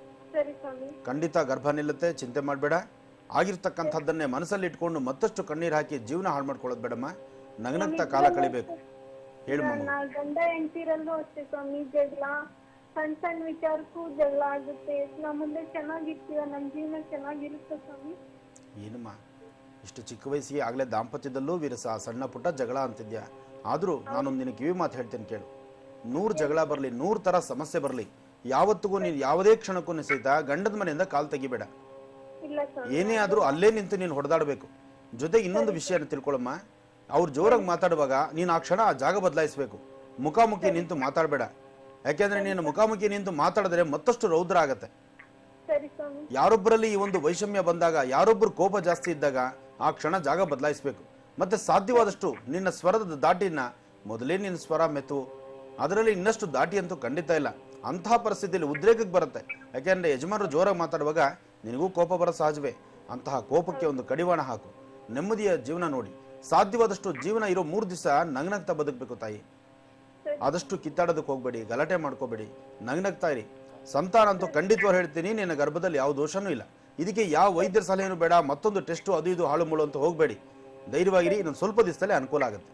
ಖಂಡಿತ ಗರ್ಭ ನಿಲ್ಲುತ್ತೆ, ಚಿಂತೆ ಮಾಡಬೇಡ. ಆಗಿರ್ತಕ್ಕಂಥದ್ದನ್ನೇ ಮನಸ್ಸಲ್ಲಿ ಇಟ್ಕೊಂಡು ಮತ್ತಷ್ಟು ಕಣ್ಣೀರು ಹಾಕಿ ಜೀವನ ಹಾಳು ಮಾಡ್ಕೊಳ್ಳೋದು ಬೇಡಮ್ಮ. ನಗನಗ್ತಾ ಕಾಲ ಕಳಿಬೇಕು. ಹೇಳು ಮಮ್ಮ. ಗಂಡ ಹೆಂಡತಿರಲ್ಲೂ ಅಷ್ಟೇ ಸ್ವಾಮಿ, ಜಗಳ, ಸಣ್ಣ ಸಣ್ಣ ವಿಚಾರಕ್ಕೂ ಜಗಳ ಆಗುತ್ತೆ. ನಮ್ಮ ಮುಂದೆ ಚೆನ್ನಾಗಿರ್ತೀವ, ನಮ್ಮ ಜೀವನ ಚೆನ್ನಾಗಿರುತ್ತೆ ಸ್ವಾಮಿ. ಏನಮ್ಮ, ಇಷ್ಟು ಚಿಕ್ಕ ವಯಸ್ಸಿಗೆ ಆಗಲೇ ದಾಂಪತ್ಯದಲ್ಲೂ ವಿರಸ, ಸಣ್ಣ ಪುಟ್ಟ ಜಗಳ ಅಂತಿದ್ಯಾ. ಆದರೂ ನಾನೊಂದು ನಿನಗೆ ಕಿವಿ ಮಾತು ಹೇಳ್ತೇನೆ ಕೇಳು. ನೂರು ಜಗಳ ಬರಲಿ, ನೂರು ಥರ ಸಮಸ್ಯೆ ಬರಲಿ, ಯಾವತ್ತಿಗೂ ನೀನು ಯಾವುದೇ ಕ್ಷಣಕ್ಕೂ ಸಹಿತ ಗಂಡದ ಮನೆಯಿಂದ ಕಾಲು ತೆಗಿಬೇಡ. ಏನೇ ಆದರೂ ಅಲ್ಲೇ ನಿಂತು ನೀನು ಹೊಡೆದಾಡಬೇಕು. ಜೊತೆಗೆ ಇನ್ನೊಂದು ವಿಷಯನ ತಿಳ್ಕೊಳ್ಳಮ್ಮ, ಅವ್ರು ಜೋರಾಗಿ ಮಾತಾಡುವಾಗ ನೀನು ಆ ಕ್ಷಣ ಆ ಜಾಗ ಬದಲಾಯಿಸಬೇಕು. ಮುಖಾಮುಖಿ ನಿಂತು ಮಾತಾಡಬೇಡ. ಯಾಕೆಂದ್ರೆ ನೀನು ಮುಖಾಮುಖಿ ನಿಂತು ಮಾತಾಡಿದ್ರೆ ಮತ್ತಷ್ಟು ರೌದ್ರ ಆಗತ್ತೆ. ಯಾರೊಬ್ಬರಲ್ಲಿ ಈ ಒಂದು ವೈಷಮ್ಯ ಬಂದಾಗ, ಯಾರೊಬ್ಬರು ಕೋಪ ಜಾಸ್ತಿ ಇದ್ದಾಗ ಆ ಕ್ಷಣ ಜಾಗ ಬದಲಾಯಿಸಬೇಕು. ಮತ್ತೆ ಸಾಧ್ಯವಾದಷ್ಟು ನಿನ್ನ ಸ್ವರದ ದಾಟಿನ ಮೊದಲೇ ನಿನ್ನ ಸ್ವರ ಮೆತ್ತು, ಅದರಲ್ಲಿ ಇನ್ನಷ್ಟು ದಾಟಿ ಅಂತೂ ಖಂಡಿತ ಇಲ್ಲ. ಅಂತಹ ಪರಿಸ್ಥಿತಿಯಲ್ಲಿ ಉದ್ರೇಕಕ್ಕೆ ಬರುತ್ತೆ. ಯಾಕೆಂದ್ರೆ ಯಜಮಾನರು ಜೋರಾಗಿ ಮಾತಾಡುವಾಗ ನಿನಗೂ ಕೋಪ ಬರೋ ಸಹಜವೇ. ಅಂತಹ ಕೋಪಕ್ಕೆ ಒಂದು ಕಡಿವಾಣ ಹಾಕು, ನೆಮ್ಮದಿಯ ಜೀವನ ನೋಡಿ. ಸಾಧ್ಯವಾದಷ್ಟು ಜೀವನ ಇರೋ ಮೂರು ದಿವಸ ನಗ್ನಗ್ತಾ ಬದುಕಬೇಕು ತಾಯಿ. ಆದಷ್ಟು ಕಿತ್ತಾಡೋದಕ್ಕೆ ಹೋಗ್ಬೇಡಿ, ಗಲಾಟೆ ಮಾಡ್ಕೋಬೇಡಿ, ನಗ್ನಗ್ತಾ ಇರಿ. ಸಂತಾನ ಅಂತೂ ಖಂಡಿತವಾಗಿ ಹೇಳ್ತೀನಿ, ನಿನ್ನ ಗರ್ಭದಲ್ಲಿ ಯಾವ ದೋಷನೂ ಇಲ್ಲ. ಇದಕ್ಕೆ ಯಾವ ವೈದ್ಯರ ಸಲಹೆನೂ ಬೇಡ, ಮತ್ತೊಂದು ಟೆಸ್ಟು ಅದು ಇದು ಹಾಳು ಮುಳು ಅಂತ ಹೋಗಬೇಡಿ. ಧೈರ್ಯವಾಗಿರಿ, ಇನ್ನೊಂದು ಸ್ವಲ್ಪ ದಿವಸದಲ್ಲೇ ಅನುಕೂಲ ಆಗುತ್ತೆ.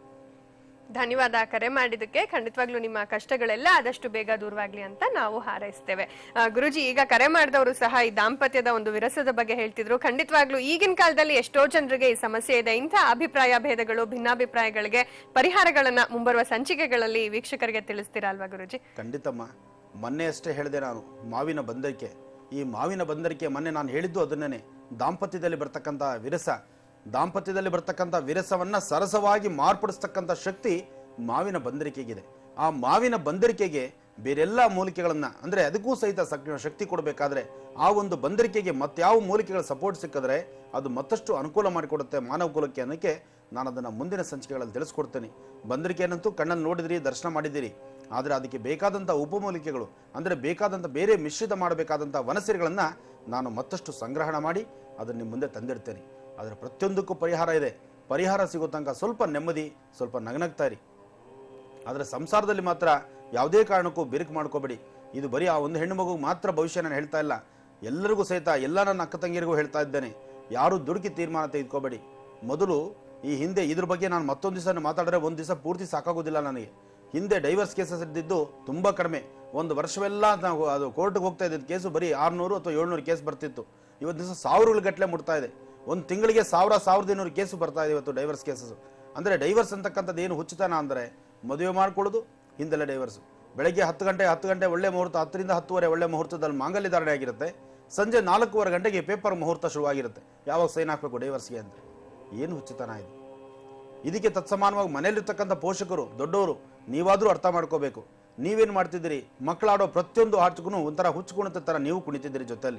ಧನ್ಯವಾದ ಕರೆ ಮಾಡಿದ್ದಕ್ಕೆ. ಖಂಡಿತವಾಗ್ಲೂ ನಿಮ್ಮ ಕಷ್ಟಗಳೆಲ್ಲ ಆದಷ್ಟು ಬೇಗ ದೂರವಾಗ್ಲಿ ಅಂತ ನಾವು ಹಾರೈಸ್ತೇವೆ. ಗುರುಜಿ, ಈಗ ಕರೆ ಮಾಡಿದವರು ಸಹ ಈ ದಾಂಪತ್ಯದ ಒಂದು ವಿರಸದ ಬಗ್ಗೆ ಹೇಳ್ತಿದ್ರು. ಖಂಡಿತವಾಗ್ಲೂ ಈಗಿನ ಕಾಲದಲ್ಲಿ ಎಷ್ಟೋ ಜನರಿಗೆ ಈ ಸಮಸ್ಯೆ ಇದೆ. ಇಂಥ ಅಭಿಪ್ರಾಯ ಭೇದಗಳು, ಭಿನ್ನಾಭಿಪ್ರಾಯಗಳಿಗೆ ಪರಿಹಾರಗಳನ್ನ ಮುಂಬರುವ ಸಂಚಿಕೆಗಳಲ್ಲಿ ವೀಕ್ಷಕರಿಗೆ ತಿಳಿಸ್ತೀರಾ ಅಲ್ವಾ ಗುರುಜಿ? ಖಂಡಿತಮ್ಮ. ಮೊನ್ನೆ ಅಷ್ಟೇ ಹೇಳಿದೆ ನಾನು, ಮಾವಿನ ಬಂದರಿಕೆ. ಈ ಮಾವಿನ ಬಂದರಿಕೆ ಮೊನ್ನೆ ನಾನು ಹೇಳಿದ್ದು ಅದನ್ನೇ. ದಾಂಪತ್ಯದಲ್ಲಿ ಬರ್ತಕ್ಕಂಥ ವಿರಸ, ದಾಂಪತ್ಯದಲ್ಲಿ ಬರ್ತಕ್ಕಂಥ ವಿರಸವನ್ನ ಸರಸವಾಗಿ ಮಾರ್ಪಡಿಸ್ತಕ್ಕಂಥ ಶಕ್ತಿ ಮಾವಿನ ಬಂದರಿಕೆಗಿದೆ. ಆ ಮಾವಿನ ಬಂದರಿಕೆಗೆ ಬೇರೆಲ್ಲ ಮೂಲಿಕೆಗಳನ್ನ, ಅಂದ್ರೆ ಅದಕ್ಕೂ ಸಹಿತ ಶಕ್ತಿ ಕೊಡಬೇಕಾದ್ರೆ ಆ ಒಂದು ಬಂದರಿಕೆಗೆ ಮತ್ತಾವ ಮೂಲಿಕೆಗಳ ಸಪೋರ್ಟ್ ಸಿಕ್ಕಿದ್ರೆ ಅದು ಮತ್ತಷ್ಟು ಅನುಕೂಲ ಮಾಡಿಕೊಡುತ್ತೆ ಮಾನವ ಕುಲಕ್ಕೆ ಅನ್ನೋಕ್ಕೆ ನಾನು ಅದನ್ನು ಮುಂದಿನ ಸಂಚಿಕೆಗಳಲ್ಲಿ ತಿಳಿಸ್ಕೊಡ್ತೇನೆ. ಬಂದರಿಕೆಯನ್ನಂತೂ ಕಣ್ಣನ್ನು ನೋಡಿದಿರಿ, ದರ್ಶನ ಮಾಡಿದ್ದೀರಿ. ಆದರೆ ಅದಕ್ಕೆ ಬೇಕಾದಂಥ ಉಪಮೂಲಿಕೆಗಳು, ಅಂದರೆ ಬೇಕಾದಂಥ ಬೇರೆ ಮಿಶ್ರಿತ ಮಾಡಬೇಕಾದಂಥ ವನಸಿರಿಗಳನ್ನು ನಾನು ಮತ್ತಷ್ಟು ಸಂಗ್ರಹಣ ಮಾಡಿ ಅದನ್ನು ನಿಮ್ಮ ಮುಂದೆ ತಂದಿಡ್ತೇನೆ. ಅದರ ಪ್ರತಿಯೊಂದಕ್ಕೂ ಪರಿಹಾರ ಇದೆ. ಪರಿಹಾರ ಸಿಗೋ ತನಕ ಸ್ವಲ್ಪ ನೆಮ್ಮದಿ, ಸ್ವಲ್ಪ ನಗನಗ್ತಾ ಇರಿ. ಆದರೆ ಸಂಸಾರದಲ್ಲಿ ಮಾತ್ರ ಯಾವುದೇ ಕಾರಣಕ್ಕೂ ಬಿರುಕು ಮಾಡ್ಕೋಬೇಡಿ. ಇದು ಬರೀ ಆ ಒಂದು ಹೆಣ್ಣು ಮಗುಗೆ ಮಾತ್ರ ಭವಿಷ್ಯ ನಾನು ಹೇಳ್ತಾ ಇಲ್ಲ, ಎಲ್ಲರಿಗೂ ಸಹಿತ, ಎಲ್ಲ ನನ್ನ ಅಕ್ಕ ತಂಗಿಯರಿಗೂ ಹೇಳ್ತಾ ಇದ್ದೇನೆ. ಯಾರು ದುಡುಕಿ ತೀರ್ಮಾನ ತೆಗೆದುಕೋಬೇಡಿ. ಮೊದಲು ಈ ಹಿಂದೆ ಇದ್ರ ಬಗ್ಗೆ ನಾನು ಮತ್ತೊಂದು ದಿವಸ ಮಾತಾಡಿದ್ರೆ ಒಂದು ದಿವಸ ಪೂರ್ತಿ ಸಾಕಾಗೋದಿಲ್ಲ ನನಗೆ. ಹಿಂದೆ ಡೈವರ್ಸ್ ಕೇಸಸ್ ಇದ್ದಿದ್ದು ತುಂಬ ಕಡಿಮೆ. ಒಂದು ವರ್ಷವೆಲ್ಲ ನಾವು ಅದು ಕೋರ್ಟ್ಗೆ ಹೋಗ್ತಾ ಇದ್ದಿದ್ದು ಕೇಸು ಬರೀ ಆರುನೂರು ಅಥವಾ ಏಳ್ನೂರು ಕೇಸ್ ಬರ್ತಿತ್ತು. ಇವತ್ತು ದಿವಸ ಸಾವಿರಗಳ ಗಟ್ಟಲೆ ಮುಟ್ತಾ ಇದೆ. ಒಂದು ತಿಂಗಳಿಗೆ ಸಾವಿರ ಸಾವಿರದ ಇನ್ನೂರು ಕೇಸು ಬರ್ತಾ ಇದೆ ಇವತ್ತು ಡೈವರ್ಸ್ ಕೇಸಸ್. ಅಂದರೆ ಡೈವರ್ಸ್ ಅಂತಕ್ಕಂಥದ್ದು ಏನು ಹುಚ್ಚುತನ ಅಂದರೆ, ಮದುವೆ ಮಾಡ್ಕೊಳ್ಳೋದು, ಹಿಂದೆಲ್ಲ ಡೈವರ್ಸು. ಬೆಳಗ್ಗೆ ಹತ್ತು ಗಂಟೆ ಹತ್ತು ಗಂಟೆ ಒಳ್ಳೆ ಮುಹೂರ್ತ, ಹತ್ತರಿಂದ ಹತ್ತುವರೆ ಒಳ್ಳೆ ಮುಹೂರ್ತದಲ್ಲಿ ಮಾಂಗಲ್ಯ ಧಾರಣೆ ಆಗಿರುತ್ತೆ. ಸಂಜೆ ನಾಲ್ಕೂವರೆ ಗಂಟೆಗೆ ಪೇಪರ್ ಮುಹೂರ್ತ ಶುರುವಾಗಿರುತ್ತೆ, ಯಾವಾಗ ಸೈನ್ ಹಾಕಬೇಕು ಡೈವರ್ಸ್ಗೆ ಅಂತ. ಏನು ಹುಚ್ಚುತನ ಇದು? ಇದಕ್ಕೆ ತತ್ಸಮಾನವಾಗಿ ಮನೇಲಿರ್ತಕ್ಕಂಥ ಪೋಷಕರು, ದೊಡ್ಡವರು, ನೀವಾದರೂ ಅರ್ಥ ಮಾಡ್ಕೋಬೇಕು. ನೀವೇನು ಮಾಡ್ತಿದ್ದೀರಿ? ಮಕ್ಕಳಾಡೋ ಪ್ರತಿಯೊಂದು ಆಟಕ್ಕೂ ಒಂಥರ ಹುಚ್ಚು ಕುಣಿತ ಥರ ನೀವು ಕುಣಿತಿದ್ದೀರಿ ಜೊತೆಯಲ್ಲಿ.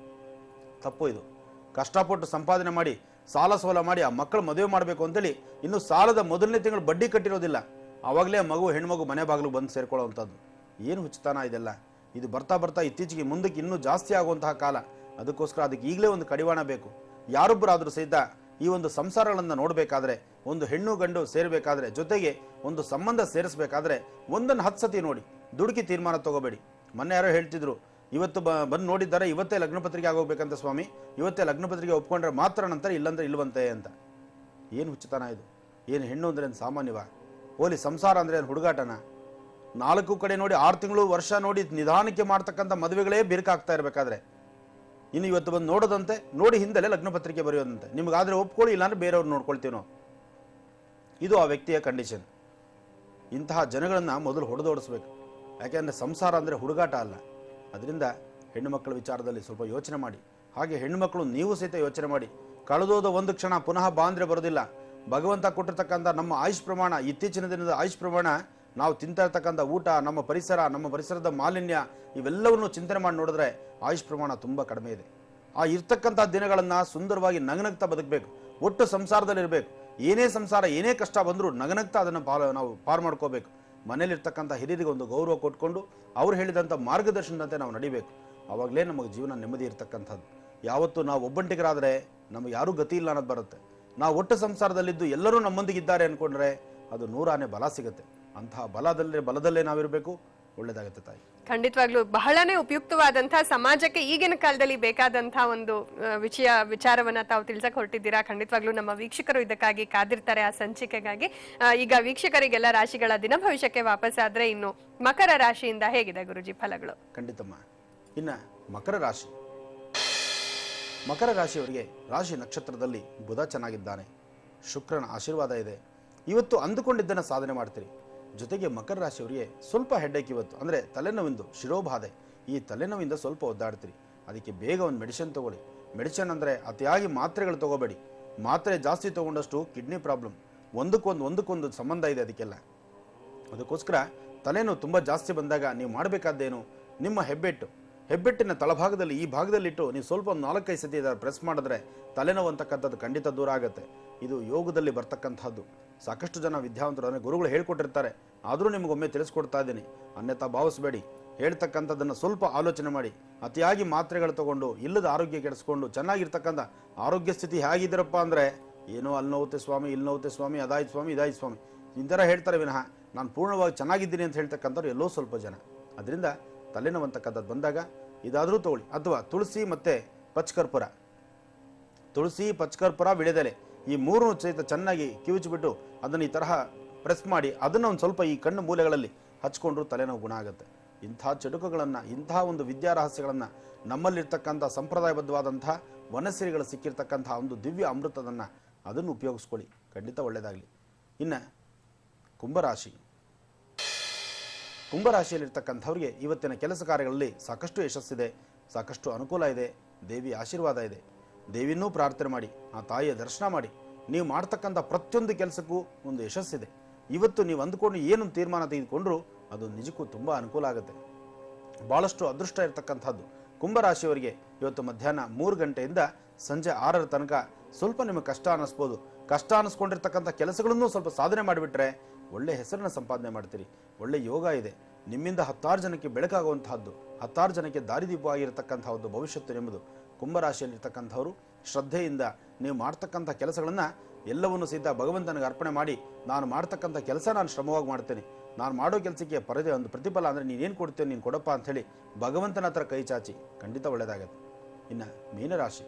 ತಪ್ಪು ಇದು. ಕಷ್ಟಪಟ್ಟು ಸಂಪಾದನೆ ಮಾಡಿ, ಸಾಲ ಸೋಲ ಮಾಡಿ ಆ ಮಕ್ಕಳು ಮದುವೆ ಮಾಡಬೇಕು ಅಂತೇಳಿ ಇನ್ನು ಸಾಲದ ಮೊದಲನೇ ತಿಂಗಳು ಬಡ್ಡಿ ಕಟ್ಟಿರೋದಿಲ್ಲ, ಆವಾಗಲೇ ಮಗು ಹೆಣ್ಮಗು ಮನೆ ಬಾಗಿಲು ಬಂದು ಸೇರ್ಕೊಳ್ಳೋವಂಥದ್ದು. ಏನು ಹುಚ್ಚುತನ ಇದೆಲ್ಲ? ಇದು ಬರ್ತಾ ಬರ್ತಾ ಇತ್ತೀಚೆಗೆ ಮುಂದಕ್ಕೆ ಇನ್ನೂ ಜಾಸ್ತಿ ಆಗುವಂತಹ ಕಾಲ. ಅದಕ್ಕೋಸ್ಕರ ಅದಕ್ಕೆ ಈಗಲೇ ಒಂದು ಕಡಿವಾಣ ಬೇಕು. ಯಾರೊಬ್ಬರಾದರೂ ಸಹಿತ ಈ ಒಂದು ಸಂಸಾರಗಳನ್ನು ನೋಡಬೇಕಾದ್ರೆ, ಒಂದು ಹೆಣ್ಣು ಗಂಡು ಸೇರಬೇಕಾದ್ರೆ, ಜೊತೆಗೆ ಒಂದು ಸಂಬಂಧ ಸೇರಿಸಬೇಕಾದ್ರೆ ಒಂದನ್ನು ಹತ್ತು ಸತಿ ನೋಡಿ, ದುಡುಕಿ ತೀರ್ಮಾನ ತಗೋಬೇಡಿ. ಮೊನ್ನೆ ಯಾರೋ ಹೇಳ್ತಿದ್ರು, ಇವತ್ತು ಬ ಬಂದು ನೋಡಿದ್ದಾರೆ, ಇವತ್ತೇ ಲಗ್ನ ಪತ್ರಿಕೆ ಆಗೋಗ್ಬೇಕಂತ ಸ್ವಾಮಿ, ಇವತ್ತೇ ಲಗ್ನ ಪತ್ರಿಕೆ ಒಪ್ಕೊಂಡ್ರೆ ಮಾತ್ರ ನಂತರ, ಇಲ್ಲಂದ್ರೆ ಇಲ್ವಂತೆ ಅಂತ. ಏನು ಹುಚ್ಚುತನ ಇದು? ಏನು ಹೆಣ್ಣು ಅಂದ್ರೆ ಏನು ಸಾಮಾನ್ಯವ? ಹೋಲಿ ಸಂಸಾರ ಅಂದರೆ ಏನು ಹುಡುಗಾಟನ? ನಾಲ್ಕು ಕಡೆ ನೋಡಿ, ಆರು ತಿಂಗಳು ವರ್ಷ ನೋಡಿ ನಿಧಾನಕ್ಕೆ ಮಾಡ್ತಕ್ಕಂಥ ಮದುವೆಗಳೇ ಬಿರುಕಾಗ್ತಾ ಇರಬೇಕಾದ್ರೆ ಇನ್ನು ಇವತ್ತು ಬಂದು ನೋಡೋದಂತೆ, ನೋಡಿ ಹಿಂದೆಲ್ಲೇ ಲಗ್ನ ಪತ್ರಿಕೆ ಬರೆಯೋದಂತೆ. ನಿಮಗಾದರೆ ಒಪ್ಕೊಳ್ಳಿ, ಇಲ್ಲಾಂದ್ರೆ ಬೇರೆಯವ್ರು ನೋಡ್ಕೊಳ್ತೀವಿ ನಾವು. ಇದು ಆ ವ್ಯಕ್ತಿಯ ಕಂಡೀಷನ್. ಇಂತಹ ಜನಗಳನ್ನು ಮೊದಲು ಹೊಡೆದೋಡಿಸ್ಬೇಕು. ಯಾಕೆಂದರೆ ಸಂಸಾರ ಅಂದರೆ ಹುಡುಗಾಟ ಅಲ್ಲ. ಅದರಿಂದ ಹೆಣ್ಣು ಮಕ್ಕಳ ವಿಚಾರದಲ್ಲಿ ಸ್ವಲ್ಪ ಯೋಚನೆ ಮಾಡಿ. ಹಾಗೆ ಹೆಣ್ಣು ಮಕ್ಕಳು ನೀವು ಸಹಿತ ಯೋಚನೆ ಮಾಡಿ. ಕಳೆದೋದ ಒಂದು ಕ್ಷಣ ಪುನಃ ಬಾ ಅಂದರೆ ಬರೋದಿಲ್ಲ. ಭಗವಂತ ಕೊಟ್ಟಿರ್ತಕ್ಕಂಥ ನಮ್ಮ ಆಯುಷ್ ಪ್ರಮಾಣ, ಇತ್ತೀಚಿನ ದಿನದ ಆಯುಷ್ ಪ್ರಮಾಣ, ನಾವು ತಿಂತಾ ಇರ್ತಕ್ಕಂಥ ಊಟ, ನಮ್ಮ ಪರಿಸರ, ನಮ್ಮ ಪರಿಸರದ ಮಾಲಿನ್ಯ, ಇವೆಲ್ಲವನ್ನು ಚಿಂತನೆ ಮಾಡಿ ನೋಡಿದ್ರೆ ಆಯುಷ್ ಪ್ರಮಾಣ ತುಂಬ ಕಡಿಮೆ ಇದೆ. ಆ ಇರ್ತಕ್ಕಂಥ ದಿನಗಳನ್ನು ಸುಂದರವಾಗಿ ನಗನಗ್ತಾ ಬದುಕಬೇಕು. ಒಟ್ಟು ಸಂಸಾರದಲ್ಲಿರಬೇಕು. ಏನೇ ಸಂಸಾರ, ಏನೇ ಕಷ್ಟ ಬಂದರೂ ನಗನಗ್ತಾ ಅದನ್ನು ಪಾಲು ನಾವು ಪಾರು ಮಾಡ್ಕೋಬೇಕು. ಮನೇಲಿರ್ತಕ್ಕಂಥ ಹಿರಿಯರಿಗೆ ಒಂದು ಗೌರವ ಕೊಟ್ಕೊಂಡು ಅವ್ರು ಹೇಳಿದಂಥ ಮಾರ್ಗದರ್ಶನದಂತೆ ನಾವು ನಡಿಬೇಕು. ಆವಾಗಲೇ ನಮಗೆ ಜೀವನ ನೆಮ್ಮದಿ ಇರ್ತಕ್ಕಂಥದ್ದು. ಯಾವತ್ತು ನಾವು ಒಬ್ಬಂಟಿಗರಾದರೆ ನಮಗೆ ಯಾರೂ ಗತಿ ಇಲ್ಲ ಅನ್ನೋದು ಬರುತ್ತೆ. ನಾವು ಒಟ್ಟು ಸಂಸಾರದಲ್ಲಿದ್ದು ಎಲ್ಲರೂ ನಮ್ಮೊಂದಿಗಿದ್ದಾರೆ ಅಂದ್ಕೊಂಡ್ರೆ ಅದು ನೂರಾನೇ ಬಲ ಸಿಗುತ್ತೆ. ಅಂತಹ ಬಲದಲ್ಲೇ ಬಲದಲ್ಲೇ ನಾವಿರಬೇಕು. ಒಳ್ಳೇದಾಗುತ್ತೆ ತಾಯಿ. ಖಂಡಿತವಾಗ್ಲೂ ಬಹಳನೇ ಉಪಯುಕ್ತವಾದಂತಹ, ಸಮಾಜಕ್ಕೆ ಈಗಿನ ಕಾಲದಲ್ಲಿ ಬೇಕಾದಂತಹ ಒಂದು ವಿಷಯ ವಿಚಾರವನ್ನ ತಾವು ತಿಳಿಸಕ್ ಹೊರಟಿದ್ದೀರಾ. ಖಂಡಿತವಾಗ್ಲೂ ನಮ್ಮ ವೀಕ್ಷಕರು ಇದಕ್ಕಾಗಿ ಕಾದಿರ್ತಾರೆ, ಆ ಸಂಚಿಕೆಗಾಗಿ. ಈಗ ವೀಕ್ಷಕರಿಗೆಲ್ಲ ರಾಶಿಗಳ ದಿನ ಭವಿಷ್ಯಕ್ಕೆ ವಾಪಸ್ ಆದ್ರೆ, ಇನ್ನು ಮಕರ ರಾಶಿಯಿಂದ ಹೇಗಿದೆ ಗುರುಜಿ ಫಲಗಳು? ಖಂಡಿತಮ್ಮ. ಇನ್ನ ಮಕರ ರಾಶಿ, ಮಕರ ರಾಶಿಯವರಿಗೆ ರಾಶಿ ನಕ್ಷತ್ರದಲ್ಲಿ ಬುಧ ಚೆನ್ನಾಗಿದ್ದಾನೆ, ಶುಕ್ರನ ಆಶೀರ್ವಾದ ಇದೆ. ಇವತ್ತು ಅಂದುಕೊಂಡಿದ್ದನ್ನು ಸಾಧನೆ ಮಾಡ್ತೀರಿ. ಜೊತೆಗೆ ಮಕರ ರಾಶಿಯವರಿಗೆ ಸ್ವಲ್ಪ ಹೆಡ್ಡೇಕ್ ಇವತ್ತು, ಅಂದರೆ ತಲೆನೋವಿಂದು ಶಿರೋಬಾಧೆ. ಈ ತಲೆನೋವಿಂದ ಸ್ವಲ್ಪ ಒದ್ದಾಡ್ತೀರಿ. ಅದಕ್ಕೆ ಬೇಗ ಒಂದು ಮೆಡಿಸಿನ್ ತೊಗೊಳ್ಳಿ. ಮೆಡಿಸಿನ್ ಅಂದರೆ ಅತಿಯಾಗಿ ಮಾತ್ರೆಗಳು ತೊಗೋಬೇಡಿ. ಮಾತ್ರೆ ಜಾಸ್ತಿ ತೊಗೊಂಡಷ್ಟು ಕಿಡ್ನಿ ಪ್ರಾಬ್ಲಮ್, ಒಂದಕ್ಕೊಂದು ಒಂದಕ್ಕೊಂದು ಸಂಬಂಧ ಇದೆ ಅದಕ್ಕೆಲ್ಲ. ಅದಕ್ಕೋಸ್ಕರ ತಲೆನೋವು ತುಂಬ ಜಾಸ್ತಿ ಬಂದಾಗ ನೀವು ಮಾಡಬೇಕಾದ್ದೇನು, ನಿಮ್ಮ ಹೆಬ್ಬೆಟ್ಟು ಹೆಬ್ಬೆಟ್ಟಿನ ತಳಭಾಗದಲ್ಲಿ ಈ ಭಾಗದಲ್ಲಿಟ್ಟು ನೀವು ಸ್ವಲ್ಪ ಒಂದು ನಾಲ್ಕೈದು ಸತಿ ಪ್ರೆಸ್ ಮಾಡಿದ್ರೆ ತಲೆನೋವು ಅಂತಕ್ಕಂಥದ್ದು ಖಂಡಿತ ದೂರ ಆಗುತ್ತೆ. ಇದು ಯೋಗದಲ್ಲಿ ಬರ್ತಕ್ಕಂಥದ್ದು. ಸಾಕಷ್ಟು ಜನ ವಿದ್ಯಾವಂತರು ಅಂದರೆ ಗುರುಗಳು ಹೇಳ್ಕೊಟ್ಟಿರ್ತಾರೆ, ಆದರೂ ನಿಮಗೊಮ್ಮೆ ತಿಳಿಸ್ಕೊಡ್ತಾ ಇದ್ದೀನಿ, ಅನ್ಯತಾ ಭಾವಿಸಬೇಡಿ. ಹೇಳ್ತಕ್ಕಂಥದ್ದನ್ನು ಸ್ವಲ್ಪ ಆಲೋಚನೆ ಮಾಡಿ. ಅತಿಯಾಗಿ ಮಾತ್ರೆಗಳು ತಗೊಂಡು ಇಲ್ಲದ ಆರೋಗ್ಯ ಕೆಡಿಸ್ಕೊಂಡು ಚೆನ್ನಾಗಿರ್ತಕ್ಕಂಥ ಆರೋಗ್ಯ ಸ್ಥಿತಿ ಹೇಗಿದ್ದೀರಪ್ಪ ಅಂದರೆ ಏನೋ ಅಲ್ಲಿ ನೋವುತ್ತೆ ಸ್ವಾಮಿ, ಇಲ್ಲಿ ನೋವುತ್ತೆ ಸ್ವಾಮಿ, ಅದಾಯ್ತು ಸ್ವಾಮಿ, ಇದಾಯ್ತು ಸ್ವಾಮಿ, ಇಂಥರ ಹೇಳ್ತಾರೆ ವಿನಃ ನಾನು ಪೂರ್ಣವಾಗಿ ಚೆನ್ನಾಗಿದ್ದೀನಿ ಅಂತ ಹೇಳ್ತಕ್ಕಂಥವ್ರು ಎಲ್ಲೋ ಸ್ವಲ್ಪ ಜನ. ಅದರಿಂದ ತಲೆನೋವಂತಕ್ಕಂಥದ್ದು ಬಂದಾಗ ಇದಾದರೂ ತಗೊಳ್ಳಿ. ಅಥವಾ ತುಳಸಿ ಮತ್ತು ಪಚ್ಕರ್ಪುರ, ತುಳಸಿ ಪಚ್ಕರ್ಪುರ ವಿಳೆದೆಲೆ ಈ ಮೂರು ಸಹಿತ ಚೆನ್ನಾಗಿ ಕಿವುಚಿಬಿಟ್ಟು ಅದನ್ನು ಈ ತರಹ ಪ್ರೆಸ್ ಮಾಡಿ ಅದನ್ನು ಒಂದು ಸ್ವಲ್ಪ ಈ ಕಣ್ಣು ಮೂಲೆಗಳಲ್ಲಿ ಹಚ್ಕೊಂಡ್ರು ತಲೆನೋವು ಗುಣ ಆಗುತ್ತೆ. ಇಂಥ ಚಟುಕಗಳನ್ನು, ಇಂಥ ಒಂದು ವಿದ್ಯಾರಹಸ್ಯಗಳನ್ನು, ನಮ್ಮಲ್ಲಿರ್ತಕ್ಕಂಥ ಸಂಪ್ರದಾಯಬದ್ಧವಾದಂಥ ವನಸಿರಿಗಳು ಸಿಕ್ಕಿರ್ತಕ್ಕಂಥ ಒಂದು ದಿವ್ಯ ಅಮೃತದನ್ನು ಅದನ್ನು ಉಪಯೋಗಿಸ್ಕೊಳ್ಳಿ, ಖಂಡಿತ ಒಳ್ಳೆಯದಾಗಲಿ. ಇನ್ನು ಕುಂಭರಾಶಿ, ಕುಂಭರಾಶಿಯಲ್ಲಿರ್ತಕ್ಕಂಥವ್ರಿಗೆ ಇವತ್ತಿನ ಕೆಲಸ ಕಾರ್ಯಗಳಲ್ಲಿ ಸಾಕಷ್ಟು ಯಶಸ್ಸಿದೆ, ಸಾಕಷ್ಟು ಅನುಕೂಲ ಇದೆ, ದೇವಿಯ ಆಶೀರ್ವಾದ ಇದೆ. ದೇವಿನೂ ಪ್ರಾರ್ಥನೆ ಮಾಡಿ, ಆ ತಾಯಿಯ ದರ್ಶನ ಮಾಡಿ. ನೀವು ಮಾಡ್ತಕ್ಕಂಥ ಪ್ರತಿಯೊಂದು ಕೆಲಸಕ್ಕೂ ಒಂದು ಯಶಸ್ಸಿದೆ. ಇವತ್ತು ನೀವು ಅಂದುಕೊಂಡು ಏನು ತೀರ್ಮಾನ ತೆಗೆದುಕೊಂಡ್ರೂ ಅದು ನಿಜಕ್ಕೂ ತುಂಬ ಅನುಕೂಲ ಆಗುತ್ತೆ. ಭಾಳಷ್ಟು ಅದೃಷ್ಟ ಇರತಕ್ಕಂಥದ್ದು ಕುಂಭರಾಶಿಯವರಿಗೆ. ಇವತ್ತು ಮಧ್ಯಾಹ್ನ ಮೂರು ಗಂಟೆಯಿಂದ ಸಂಜೆ ಆರರ ತನಕ ಸ್ವಲ್ಪ ನಿಮಗೆ ಕಷ್ಟ ಅನ್ನಿಸ್ಬೋದು. ಕಷ್ಟ ಅನ್ನಿಸ್ಕೊಂಡಿರ್ತಕ್ಕಂಥ ಕೆಲಸಗಳನ್ನು ಸ್ವಲ್ಪ ಸಾಧನೆ ಮಾಡಿಬಿಟ್ರೆ ಒಳ್ಳೆ ಹೆಸರನ್ನು ಸಂಪಾದನೆ ಮಾಡ್ತೀರಿ. ಒಳ್ಳೆ ಯೋಗ ಇದೆ. ನಿಮ್ಮಿಂದ ಹತ್ತಾರು ಜನಕ್ಕೆ ಬೆಳಕಾಗುವಂತಹದ್ದು, ಹತ್ತಾರು ಜನಕ್ಕೆ ದಾರಿದೀಪವಾಗಿರತಕ್ಕಂಥ ಒಂದು ಭವಿಷ್ಯತ್ತು ನಿಮ್ಮದು. ಕುಂಭರಾಶಿಯಲ್ಲಿರ್ತಕ್ಕಂಥವರು ಶ್ರದ್ಧೆಯಿಂದ ನೀವು ಮಾಡ್ತಕ್ಕಂಥ ಕೆಲಸಗಳನ್ನು ಎಲ್ಲವನ್ನೂ ಸಹಿತ ಭಗವಂತನಿಗೆ ಅರ್ಪಣೆ ಮಾಡಿ, ನಾನು ಮಾಡ್ತಕ್ಕಂಥ ಕೆಲಸ ನಾನು ಶ್ರಮವಾಗಿ ಮಾಡ್ತೇನೆ, ನಾನು ಮಾಡೋ ಕೆಲಸಕ್ಕೆ ಪರದೆ ಒಂದು ಪ್ರತಿಫಲ ಅಂದರೆ ನೀನೇನು ಕೊಡ್ತೇನೆ ನೀನು ಕೊಡಪ್ಪ ಅಂಥೇಳಿ ಭಗವಂತನ ಹತ್ರ ಕೈ ಚಾಚಿ, ಖಂಡಿತ ಒಳ್ಳೆಯದಾಗತ್ತೆ. ಇನ್ನು ಮೀನರಾಶಿ,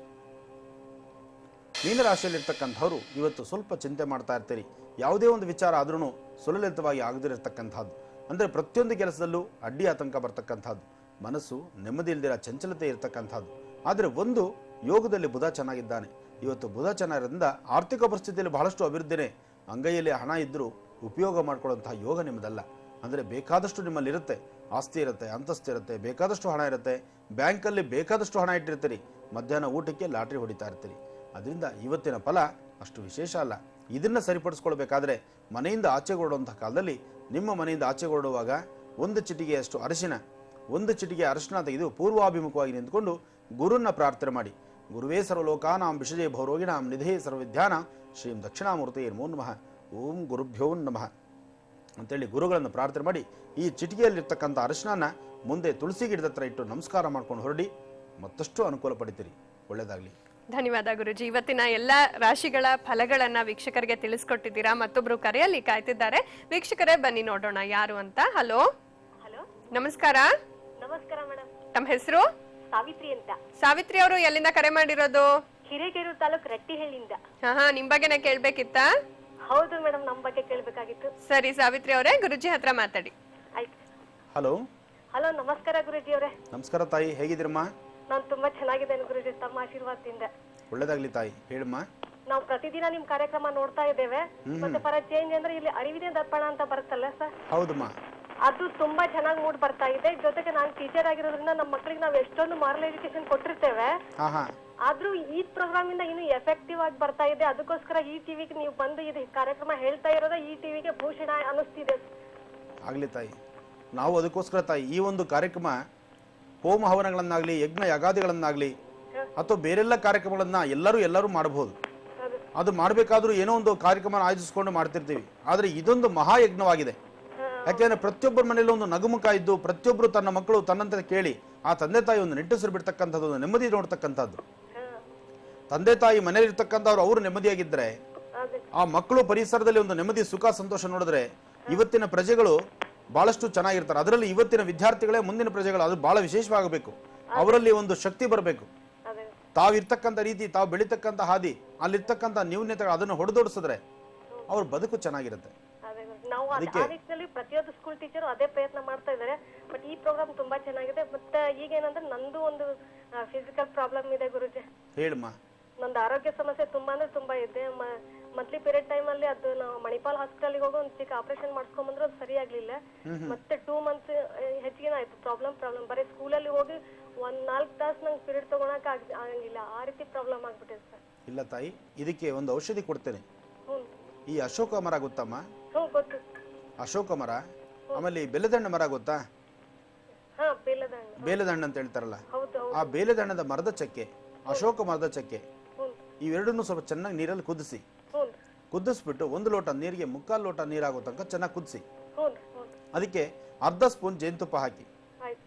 ಮೀನರಾಶಿಯಲ್ಲಿರ್ತಕ್ಕಂಥವ್ರು ಇವತ್ತು ಸ್ವಲ್ಪ ಚಿಂತೆ ಮಾಡ್ತಾ ಇರ್ತೀರಿ. ಯಾವುದೇ ಒಂದು ವಿಚಾರ ಆದ್ರೂ ಸುಲಲಿತವಾಗಿ ಆಗದಿರತಕ್ಕಂಥದ್ದು, ಅಂದರೆ ಪ್ರತಿಯೊಂದು ಕೆಲಸದಲ್ಲೂ ಅಡ್ಡಿ ಆತಂಕ ಬರ್ತಕ್ಕಂಥದ್ದು, ಮನಸ್ಸು ನೆಮ್ಮದಿ ಇಲ್ದಿರ ಚಂಚಲತೆ ಇರತಕ್ಕಂಥದ್ದು. ಆದರೆ ಒಂದು ಯೋಗದಲ್ಲಿ ಬುಧ ಚೆನ್ನಾಗಿದ್ದಾನೆ. ಇವತ್ತು ಬುಧ ಚೆನ್ನಾಗಿರೋದ್ರಿಂದ ಆರ್ಥಿಕ ಪರಿಸ್ಥಿತಿಯಲ್ಲಿ ಬಹಳಷ್ಟು ಅಭಿವೃದ್ಧಿನೇ. ಅಂಗೈಯಲ್ಲಿ ಹಣ ಇದ್ದರೂ ಉಪಯೋಗ ಮಾಡ್ಕೊಳ್ಳುವಂತಹ ಯೋಗ ನಿಮ್ಮದಲ್ಲ. ಅಂದರೆ ಬೇಕಾದಷ್ಟು ನಿಮ್ಮಲ್ಲಿರುತ್ತೆ, ಆಸ್ತಿ ಇರುತ್ತೆ, ಅಂತಸ್ತು ಇರುತ್ತೆ, ಬೇಕಾದಷ್ಟು ಹಣ ಇರುತ್ತೆ, ಬ್ಯಾಂಕಲ್ಲಿ ಬೇಕಾದಷ್ಟು ಹಣ ಇಟ್ಟಿರ್ತೀರಿ, ಮಧ್ಯಾಹ್ನ ಊಟಕ್ಕೆ ಲಾಟ್ರಿ ಹೊಡಿತಾ ಇರ್ತೀರಿ. ಅದರಿಂದ ಇವತ್ತಿನ ಫಲ ಅಷ್ಟು ವಿಶೇಷ ಅಲ್ಲ. ಇದನ್ನು ಸರಿಪಡಿಸ್ಕೊಳ್ಬೇಕಾದ್ರೆ ಮನೆಯಿಂದ ಆಚೆಗೊಡುವಂಥ ಕಾಲದಲ್ಲಿ ನಿಮ್ಮ ಮನೆಯಿಂದ ಆಚೆಗೊಡುವಾಗ ಒಂದು ಚಿಟಿಗೆಯಷ್ಟು ಅರಿಶಿನ, ಒಂದು ಚಿಟಿಗೆ ಅರಿಶಿನ ತೆಗೆದು ಪೂರ್ವಾಭಿಮುಖವಾಗಿ ನಿಂತ್ಕೊಂಡು ಗುರುನ ಪ್ರಾರ್ಥನೆ ಮಾಡಿ. ಗುರುವೇ ಸರ್ವಲೋಕಾನಾಂ ವಿಷಜೇ ಭೌರೋಗಿಣಾಂ ನಿಧೇ ಸರ್ವವಿದ್ಯಾನ ಶ್ರೀಂ ದಕ್ಷಿಣಾಮೂರ್ತಿ ನಮೋ ನಮಃ ಓಂ ಗುರುಭ್ಯೋ ನಮಃ ಅಂತೇಳಿ ಗುರುಗಳನ್ನು ಪ್ರಾರ್ಥನೆ ಮಾಡಿ ಈ ಚಿಟಿಕೆಯಲ್ಲಿರ್ತಕ್ಕಂಥ ಅರಿಶಿನ ಮುಂದೆ ತುಳಸಿ ಗಿಡದ ಹತ್ರ ಇಟ್ಟು ನಮಸ್ಕಾರ ಮಾಡ್ಕೊಂಡು ಹೊರಡಿ, ಮತ್ತಷ್ಟು ಅನುಕೂಲ ಪಡಿತೀರಿ. ಒಳ್ಳೆಯದಾಗಲಿ. ಧನ್ಯವಾದ ಗುರುಜಿ. ಇವತ್ತಿನ ಎಲ್ಲ ರಾಶಿಗಳ ಫಲಗಳನ್ನ ವೀಕ್ಷಕರಿಗೆ ತಿಳಿಸ್ಕೊಟ್ಟಿದ್ದೀರಾ. ಮತ್ತೊಬ್ರು ಕರೆಯಲ್ಲಿ ಕಾಯ್ತಿದ್ದಾರೆ. ವೀಕ್ಷಕರೇ ಬನ್ನಿ ನೋಡೋಣ ಯಾರು ಅಂತ. ಹಲೋ ಹಲೋ, ನಮಸ್ಕಾರ. ನಮಸ್ಕಾರ ಮೇಡಮ್. ತಮ್ಮ ಹೆಸರು? ಸಾವಿತ್ರಿ ಅಂತ. ಸಾವಿತ್ರಿ ಅವರು ಎಲ್ಲಿಂದ ಕರೆ ಮಾಡಿರೋದು? ಹಿರೇಕೆರೂರು ತಾಲೂಕು ರಟ್ಟಿಹಳ್ಳಿಯಿಂದ. ಹಾ ಹಾ ನಿಮ್ ಬಗ್ಗೆನೇ ಕೇಳ್ಬೇಕಿತ್ತಾ? ಹೌದು ಮೇಡಮ್, ನಮ್ ಬಗ್ಗೆ ಕೇಳ್ಬೇಕಾಗಿತ್ತು. ಸರಿ ಸಾವಿತ್ರಿ ಅವರೇ, ಗುರುಜಿ ಹತ್ರ ಮಾತಾಡಿ. ಆಯ್ತು. ಹಲೋ ಹಲೋ, ನಮಸ್ಕಾರ ಗುರುಜಿ ಅವರೇ. ನಮಸ್ಕಾರ ತಾಯಿ, ಹೇಗಿದ್ದೀರಮ್ಮ? ನಾನು ತುಂಬಾ ಚೆನ್ನಾಗಿದ್ದೇನೆ ಗುರುಜಿ, ತಮ್ಮ ಆಶೀರ್ವಾದದಿಂದ. ಒಳ್ಳೆದಾಗ್ಲಿ ತಾಯಿ, ಹೇಳಮ್ಮ. ನಾವು ಪ್ರತಿದಿನ ನಿಮ್ ಕಾರ್ಯಕ್ರಮ ನೋಡ್ತಾ ಇದ್ದೇವೆ. ಮತ್ತೆ ಫಾರ್ ಚೇಂಜ್ ಅಂದ್ರೆ ಇಲ್ಲಿ ಅರಿವಿನ ದರ್ಪಣ ಅಂತ ಬರುತ್ತಲ್ಲ ಸರ್? ಹೌದಮ್ಮ. ಅದು ತುಂಬಾ ಚೆನ್ನಾಗಿ ಮೂಡ್ ಬರ್ತಾ ಇದೆ. ಜೊತೆಗೆ ನಾನು ಟೀಚರ್ ಆಗಿರೋದ್ರಿಂದ ನಮ್ಮ ಮಕ್ಕಳಿಗೆ ನಾವು ಎಷ್ಟೊಂದು ಮಾರಲ್ ಎಜುಕೇಶನ್ ಕೊಟ್ಟಿರ್ತೇವೆ. ಆದ್ರೂ ಈ ಪ್ರೋಗ್ರಾಮ್ ಇಂದ ಇನ್ನು ಎಫೆಕ್ಟಿವ್ ಆಗಿ ಬರ್ತಾ ಇದೆ. ಅದಕ್ಕೋಸ್ಕರ ಈ ಟಿವಿಗೆ ನೀವು ಬಂದು ಇದು ಕಾರ್ಯಕ್ರಮ ಹೇಳ್ತಾ ಇರೋದ ಈ ಟಿವಿಗೆ ಭೂಷಣ ಅನಿಸ್ತಿದೆ. ಆಗ್ಲಿ ತಾಯಿ, ನಾವು ಅದಕ್ಕೋಸ್ಕರ ತಾಯಿ ಈ ಒಂದು ಕಾರ್ಯಕ್ರಮ ಹೋಮ ಹವನಗಳನ್ನಾಗ್ಲಿ, ಯಜ್ಞ ಯಾಗಾದಿಗಳನ್ನಾಗ್ಲಿ ಅಥವಾ ಬೇರೆಲ್ಲ ಕಾರ್ಯಕ್ರಮಗಳನ್ನ ಎಲ್ಲರೂ ಎಲ್ಲರೂ ಮಾಡಬಹುದು. ಅದು ಮಾಡಬೇಕಾದ್ರೂ ಏನೋ ಒಂದು ಕಾರ್ಯಕ್ರಮ ಆಯೋಜಿಸ್ಕೊಂಡು ಮಾಡ್ತಿರ್ತೀವಿ. ಆದ್ರೆ ಇದೊಂದು ಮಹಾಯಜ್ಞವಾಗಿದೆ. ಯಾಕೆಂದ್ರೆ ಪ್ರತಿಯೊಬ್ಬರ ಮನೆಯಲ್ಲಿ ಒಂದು ನಗುಮುಖ ಇದ್ದು ಪ್ರತಿಯೊಬ್ಬರು ತನ್ನ ಮಕ್ಕಳು ತನ್ನಂತೆ ಕೇಳಿ ಆ ತಂದೆ ತಾಯಿ ಒಂದು ನಿಟ್ಟುಸಿರು ಬಿಡ್ತಕ್ಕಂಥದ್ದು, ಒಂದು ನೆಮ್ಮದಿ ನೋಡ್ತಕ್ಕಂಥದ್ದು. ತಂದೆ ತಾಯಿ ಮನೇಲಿ ಇರ್ತಕ್ಕಂಥವ್ರು ಅವರು ನೆಮ್ಮದಿಯಾಗಿದ್ರೆ ಆ ಮಕ್ಕಳು ಪರಿಸರದಲ್ಲಿ ಒಂದು ನೆಮ್ಮದಿ ಸುಖ ಸಂತೋಷ ನೋಡಿದ್ರೆ ಇವತ್ತಿನ ಪ್ರಜೆಗಳು ಬಹಳಷ್ಟು ಚೆನ್ನಾಗಿರ್ತಾರೆ. ಅದರಲ್ಲಿ ಇವತ್ತಿನ ವಿದ್ಯಾರ್ಥಿಗಳೇ ಮುಂದಿನ ಪ್ರಜೆಗಳು. ಅದು ಬಹಳ ವಿಶೇಷವಾಗಬೇಕು. ಅವರಲ್ಲಿ ಒಂದು ಶಕ್ತಿ ಬರಬೇಕು. ತಾವಿರ್ತಕ್ಕಂಥ ರೀತಿ, ತಾವು ಬೆಳೀತಕ್ಕಂಥ ಹಾದಿ, ಅಲ್ಲಿರ್ತಕ್ಕಂಥ ನ್ಯೂನ್ಯತೆಗಳು ಅದನ್ನು ಹೊಡೆದೋಡಿಸಿದ್ರೆ ಅವ್ರ ಬದುಕು ಚೆನ್ನಾಗಿರುತ್ತೆ. ನಾವು ಪ್ರತಿಯೊಂದು ಸ್ಕೂಲ್ ಟೀಚರ್ ಅದೇ ಪ್ರಯತ್ನ ಮಾಡ್ತಾ ಇದ್ದಾರೆ. ಬಟ್ ಈ ಪ್ರೋಗ್ರಾಮ್ ತುಂಬಾ ಚೆನ್ನಾಗಿದೆ. ಮತ್ತೆ ಈಗೇನಂದ್ರೆ ನಂದು ಒಂದು ಫಿಸಿಕಲ್ ಪ್ರಾಬ್ಲಮ್ ಇದೆ ಗುರುಜಿ. ಹೇಳಮ್ಮ. ನಂದು ಆರೋಗ್ಯ ಸಮಸ್ಯೆ ತುಂಬಾ ಅಂದ್ರೆ ತುಂಬಾ ಇದೆ. ಮಂತ್ಲಿ ಪೀರಿಯಡ್ ಟೈಮ್ ಅಲ್ಲಿ ಅದು ನಾವು ಮಣಿಪಾಲ್ ಹಾಸ್ಪಿಟಲ್ ಹೋಗಿ ಒಂದು ಚಿಕ್ಕ ಆಪರೇಷನ್ ಮಾಡಿಸ್ಕೊಂಡ್ ಬಂದ್ರೆ ಅದು ಸರಿ ಆಗ್ಲಿಲ್ಲ. ಮತ್ತೆ ಟೂ ಮಂತ್ಸ್ ಹೆಚ್ಚಿಗೆ ಆಯ್ತು ಪ್ರಾಬ್ಲಮ್ ಪ್ರಾಬ್ಲಮ್ ಬರೀ ಸ್ಕೂಲಲ್ಲಿ ಹೋಗಿ ಒಂದ್ ನಾಲ್ಕು ತಾಸು ನಂಗೆ ಪೀರಿಯಡ್ ತಗೊಳಕ್ ಆಗಂಗಿಲ್ಲ. ಆ ರೀತಿ ಪ್ರಾಬ್ಲಮ್ ಆಗ್ಬಿಟ್ಟಿದೆ ಸರ್. ಇಲ್ಲ ತಾಯಿ, ಇದಕ್ಕೆ ಒಂದು ಔಷಧಿ ಕೊಡ್ತೇನೆ. ಈ ಅಶೋಕ ಮರ ಗೊತ್ತಮ್ಮ? ಅಶೋಕ ಮರ, ಆಮೇಲೆ ಬೇಲದಣ್ಣ ಮರ ಗೊತ್ತಾ? ಬೇಲದಣ್ಣ ಅಂತ ಹೇಳ್ತಾರಲ್ಲ, ಆ ಬೇಲದಣ್ಣದ ಮರದ ಚಕ್ಕೆ, ಅಶೋಕ ಮರದ ಚಕ್ಕೆ, ಇವೆರಡನ್ನು ಸ್ವಲ್ಪ ಚೆನ್ನಾಗಿ ನೀರಲ್ಲಿ ಕುದಿಸಿ, ಕುದಿಸ್ಬಿಟ್ಟು ಒಂದು ಲೋಟ ನೀರಿಗೆ ಮುಕ್ಕಾಲು ಲೋಟ ನೀರಾಗೋ ತನಕ ಚೆನ್ನಾಗಿ ಕುದಿಸಿ, ಅದಕ್ಕೆ ಅರ್ಧ ಸ್ಪೂನ್ ಜೇನುತುಪ್ಪ ಹಾಕಿ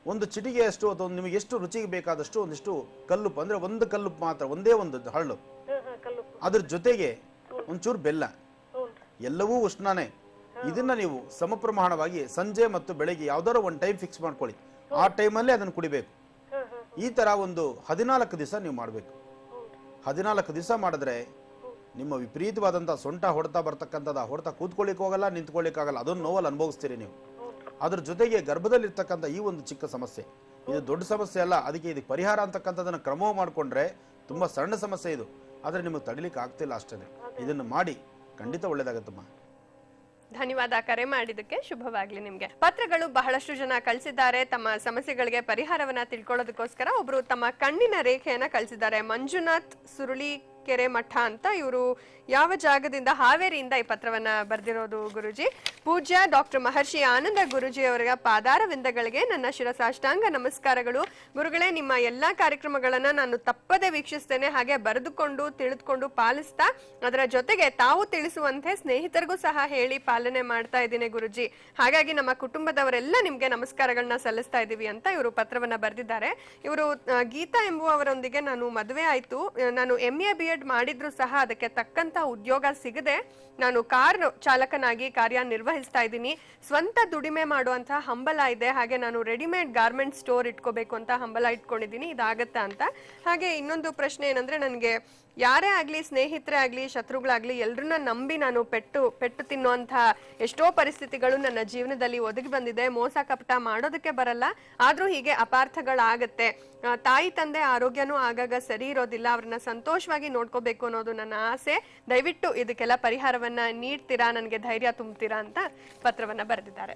ಒಂದು ಚಿಟಿಗೆಯಷ್ಟು ಅಥವಾ ನಿಮಗೆ ಎಷ್ಟು ರುಚಿಗೆ ಬೇಕಾದಷ್ಟು ಒಂದಿಷ್ಟು ಕಲ್ಲುಪ್ಪು, ಅಂದರೆ ಒಂದು ಕಲ್ಲುಪ್ಪು ಮಾತ್ರ, ಒಂದೇ ಒಂದು ಹಳ್ಳು, ಅದ್ರ ಜೊತೆಗೆ ಒಂಚೂರು ಬೆಲ್ಲ, ಎಲ್ಲವೂ ಉಷ್ಣನೇ. ಇದನ್ನ ನೀವು ಸಮಪ್ರಮಾಣವಾಗಿ ಸಂಜೆ ಮತ್ತು ಬೆಳಗ್ಗೆ ಯಾವ್ದಾದ್ರು ಒಂದು ಟೈಮ್ ಫಿಕ್ಸ್ ಮಾಡ್ಕೊಳ್ಳಿ, ಆ ಟೈಮಲ್ಲಿ ಅದನ್ನು ಕುಡಿಬೇಕು. ಈ ತರ ಒಂದು ಹದಿನಾಲ್ಕು ದಿವಸ ನೀವು ಮಾಡಬೇಕು. ಹದಿನಾಲ್ಕು ದಿವಸ ಮಾಡಿದ್ರೆ ನಿಮ್ಮ ವಿಪರೀತವಾದಂಥ ಸೊಂಟ ಹೊಡ್ತಾ ಬರ್ತಕ್ಕಂಥದ್ದು, ಹೊಡ್ತಾ ಕೂತ್ಕೊಳ್ಳಿಕ್ಕೆ ಹೋಗಲ್ಲ, ನಿಂತ್ಕೊಳ್ಳಿಕ್ಕಾಗಲ್ಲ, ಅದೊಂದು ನೋವಲ್ಲಿ ಅನುಭವಿಸ್ತೀರಿ ನೀವು. ಅದ್ರ ಜೊತೆಗೆ ಗರ್ಭದಲ್ಲಿರ್ತಕ್ಕಂಥ ಈ ಒಂದು ಚಿಕ್ಕ ಸಮಸ್ಯೆ, ಇದು ದೊಡ್ಡ ಸಮಸ್ಯೆ ಅಲ್ಲ, ಅದಕ್ಕೆ ಇದಕ್ಕೆ ಪರಿಹಾರ ಅಂತಕ್ಕಂಥದ್ದನ್ನು ಕ್ರಮ ಮಾಡಿಕೊಂಡ್ರೆ ತುಂಬ ಸಣ್ಣ ಸಮಸ್ಯೆ ಇದು, ಆದರೆ ನಿಮಗೆ ತಡಿಲಿಕ್ಕೆ ಆಗ್ತಿಲ್ಲ ಅಷ್ಟೇ. ಇದನ್ನು ಮಾಡಿ, ಖಂಡಿತ ಒಳ್ಳೇದಾಗತ್ತಮ್ಮ. ಧನ್ಯವಾದ ಕರೆ ಮಾಡಿದ್ದಕ್ಕೆ. ಶುಭವಾಗ್ಲಿ ನಿಮ್ಗೆ. ಪತ್ರಗಳು ಬಹಳಷ್ಟು ಜನ ಕಳಿಸಿದ್ದಾರೆ ತಮ್ಮ ಸಮಸ್ಯೆಗಳಿಗೆ ಪರಿಹಾರವನ್ನ ತಿಳ್ಕೊಳ್ಳೋದಕ್ಕೋಸ್ಕರ. ಒಬ್ರು ತಮ್ಮ ಕಣ್ಣಿನ ರೇಖೆಯನ್ನ ಕಳಿಸಿದ್ದಾರೆ, ಮಂಜುನಾಥ್ ಸುರುಳಿ ಕೆರೆ ಮಠ ಅಂತ. ಇವರು ಯಾವ ಜಾಗದಿಂದ, ಹಾವೇರಿಯಿಂದ ಈ ಪತ್ರವನ್ನ ಬರೆದಿರೋದು ಗುರುಜಿ. ಪೂಜ್ಯ ಡಾಕ್ಟರ್ ಮಹರ್ಷಿ ಆನಂದ ಗುರುಜಿ ಅವರ ಪಾದಾರ ವಿಂದಗಳಿಗೆ ನನ್ನ ಶಿರಸಾಷ್ಟಾಂಗ ನಮಸ್ಕಾರಗಳು. ಗುರುಗಳೇ, ನಿಮ್ಮ ಎಲ್ಲಾ ಕಾರ್ಯಕ್ರಮಗಳನ್ನ ನಾನು ತಪ್ಪದೆ ವೀಕ್ಷಿಸ್ತೇನೆ, ಹಾಗೆ ಬರೆದುಕೊಂಡು ತಿಳಿದುಕೊಂಡು ಪಾಲಿಸ್ತಾ ಅದರ ಜೊತೆಗೆ ತಾವು ತಿಳಿಸುವಂತೆ ಸ್ನೇಹಿತರಿಗೂ ಸಹ ಹೇಳಿ ಪಾಲನೆ ಮಾಡ್ತಾ ಇದ್ದೀನಿ ಗುರುಜಿ. ಹಾಗಾಗಿ ನಮ್ಮ ಕುಟುಂಬದವರೆಲ್ಲ ನಿಮ್ಗೆ ನಮಸ್ಕಾರಗಳನ್ನ ಸಲ್ಲಿಸ್ತಾ ಇದ್ದೀವಿ ಅಂತ ಇವರು ಪತ್ರವನ್ನ ಬರೆದಿದ್ದಾರೆ. ಇವರು ಗೀತಾ ಎಂಬುವವರೊಂದಿಗೆ ನಾನು ಮದುವೆ ಆಯ್ತು, ನಾನು ಎಂ ಎ ಬಿ ಎಡ್ ಮಾಡಿದ್ರು ಸಹ ಅದಕ್ಕೆ ತಕ್ಕಂತ ಉದ್ಯೋಗ ಸಿಗದೆ ನಾನು ಕಾರ್ ಚಾಲಕನಾಗಿ ಕಾರ್ಯನಿರ್ವಹಿಸ್ತಾ ಇದ್ದೀನಿ. ಸ್ವಂತ ದುಡಿಮೆ ಮಾಡುವಂತಹ ಹಂಬಲ ಇದೆ, ಹಾಗೆ ನಾನು ರೆಡಿಮೇಡ್ ಗಾರ್ಮೆಂಟ್ ಸ್ಟೋರ್ ಇಟ್ಕೋಬೇಕು ಅಂತ ಹಂಬಲ ಇಟ್ಕೊಂಡಿದ್ದೀನಿ, ಇದಾಗತ್ತಾ ಅಂತ. ಹಾಗೆ ಇನ್ನೊಂದು ಪ್ರಶ್ನೆ ಏನಂದ್ರೆ, ನನಗೆ ಯಾರೇ ಆಗ್ಲಿ, ಸ್ನೇಹಿತರೇ ಆಗ್ಲಿ, ಶತ್ರುಗಳಾಗ್ಲಿ, ಎಲ್ರನ್ನ ನಂಬಿ ನಾನು ಪೆಟ್ಟು ಪೆಟ್ಟು ತಿನ್ನುವಂತ ಎಷ್ಟೋ ಪರಿಸ್ಥಿತಿಗಳು ನನ್ನ ಜೀವನದಲ್ಲಿ ಒದಗಿ ಬಂದಿದೆ. ಮೋಸ ಕಪಟ ಮಾಡೋದಕ್ಕೆ ಬರಲ್ಲ, ಆದ್ರೂ ಹೀಗೆ ಅಪಾರ್ಥಗಳಾಗತ್ತೆ. ತಾಯಿ ತಂದೆ ಆರೋಗ್ಯನೂ ಆಗಾಗ ಸರಿ ಇರೋದಿಲ್ಲ, ಅವ್ರನ್ನ ಸಂತೋಷವಾಗಿ ನೋಡ್ಕೋಬೇಕು ಅನ್ನೋದು ನನ್ನ ಆಸೆ. ದಯವಿಟ್ಟು ಇದಕ್ಕೆಲ್ಲ ಪರಿಹಾರವನ್ನ ನೀಡ್ತೀರಾ, ನನಗೆ ಧೈರ್ಯ ತುಂಬ್ತೀರಾ ಅಂತ ಪತ್ರವನ್ನ ಬರೆದಿದ್ದಾರೆ.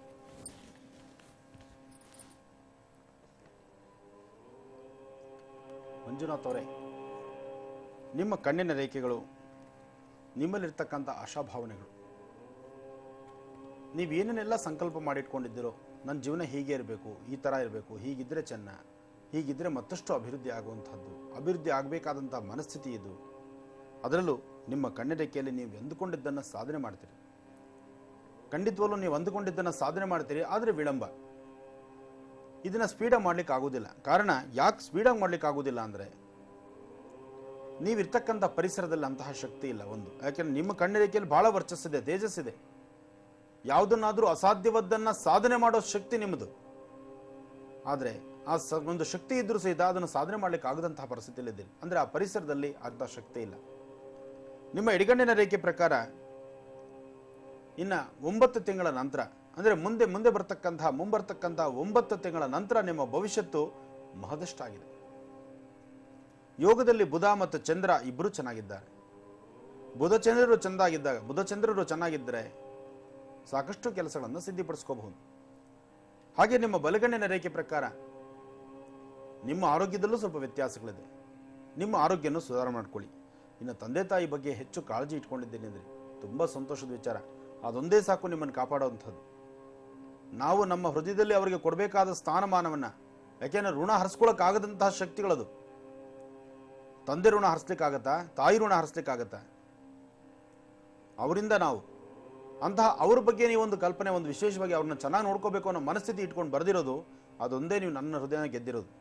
ಮಂಜುನಾಥ್ ಅವರೇ, ನಿಮ್ಮ ಕಣ್ಣಿನ ರೇಖೆಗಳು, ನಿಮ್ಮಲ್ಲಿರ್ತಕ್ಕಂಥ ಆಶಾಭಾವನೆಗಳು, ನೀವೇನೇನೆಲ್ಲ ಸಂಕಲ್ಪ ಮಾಡಿಟ್ಕೊಂಡಿದ್ದೀರೋ, ನನ್ನ ಜೀವನ ಹೀಗೆ ಇರಬೇಕು, ಈ ಥರ ಇರಬೇಕು, ಹೀಗಿದ್ದರೆ ಚೆನ್ನ, ಹೀಗಿದ್ದರೆ ಮತ್ತಷ್ಟು ಅಭಿವೃದ್ಧಿ ಆಗುವಂಥದ್ದು, ಅಭಿವೃದ್ಧಿ ಆಗಬೇಕಾದಂಥ ಮನಸ್ಥಿತಿ ಇದು. ಅದರಲ್ಲೂ ನಿಮ್ಮ ಕಣ್ಣಿನ ರೇಖೆಯಲ್ಲಿ ನೀವು ಅಂದುಕೊಂಡಿದ್ದನ್ನು ಸಾಧನೆ ಮಾಡ್ತೀರಿ. ಖಂಡಿತವಲ್ಲೂ ನೀವು ಅಂದುಕೊಂಡಿದ್ದನ್ನು ಸಾಧನೆ ಮಾಡ್ತೀರಿ, ಆದರೆ ವಿಳಂಬ. ಇದನ್ನು ಸ್ಪೀಡಾಗಿ ಮಾಡ್ಲಿಕ್ಕೆ ಆಗೋದಿಲ್ಲ. ಕಾರಣ ಯಾಕೆ ಸ್ಪೀಡಾಗಿ ಮಾಡ್ಲಿಕ್ಕೆ ಆಗೋದಿಲ್ಲ ಅಂದರೆ, ನೀವಿರ್ತಕ್ಕಂಥ ಪರಿಸರದಲ್ಲಿ ಅಂತಹ ಶಕ್ತಿ ಇಲ್ಲ ಒಂದು. ಯಾಕೆಂದ್ರೆ ನಿಮ್ಮ ಕಣ್ಣಿನ ರೇಖೆಯಲ್ಲಿ ಬಹಳ ವರ್ಚಸ್ಸಿದೆ, ತೇಜಸ್ಸಿದೆ. ಯಾವುದನ್ನಾದ್ರೂ ಅಸಾಧ್ಯವಾದ್ದನ್ನ ಸಾಧನೆ ಮಾಡೋ ಶಕ್ತಿ ನಿಮ್ಮದು. ಆದರೆ ಆ ಒಂದು ಶಕ್ತಿ ಇದ್ರೂ ಸಹಿತ ಅದನ್ನು ಸಾಧನೆ ಮಾಡ್ಲಿಕ್ಕೆ ಆಗದಂತಹ ಪರಿಸ್ಥಿತಿಯಲ್ಲಿ ಇದ್ದೀರಿ. ಅಂದ್ರೆ ಆ ಪರಿಸರದಲ್ಲಿ ಅಂತಹ ಶಕ್ತಿ ಇಲ್ಲ. ನಿಮ್ಮ ಎಡಗಣ್ಣಿನ ರೇಖೆ ಪ್ರಕಾರ ಇನ್ನ ಒಂಬತ್ತು ತಿಂಗಳ ನಂತರ, ಅಂದ್ರೆ ಮುಂದೆ ಮುಂದೆ ಬರ್ತಕ್ಕಂತಹ ಮುಂಬರ್ತಕ್ಕಂತಹ ಒಂಬತ್ತು ತಿಂಗಳ ನಂತರ ನಿಮ್ಮ ಭವಿಷ್ಯತ್ತು ಮಹದಷ್ಟಾಗಿದೆ. ಯೋಗದಲ್ಲಿ ಬುಧ ಮತ್ತು ಚಂದ್ರ ಇಬ್ಬರು ಚೆನ್ನಾಗಿದ್ದಾರೆ. ಬುಧ ಚಂದ್ರರು ಚೆಂದಾಗಿದ್ದಾಗ, ಬುಧ ಚಂದ್ರರು ಚೆನ್ನಾಗಿದ್ದರೆ ಸಾಕಷ್ಟು ಕೆಲಸಗಳನ್ನು ಸಿದ್ಧಿಪಡಿಸ್ಕೋಬಹುದು. ಹಾಗೆ ನಿಮ್ಮ ಬಲಗಣ್ಣಿನ ರೇಖೆ ಪ್ರಕಾರ ನಿಮ್ಮ ಆರೋಗ್ಯದಲ್ಲೂ ಸ್ವಲ್ಪ ವ್ಯತ್ಯಾಸಗಳಿದೆ. ನಿಮ್ಮ ಆರೋಗ್ಯವನ್ನು ಸುಧಾರಣೆ ಮಾಡ್ಕೊಳ್ಳಿ. ಇನ್ನು ತಂದೆ ತಾಯಿ ಬಗ್ಗೆ ಹೆಚ್ಚು ಕಾಳಜಿ ಇಟ್ಕೊಂಡಿದ್ದೀನಿ ಅಂದರೆ ತುಂಬ ಸಂತೋಷದ ವಿಚಾರ. ಅದೊಂದೇ ಸಾಕು ನಿಮ್ಮನ್ನು ಕಾಪಾಡುವಂಥದ್ದು. ನಾವು ನಮ್ಮ ಹೃದಯದಲ್ಲಿ ಅವರಿಗೆ ಕೊಡಬೇಕಾದ ಸ್ಥಾನಮಾನವನ್ನು, ಯಾಕೆಂದ್ರೆ ಋಣ ಹರಿಸ್ಕೊಳ್ಳೋಕ್ಕಾಗದಂತಹ ಶಕ್ತಿಗಳದು. ತಂದೆ ಋಣ ಹರಿಸ್ಲಿಕ್ಕಾಗತ್ತಾ? ತಾಯಿ ಋಣ ಹರಿಸ್ಲಿಕ್ಕಾಗತ್ತಾ? ಅವರಿಂದ ನಾವು ಅಂತಹ ಅವ್ರ ಬಗ್ಗೆ ನೀವು ಒಂದು ಕಲ್ಪನೆ, ಒಂದು ವಿಶೇಷವಾಗಿ ಅವ್ರನ್ನ ಚೆನ್ನಾಗಿ ನೋಡ್ಕೋಬೇಕು ಅನ್ನೋ ಮನಸ್ಥಿತಿ ಇಟ್ಕೊಂಡು ಬರೆದಿರೋದು, ಅದೊಂದೇ ನೀವು ನನ್ನ ಹೃದಯನ ಗೆದ್ದಿರೋದು.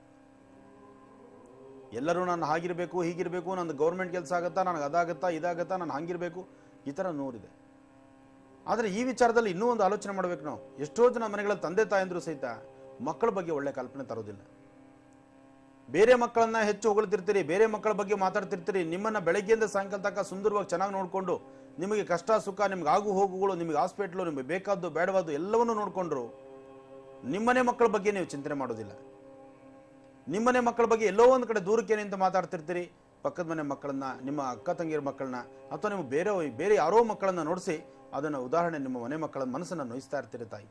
ಎಲ್ಲರೂ ನಾನು ಹಾಗಿರಬೇಕು, ಹೀಗಿರಬೇಕು, ನಂದು ಗೌರ್ಮೆಂಟ್ ಕೆಲಸ ಆಗುತ್ತಾ, ನನಗೆ ಅದಾಗತ್ತಾ, ಇದಾಗತ್ತಾ, ನಾನು ಹಾಗಿರಬೇಕು, ಈ ಥರ ನೂರಿದೆ. ಆದರೆ ಈ ವಿಚಾರದಲ್ಲಿ ಇನ್ನೂ ಒಂದು ಆಲೋಚನೆ ಮಾಡಬೇಕು ನಾವು. ಎಷ್ಟೋ ಜನ ಮನೆಗಳಲ್ಲಿ ತಂದೆ ತಾಯಂದ್ರು ಸಹಿತ ಮಕ್ಕಳ ಬಗ್ಗೆ ಒಳ್ಳೆ ಕಲ್ಪನೆ ತರೋದಿಲ್ಲ. ಬೇರೆ ಮಕ್ಕಳನ್ನ ಹೆಚ್ಚು ಹೊಗಳ್ತಿರ್ತೀರಿ, ಬೇರೆ ಮಕ್ಕಳ ಬಗ್ಗೆ ಮಾತಾಡ್ತಿರ್ತೀರಿ. ನಿಮ್ಮನ್ನ ಬೆಳಗ್ಗೆಯಿಂದ ಸಾಯಂಕಾಲ ತನಕ ಸುಂದರವಾಗಿ ಚೆನ್ನಾಗಿ ನೋಡಿಕೊಂಡು, ನಿಮಗೆ ಕಷ್ಟ ಸುಖ, ನಿಮ್ಗೆ ಆಗು ಹೋಗುಗಳು, ನಿಮಗೆ ಹಾಸ್ಪಿಟ್ಲು, ನಿಮಗೆ ಬೇಕಾದ್ದು ಬೇಡವಾದ್ದು ಎಲ್ಲವನ್ನೂ ನೋಡಿಕೊಂಡ್ರು ನಿಮ್ಮನೆ ಮಕ್ಕಳ ಬಗ್ಗೆ ನೀವು ಚಿಂತನೆ ಮಾಡೋದಿಲ್ಲ. ನಿಮ್ಮನೆ ಮಕ್ಕಳ ಬಗ್ಗೆ ಎಲ್ಲೋ ಒಂದು ಕಡೆ ದೂರಕ್ಕೆ ನಿಂತು ಮಾತಾಡ್ತಿರ್ತೀರಿ. ಪಕ್ಕದ ಮನೆ ಮಕ್ಕಳನ್ನ, ನಿಮ್ಮ ಅಕ್ಕ ತಂಗಿಯರ ಮಕ್ಕಳನ್ನ, ಅಥವಾ ನೀವು ಬೇರೆ ಬೇರೆ ಯಾರೋ ಮಕ್ಕಳನ್ನ ನೋಡಿಸಿ ಅದನ್ನು ಉದಾಹರಣೆ ನಿಮ್ಮ ಮನೆ ಮಕ್ಕಳ ಮನಸ್ಸನ್ನು ನೋಯಿಸ್ತಾ ಇರ್ತೀರಿ. ತಾಯಿ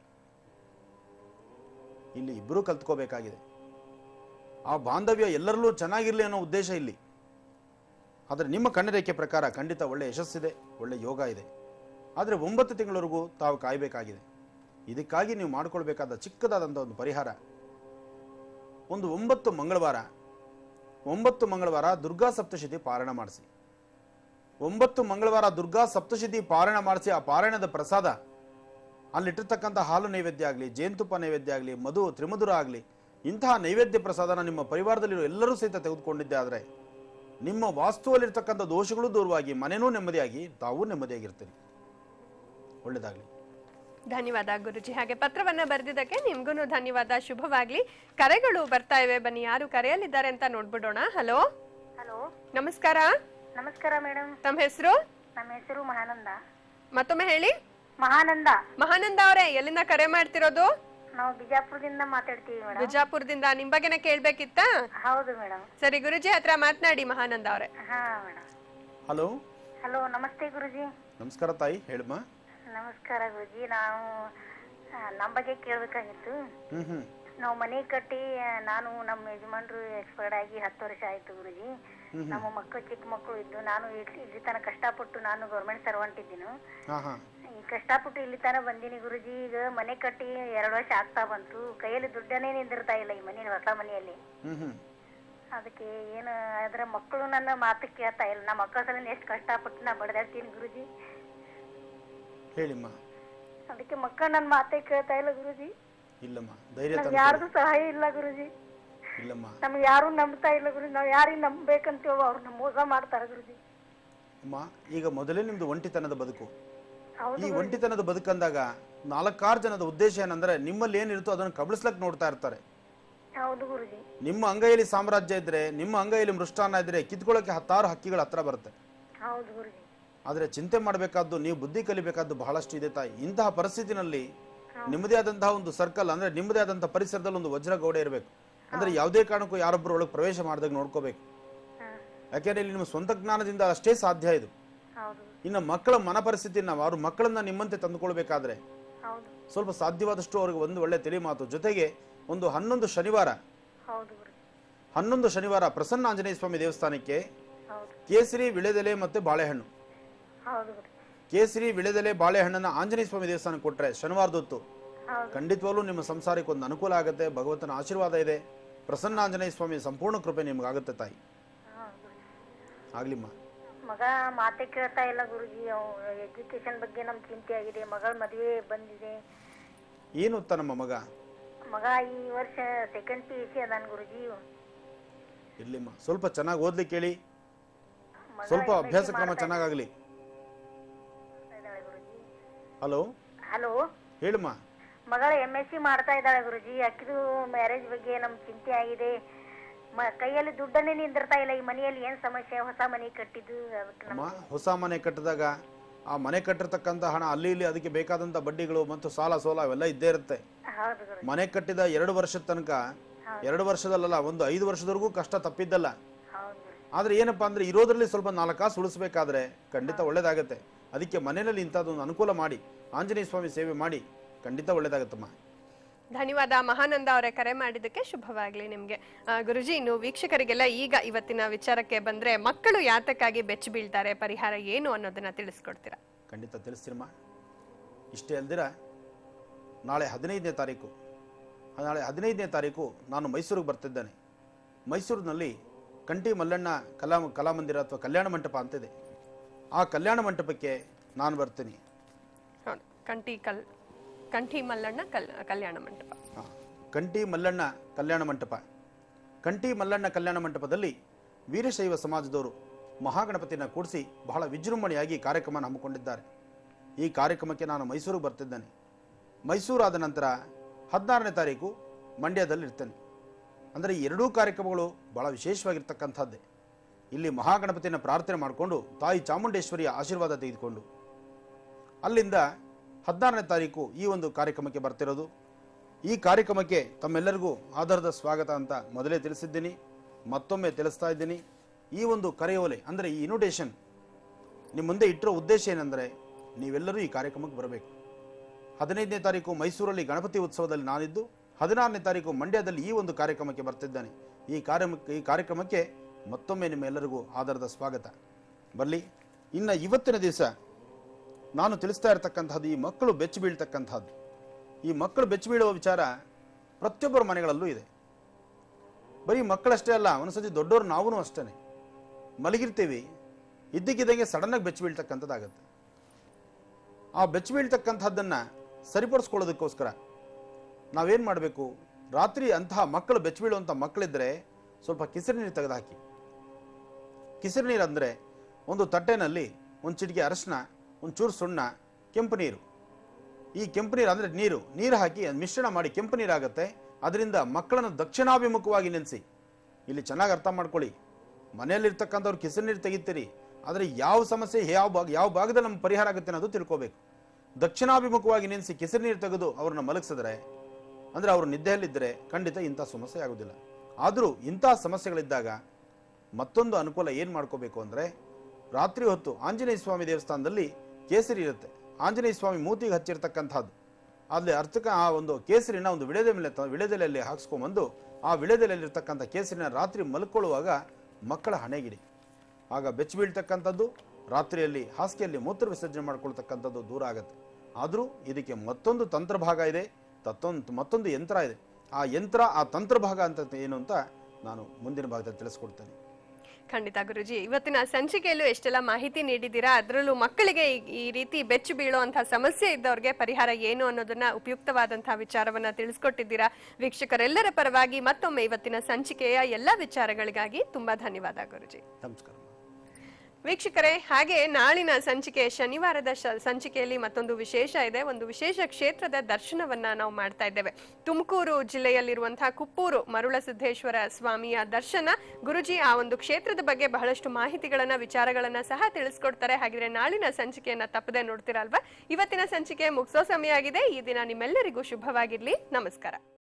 ಇಲ್ಲಿ ಇಬ್ಬರೂ ಕಲ್ತ್ಕೋಬೇಕಾಗಿದೆ. ಆ ಬಾಂಧವ್ಯ ಎಲ್ಲರಲ್ಲೂ ಚೆನ್ನಾಗಿರಲಿ ಅನ್ನೋ ಉದ್ದೇಶ ಇಲ್ಲಿ. ಆದರೆ ನಿಮ್ಮ ಕಣ್ಣರೇಖೆ ಪ್ರಕಾರ ಖಂಡಿತ ಒಳ್ಳೆ ಯಶಸ್ಸಿದೆ, ಒಳ್ಳೆ ಯೋಗ ಇದೆ. ಆದರೆ ಒಂಬತ್ತು ತಿಂಗಳವರೆಗೂ ತಾವು ಕಾಯಬೇಕಾಗಿದೆ. ಇದಕ್ಕಾಗಿ ನೀವು ಮಾಡಿಕೊಳ್ಬೇಕಾದ ಚಿಕ್ಕದಾದಂಥ ಒಂದು ಪರಿಹಾರ, ಒಂದು ಒಂಬತ್ತು ಮಂಗಳವಾರ ಒಂಬತ್ತು ಮಂಗಳವಾರ ದುರ್ಗಾ ಸಪ್ತಶತಿ ಪಾರಾಯಣ ಮಾಡಿಸಿ. ಒಂಬತ್ತು ಮಂಗಳವಾರ ದುರ್ಗಾ ಸಪ್ತಶತಿ ಪಾರಾಯಣ ಮಾಡಿಸಿ ಆ ಪಾರಾಯಣದ ಪ್ರಸಾದ ಅಲ್ಲಿಟ್ಟಿರ್ತಕ್ಕಂಥ ಹಾಲು ನೈವೇದ್ಯ ಆಗಲಿ, ಜೇನುತುಪ್ಪ ನೈವೇದ್ಯ ಆಗಲಿ, ಮಧು ತ್ರಿಮಧುರ ಆಗಲಿ, ಇಂತಹ ನೈವೇದ್ಯ ಪ್ರಸಾದನ ನಿಮ್ಮ ಪರಿವಾರದಲ್ಲಿರೋ ಎಲ್ಲರೂ ಸಹಿತ ತೆಗೆದುಕೊಂಡಿದ್ದೆ ಆದರೆ ನಿಮ್ಮ ವಾಸ್ತುವಲ್ಲಿರ್ತಕ್ಕಂಥ ದೋಷಗಳು ದೂರವಾಗಿ ಮನೆಯೂ ನೆಮ್ಮದಿಯಾಗಿ ತಾವೂ ನೆಮ್ಮದಿಯಾಗಿರ್ತೀರಿ. ಒಳ್ಳೆಯದಾಗಲಿ. ಧನ್ಯವಾದ ಗುರುಜಿ. ಹಾಗೆ ಪತ್ರವನ್ನ ಬರೆದಿದ್ದಕ್ಕೆ ನಿಮ್ಗೂ ಧನ್ಯವಾದ. ಶುಭವಾಗ್ಲಿ. ಕರೆಗಳು ಬರ್ತಾ ಇವೆ, ಬನ್ನಿ ಯಾರು ಕರೆಯಲ್ಲಿದ್ದಾರೆ ಅಂತ ನೋಡ್ಬಿಡೋಣ. ಹಲೋ ಹಲೋ, ನಮಸ್ಕಾರ. ನಮಸ್ಕಾರ ಮೇಡಮ್. ತಮ್ಮ ಹೆಸರು? ನಮ್ಮ ಹೆಸರು ಮಹಾನಂದ. ಮತ್ತೊಮ್ಮೆ ಹೇಳಿ. ಮಹಾನಂದ. ಮಹಾನಂದ ಅವರೇ, ಎಲ್ಲಿಂದ ಕರೆ ಮಾಡ್ತಿರೋದು? ನಾವು ಬಿಜಾಪುರದಿಂದ ಮಾತಾಡ್ತೀವಿ ಮೇಡಮ್. ಬಿಜಾಪುರದಿಂದ. ನಿಮ್ ಬಗ್ಗೆನೇ ಕೇಳ್ಬೇಕಿತ್ತ? ಹೌದು ಮೇಡಮ್. ಸರಿ, ಗುರುಜಿ ಹತ್ರ ಮಾತನಾಡಿ ಮಹಾನಂದ ಅವರೇ. ಹಾ ಮೇಡಮ್. ಹಲೋ ಹಲೋ, ನಮಸ್ತೆ ಗುರುಜಿ. ನಮಸ್ಕಾರ ತಾಯಿ, ಹೇಳಮ್ಮ. ನಮಸ್ಕಾರ ಗುರುಜಿ. ನಾವು ನಮ್ಮ ಬಗ್ಗೆ ಕೇಳಬೇಕಾಗಿತ್ತು. ಹ್ಮ್ ಹ್ಮ್ ನಾವು ಮನೆ ಕಟ್ಟಿ, ನಾನು ನಮ್ಮ ಯಜಮಾನ್ರು ಎಕ್ಸ್ಪೈರ್ಡ್ ಆಗಿ ಹತ್ತು ವರ್ಷ ಆಯ್ತು ಗುರುಜಿ. ನಮ್ಮ ಮಕ್ಕಳು ಚಿಕ್ಕ ಮಕ್ಕಳು ಇದ್ದು, ನಾನು ಇಲ್ಲಿ ತನಕ ಕಷ್ಟಪಟ್ಟು, ನಾನು ಗೌರ್ಮೆಂಟ್ ಸರ್ವೆಂಟ್ ಇದ್ದೀನಿ. ಈ ಕಷ್ಟಪಟ್ಟು ಇಲ್ಲಿ ತನಕ ಬಂದೀನಿ ಗುರುಜಿ. ಈಗ ಮನೆ ಕಟ್ಟಿ ಎರಡು ವರ್ಷ ಆಗ್ತಾ ಬಂತು, ಕೈಯಲ್ಲಿ ದುಡ್ಡನ್ನೇ ನಿಂದಿರ್ತಾ ಇಲ್ಲ ಈ ಮನೆ, ಹೊಸ ಮನೆಯಲ್ಲಿ. ಅದಕ್ಕೆ ಏನು ಅದ್ರ ಮಕ್ಕಳು ನನ್ನ ಮಾತು ಕೇಳ್ತಾ ಇಲ್ಲ. ನಮ್ಮ ಮಕ್ಕಳ ಸಲ ಎಷ್ಟು ಕಷ್ಟಪಟ್ಟು ನಾ ಬಡ್ದಾಡ್ತೀನಿ ಗುರುಜಿ. ಹೇಳಿಮ್ಮ. ಅದಕ್ಕೆ ಮಕ್ಕಳು ನನ್ನ ಮಾತೇ ಕೇಳ್ತಾ ಇಲ್ಲ ಗುರುಜಿ. ಇಲ್ಲಮ್ಮ, ಧೈರ್ಯ. ಯಾರ್ದು ಸಹಾಯ ಇಲ್ಲ ಗುರುಜಿ. ಇಲ್ಲಮ್ಮ, ನಮ್ಗೆ ಯಾರು ನಂಬ್ತಾ ಇಲ್ಲ ಗುರುಜಿ. ನಾವ್ ಯಾರಿಗೆ ನಂಬ್ಬೇಕಂತೀವೋ ಅವ್ರನ್ನ ಮೋಸ ಮಾಡ್ತಾರ ಗುರುಜಿ. ಅಮ್ಮ, ಈಗ ಮೊದಲೇ ನಿಮ್ದು ಒಂಟಿತನದ ಬದುಕು. ಈ ಒಂಟಿತನದ ಬದುಕಂದಾಗ ನಾಲ್ಕಾರು ಜನದ ಉದ್ದೇಶ ಏನಂದ್ರೆ ನಿಮ್ಮಲ್ಲಿ ಏನಿರುತ್ತೋ ಅದನ್ನು ಕಬಳಿಸ್ಲಕ್ ನೋಡ್ತಾ ಇರ್ತಾರೆ. ಹೌದು ಗುರುಜಿ. ನಿಮ್ಮ ಅಂಗೈಯಲ್ಲಿ ಸಾಮ್ರಾಜ್ಯ ಇದ್ರೆ, ನಿಮ್ಮ ಅಂಗೈಯಲ್ಲಿ ಮೃಷ್ಟಾನ್ನ ಇದ್ರೆ ಕಿತ್ಕೊಳ್ಳೋಕೆ ಹತ್ತಾರು ಹಕ್ಕಿಗಳ ಹತ್ರ ಬರುತ್ತೆ. ಹೌದು ಗುರುಜಿ. ಆದ್ರೆ ಚಿಂತೆ ಮಾಡಬೇಕಾದ್ದು, ನೀವು ಬುದ್ಧಿ ಕಲಿಬೇಕಾದ್ದು ಬಹಳಷ್ಟು ಇದೆ ತಾಯಿ. ಇಂತಹ ಪರಿಸ್ಥಿತಿನಲ್ಲಿ ನಿಮ್ಮದೇ ಆದಂತಹ ಒಂದು ಸರ್ಕಲ್, ಅಂದ್ರೆ ನಿಮ್ಮದೇ ಆದಂತಹ ಪರಿಸರದಲ್ಲಿ ಒಂದು ವಜ್ರ ಗೋಡೆ ಇರಬೇಕು. ಅಂದ್ರೆ ಯಾವುದೇ ಕಾರಣಕ್ಕೂ ಯಾರೊಬ್ಬರು ಒಳಗೆ ಪ್ರವೇಶ ಮಾಡಿದಾಗ ನೋಡ್ಕೋಬೇಕು. ಯಾಕೆಂದ್ರೆ ಇಲ್ಲಿ ನಿಮ್ಮ ಸ್ವಂತ ಜ್ಞಾನದಿಂದ ಅಷ್ಟೇ ಸಾಧ್ಯ ಇದು. ಇನ್ನು ಮಕ್ಕಳ ಮನ ಪರಿಸ್ಥಿತಿ, ನಾವು ಅವ್ರ ಮಕ್ಕಳನ್ನ ನಿಮ್ಮಂತೆ ತಂದುಕೊಳ್ಬೇಕಾದ್ರೆ ಸ್ವಲ್ಪ ಸಾಧ್ಯವಾದಷ್ಟು ಅವ್ರಿಗೆ ಒಂದು ಒಳ್ಳೆ ತಿಳಿ ಮಾತು. ಜೊತೆಗೆ ಒಂದು ಹನ್ನೊಂದು ಶನಿವಾರ ಹನ್ನೊಂದು ಶನಿವಾರ ಪ್ರಸನ್ನ ಆಂಜನೇಯ ಸ್ವಾಮಿ ದೇವಸ್ಥಾನಕ್ಕೆ ಕೇಸರಿ, ವಿಳೆದೆಲೆ ಮತ್ತೆ ಬಾಳೆಹಣ್ಣು, ಕೇಸರಿ, ವಿಳೆದೆಲೆ, ಬಾಳೆಹಣ್ಣನ್ನ ಆಂಜನೇಯ ಸ್ವಾಮಿ ದೇವಸ್ಥಾನಕ್ಕೆ ಕೊಟ್ರೆ ಶನಿವಾರದೊತ್ತು ಖಂಡಿತವಾಗ್ಲೂ ನಿಮ್ಮ ಸಂಸಾರಕ್ಕೆ ಒಂದು ಅನುಕೂಲ ಆಗುತ್ತೆ. ಭಗವಂತನ ಆಶೀರ್ವಾದ ಇದೆ. ಪ್ರಸನ್ನ ಆಂಜನೇಯ ಸ್ವಾಮಿ ಸಂಪೂರ್ಣ ಕೃಪೆ ನಿಮ್ಗಾಗುತ್ತೆ ತಾಯಿ. ಆಗ್ಲಿಮ್ಮ. ಮಗ ಮಾತೆ ಕೇಳ್ತಾ ಇಲ್ಲ ಗುರುಜಿ. ಎಜುಕೇಶನ್ ಬಗ್ಗೆ ನಮ್ ಚಿಂತೆ ಆಗಿದೆ. ಮಗಳ ಮದುವೆ ಬಂದಿದೆ. ಏನು ಓದ್ತಾ ನಮ್ಮ ಮಗ? ಮಗ ಈ ವರ್ಷ ಸೆಕೆಂಡ್ ಪಿ ಯು ಸಿ ಅದಾನ ಗುರುಜಿ. ಇರ್ಲಿಮ್ಮ, ಸ್ವಲ್ಪ ಚೆನ್ನಾಗಿ ಓದ್ಲಿಕ್ಕೆ ಹೇಳಿ. ಸ್ವಲ್ಪ ಅಭ್ಯಾಸ ಕ್ರಮ ಚೆನ್ನಾಗಾಗ್ಲಿ. ಹಲೋ ಹಲೋ, ಹೇಳಮ್ಮ. ಮಗಳ ಎಂ ಎಸ್ ಸಿ ಮಾಡ್ತಾ ಇದ್ದಾಳೆ ಗುರುಜಿ. ಅಕ್ಕಿದು ಮ್ಯಾರೇಜ್ ಬಗ್ಗೆ ನಮ್ ಚಿಂತೆ ಆಗಿದೆ. ಕೈಯಲ್ಲಿ ದುಡ್ಡನ್ನೇ ನಿಂದಿರ್ತಾ ಇಲ್ಲ. ಈ ಮನೆಯಲ್ಲಿ ಏನ್ ಸಮಸ್ಯೆ? ಹೊಸ ಮನೆ ಕಟ್ಟಿದ್ದು. ಹೊಸ ಮನೆ ಕಟ್ಟಿದಾಗ ಆ ಮನೆ ಕಟ್ಟಿರ್ತಕ್ಕಂಥ ಹಣ ಅಲ್ಲಿ ಇಲ್ಲಿ ಅದಕ್ಕೆ ಬೇಕಾದಂತ ಬಡ್ಡಿಗಳು ಮತ್ತು ಸಾಲ ಸೋಲ ಅವೆಲ್ಲ ಇದ್ದೇ ಇರುತ್ತೆ. ಮನೆ ಕಟ್ಟಿದ ಎರಡು ವರ್ಷದ ತನಕ, ಎರಡು ವರ್ಷದಲ್ಲ ಒಂದು ಐದು ವರ್ಷದವರೆಗೂ ಕಷ್ಟ ತಪ್ಪಿದ್ದಲ್ಲ. ಆದ್ರೆ ಏನಪ್ಪಾ ಅಂದ್ರೆ ಇರೋದ್ರಲ್ಲಿ ಸ್ವಲ್ಪ ನಾಲ್ಕು ಕಾಸು ಉಳಿಸ್ಬೇಕಾದ್ರೆ ಖಂಡಿತ ಒಳ್ಳೇದಾಗತ್ತೆ. ಅದಕ್ಕೆ ಮನೆಯಲ್ಲಿ ಇಂಥದ್ದೊಂದು ಅನುಕೂಲ ಮಾಡಿ, ಆಂಜನೇಯ ಸ್ವಾಮಿ ಸೇವೆ ಮಾಡಿ, ಖಂಡಿತ ಒಳ್ಳೇದಾಗತ್ತಮ್ಮ. ಧನ್ಯವಾದ ಮಹಾನಂದ ಅವರೇ, ಕರೆ ಮಾಡಿದ್ದಕ್ಕೆ. ಶುಭವಾಗ್ಲಿ ನಿಮ್ಗೆ. ಗುರುಜಿ, ಇನ್ನು ವೀಕ್ಷಕರಿಗೆಲ್ಲ ಈಗ ಇವತ್ತಿನ ವಿಚಾರಕ್ಕೆ ಬಂದ್ರೆ, ಮಕ್ಕಳು ಯಾತಕ್ಕಾಗಿ ಬೆಚ್ಚಿ ಬೀಳ್ತಾರೆ, ಪರಿಹಾರ ಏನು ಅನ್ನೋದನ್ನ ತಿಳಿಸ್ಕೊಡ್ತೀರಾ? ಖಂಡಿತ ತಿಳಿಸ್ತೀರಮ್ಮ. ಇಷ್ಟೇ ಅಲ್ದಿರ, ನಾಳೆ ಹದಿನೈದನೇ ತಾರೀಕು ನಾಳೆ ಹದಿನೈದನೇ ತಾರೀಕು ನಾನು ಮೈಸೂರಿಗೆ ಬರ್ತಿದ್ದೇನೆ. ಮೈಸೂರಿನಲ್ಲಿ ಕಂಠಿ ಮಲ್ಲಣ್ಣ ಕಲಾ ಕಲಾಮಂದಿರ ಅಥವಾ ಕಲ್ಯಾಣ ಮಂಟಪ ಅಂತಿದೆ. ಆ ಕಲ್ಯಾಣ ಮಂಟಪಕ್ಕೆ ನಾನು ಬರ್ತೀನಿ. ಕಂಠಿ ಕಲ್ ಕಂಠಿ ಮಲ್ಲಣ್ಣ ಕಲ್ ಕಲ್ಯಾಣ ಮಂಟಪ ಕಂಠಿ ಮಲ್ಲಣ್ಣ ಕಲ್ಯಾಣ ಮಂಟಪ ಕಂಠಿ ಮಲ್ಲಣ್ಣ ಕಲ್ಯಾಣ ಮಂಟಪದಲ್ಲಿ ವೀರಶೈವ ಸಮಾಜದವರು ಮಹಾಗಣಪತಿನ ಕೂಡಿಸಿ ಬಹಳ ವಿಜೃಂಭಣೆಯಾಗಿ ಕಾರ್ಯಕ್ರಮ ಹಮ್ಮಿಕೊಂಡಿದ್ದಾರೆ. ಈ ಕಾರ್ಯಕ್ರಮಕ್ಕೆ ನಾನು ಮೈಸೂರಿಗೆ ಬರ್ತಿದ್ದೇನೆ. ಮೈಸೂರಾದ ನಂತರ ಹದಿನಾರನೇ ತಾರೀಕು ಮಂಡ್ಯದಲ್ಲಿ ಇರ್ತೇನೆ. ಅಂದರೆ ಈ ಎರಡೂ ಕಾರ್ಯಕ್ರಮಗಳು ಬಹಳ ವಿಶೇಷವಾಗಿರ್ತಕ್ಕಂಥದ್ದೇ. ಇಲ್ಲಿ ಮಹಾಗಣಪತಿನ ಪ್ರಾರ್ಥನೆ ಮಾಡಿಕೊಂಡು ತಾಯಿ ಚಾಮುಂಡೇಶ್ವರಿಯ ಆಶೀರ್ವಾದ ತೆಗೆದುಕೊಂಡು ಅಲ್ಲಿಂದ ಹದಿನಾರನೇ ತಾರೀಕು ಈ ಒಂದು ಕಾರ್ಯಕ್ರಮಕ್ಕೆ ಬರ್ತಿರೋದು. ಈ ಕಾರ್ಯಕ್ರಮಕ್ಕೆ ತಮ್ಮೆಲ್ಲರಿಗೂ ಆಧಾರದ ಸ್ವಾಗತ ಅಂತ ಮೊದಲೇ ತಿಳಿಸಿದ್ದೀನಿ, ಮತ್ತೊಮ್ಮೆ ತಿಳಿಸ್ತಾ ಇದ್ದೀನಿ. ಈ ಒಂದು ಕರೆಯೋಲೆ ಅಂದರೆ ಈ ಇನ್ವಿಟೇಷನ್ ನಿಮ್ಮ ಮುಂದೆ ಇಟ್ಟಿರೋ ಉದ್ದೇಶ ಏನಂದರೆ, ನೀವೆಲ್ಲರೂ ಈ ಕಾರ್ಯಕ್ರಮಕ್ಕೆ ಬರಬೇಕು. ಹದಿನೈದನೇ ತಾರೀಕು ಮೈಸೂರಲ್ಲಿ ಗಣಪತಿ ಉತ್ಸವದಲ್ಲಿ ನಾನಿದ್ದು, ಹದಿನಾರನೇ ತಾರೀಕು ಮಂಡ್ಯದಲ್ಲಿ ಈ ಒಂದು ಕಾರ್ಯಕ್ರಮಕ್ಕೆ ಬರ್ತಿದ್ದಾನೆ. ಈ ಕಾರ್ಯಕ್ರಮಕ್ಕೆ ಈ ಕಾರ್ಯಕ್ರಮಕ್ಕೆ ಮತ್ತೊಮ್ಮೆ ನಿಮ್ಮೆಲ್ಲರಿಗೂ ಆಧಾರದ ಸ್ವಾಗತ. ಬರಲಿ. ಇನ್ನು ಇವತ್ತಿನ ದಿವಸ ನಾನು ತಿಳಿಸ್ತಾ ಇರತಕ್ಕಂಥದ್ದು ಈ ಮಕ್ಕಳು ಬೆಚ್ಚಿ ಬೀಳ್ತಕ್ಕಂಥದ್ದು. ಈ ಮಕ್ಕಳು ಬೆಚ್ಚಿ ಬೀಳುವ ವಿಚಾರ ಪ್ರತಿಯೊಬ್ಬರ ಮನೆಗಳಲ್ಲೂ ಇದೆ. ಬರೀ ಮಕ್ಕಳಷ್ಟೇ ಅಲ್ಲ, ಒಂದ್ಸತಿ ದೊಡ್ಡವರು ನಾವೂ ಅಷ್ಟೇ ಮಲಗಿರ್ತೀವಿ, ಇದ್ದಕ್ಕಿದ್ದಂಗೆ ಸಡನ್ನಾಗಿ ಬೆಚ್ಚಿ ಬೀಳ್ತಕ್ಕಂಥದ್ದಾಗತ್ತೆ. ಆ ಬೆಚ್ಚಿ ಬೀಳ್ತಕ್ಕಂಥದ್ದನ್ನು ಸರಿಪಡಿಸ್ಕೊಳ್ಳೋದಕ್ಕೋಸ್ಕರ ನಾವೇನು ಮಾಡಬೇಕು, ರಾತ್ರಿ ಅಂತಹ ಮಕ್ಕಳು ಬೆಚ್ಚ ಬೀಳುವಂಥ ಮಕ್ಕಳಿದ್ದರೆ ಸ್ವಲ್ಪ ಕಿಸರಿ ನೀರು ತೆಗೆದುಹಾಕಿ. ಕಿಸರಿ ನೀರು ಅಂದರೆ ಒಂದು ತಟ್ಟೆನಲ್ಲಿ ಒಂದು ಚಿಟಿಕೆ ಅರಶಿನ, ಒಂದು ಚೂರು ಸುಣ್ಣ, ಕೆಂಪು ನೀರು. ಈ ಕೆಂಪು ನೀರು ಅಂದರೆ ನೀರು ನೀರು ಹಾಕಿ ಮಿಶ್ರಣ ಮಾಡಿ ಕೆಂಪು ನೀರಾಗುತ್ತೆ. ಅದರಿಂದ ಮಕ್ಕಳನ್ನು ದಕ್ಷಿಣಾಭಿಮುಖವಾಗಿ ನೆನೆಸಿ. ಇಲ್ಲಿ ಚೆನ್ನಾಗಿ ಅರ್ಥ ಮಾಡ್ಕೊಳ್ಳಿ, ಮನೆಯಲ್ಲಿರ್ತಕ್ಕಂಥವ್ರು ಕಿಸರಿ ನೀರು ತೆಗಿತೀರಿ, ಆದರೆ ಯಾವ ಸಮಸ್ಯೆ ಯಾವ ಭಾಗ ಯಾವ ಭಾಗದಲ್ಲಿ ನಮ್ಮ ಪರಿಹಾರ ಆಗುತ್ತೆ ಅನ್ನೋದು ತಿಳ್ಕೋಬೇಕು. ದಕ್ಷಿಣಾಭಿಮುಖವಾಗಿ ನೆನೆಸಿ ಕಿಸರಿ ನೀರು ತೆಗೆದು ಅವ್ರನ್ನ ಮಲಗಿಸಿದ್ರೆ, ಅಂದರೆ ಅವರು ನಿದ್ದೆಯಲ್ಲಿದ್ದರೆ ಖಂಡಿತ ಇಂಥ ಸಮಸ್ಯೆ ಆಗೋದಿಲ್ಲ. ಆದರೂ ಇಂಥ ಸಮಸ್ಯೆಗಳಿದ್ದಾಗ ಮತ್ತೊಂದು ಅನುಕೂಲ ಏನು ಮಾಡ್ಕೋಬೇಕು ಅಂದರೆ, ರಾತ್ರಿ ಹೊತ್ತು ಆಂಜನೇಯ ಸ್ವಾಮಿ ದೇವಸ್ಥಾನದಲ್ಲಿ ಕೇಸರಿ ಇರುತ್ತೆ. ಆಂಜನೇಯ ಸ್ವಾಮಿ ಮೂತಿಗೆ ಹಚ್ಚಿರ್ತಕ್ಕಂಥದ್ದು. ಅಲ್ಲಿ ಅರ್ಥಕ ಆ ಒಂದು ಕೇಸರಿನ ಒಂದು ವಿಳೆದೆ ಮೇಲೆ ವಿಳೆದೆಲೆಯಲ್ಲಿ ಹಾಕ್ಸ್ಕೊಂಬಂದು ಆ ವಿಳೆದೆಲೆಯಲ್ಲಿರ್ತಕ್ಕಂಥ ಕೇಸರಿನ ರಾತ್ರಿ ಮಲ್ಕೊಳ್ಳುವಾಗ ಮಕ್ಕಳ ಹಣೆಗಿಡಿ. ಆಗ ಬೆಚ್ಚ ಬೀಳ್ತಕ್ಕಂಥದ್ದು, ರಾತ್ರಿಯಲ್ಲಿ ಹಾಸಿಗೆಯಲ್ಲಿ ಮೂತ್ರ ವಿಸರ್ಜನೆ ಮಾಡ್ಕೊಳ್ತಕ್ಕಂಥದ್ದು ದೂರ ಆಗುತ್ತೆ. ಆದರೂ ಇದಕ್ಕೆ ಮತ್ತೊಂದು ತಂತ್ರ ಭಾಗ ಇದೆ, ತತ್ತೊಂದು ಮತ್ತೊಂದು ಯಂತ್ರ ಇದೆ. ಆ ಯಂತ್ರ, ಆ ತಂತ್ರ ಭಾಗ ಅಂತ ಏನು ಅಂತ ನಾನು ಮುಂದಿನ ಭಾಗದಲ್ಲಿ ತಿಳಿಸ್ಕೊಡ್ತೇನೆ. ಖಂಡಿತ ಗುರುಜಿ, ಇವತ್ತಿನ ಸಂಚಿಕೆಯಲ್ಲೂ ಎಷ್ಟೆಲ್ಲ ಮಾಹಿತಿ ನೀಡಿದ್ದೀರಾ. ಅದರಲ್ಲೂ ಮಕ್ಕಳಿಗೆ ಈ ರೀತಿ ಬೆಚ್ಚು ಬೀಳುವಂತಹ ಸಮಸ್ಯೆ ಇದ್ದವ್ರಿಗೆ ಪರಿಹಾರ ಏನು ಅನ್ನೋದನ್ನ ಉಪಯುಕ್ತವಾದಂತಹ ವಿಚಾರವನ್ನ ತಿಳಿಸ್ಕೊಟ್ಟಿದ್ದೀರಾ. ವೀಕ್ಷಕರೆಲ್ಲರ ಪರವಾಗಿ ಮತ್ತೊಮ್ಮೆ ಇವತ್ತಿನ ಸಂಚಿಕೆಯ ಎಲ್ಲ ವಿಚಾರಗಳಿಗಾಗಿ ತುಂಬಾ ಧನ್ಯವಾದ ಗುರುಜಿ. ನಮಸ್ಕಾರ ವೀಕ್ಷಕರೇ, ಹಾಗೆ ನಾಳಿನ ಸಂಚಿಕೆ ಶನಿವಾರದ ಸಂಚಿಕೆಯಲ್ಲಿ ಮತ್ತೊಂದು ವಿಶೇಷ ಇದೆ. ಒಂದು ವಿಶೇಷ ಕ್ಷೇತ್ರದ ದರ್ಶನವನ್ನ ನಾವು ಮಾಡ್ತಾ ಇದ್ದೇವೆ. ತುಮಕೂರು ಜಿಲ್ಲೆಯಲ್ಲಿರುವಂತಹ ಕುಪ್ಪೂರು ಮರುಳಸಿದ್ದೇಶ್ವರ ಸ್ವಾಮಿಯ ದರ್ಶನ. ಗುರುಜಿ ಆ ಒಂದು ಕ್ಷೇತ್ರದ ಬಗ್ಗೆ ಬಹಳಷ್ಟು ಮಾಹಿತಿಗಳನ್ನ, ವಿಚಾರಗಳನ್ನ ಸಹ ತಿಳಿಸ್ಕೊಡ್ತಾರೆ. ಹಾಗಿದ್ರೆ ನಾಳಿನ ಸಂಚಿಕೆಯನ್ನ ತಪ್ಪದೆ ನೋಡ್ತೀರಲ್ವಾ? ಇವತ್ತಿನ ಸಂಚಿಕೆ ಮುಗಿಸೋ ಸಮಯ ಆಗಿದೆ. ಈ ದಿನ ನಿಮ್ಮೆಲ್ಲರಿಗೂ ಶುಭವಾಗಿರ್ಲಿ. ನಮಸ್ಕಾರ.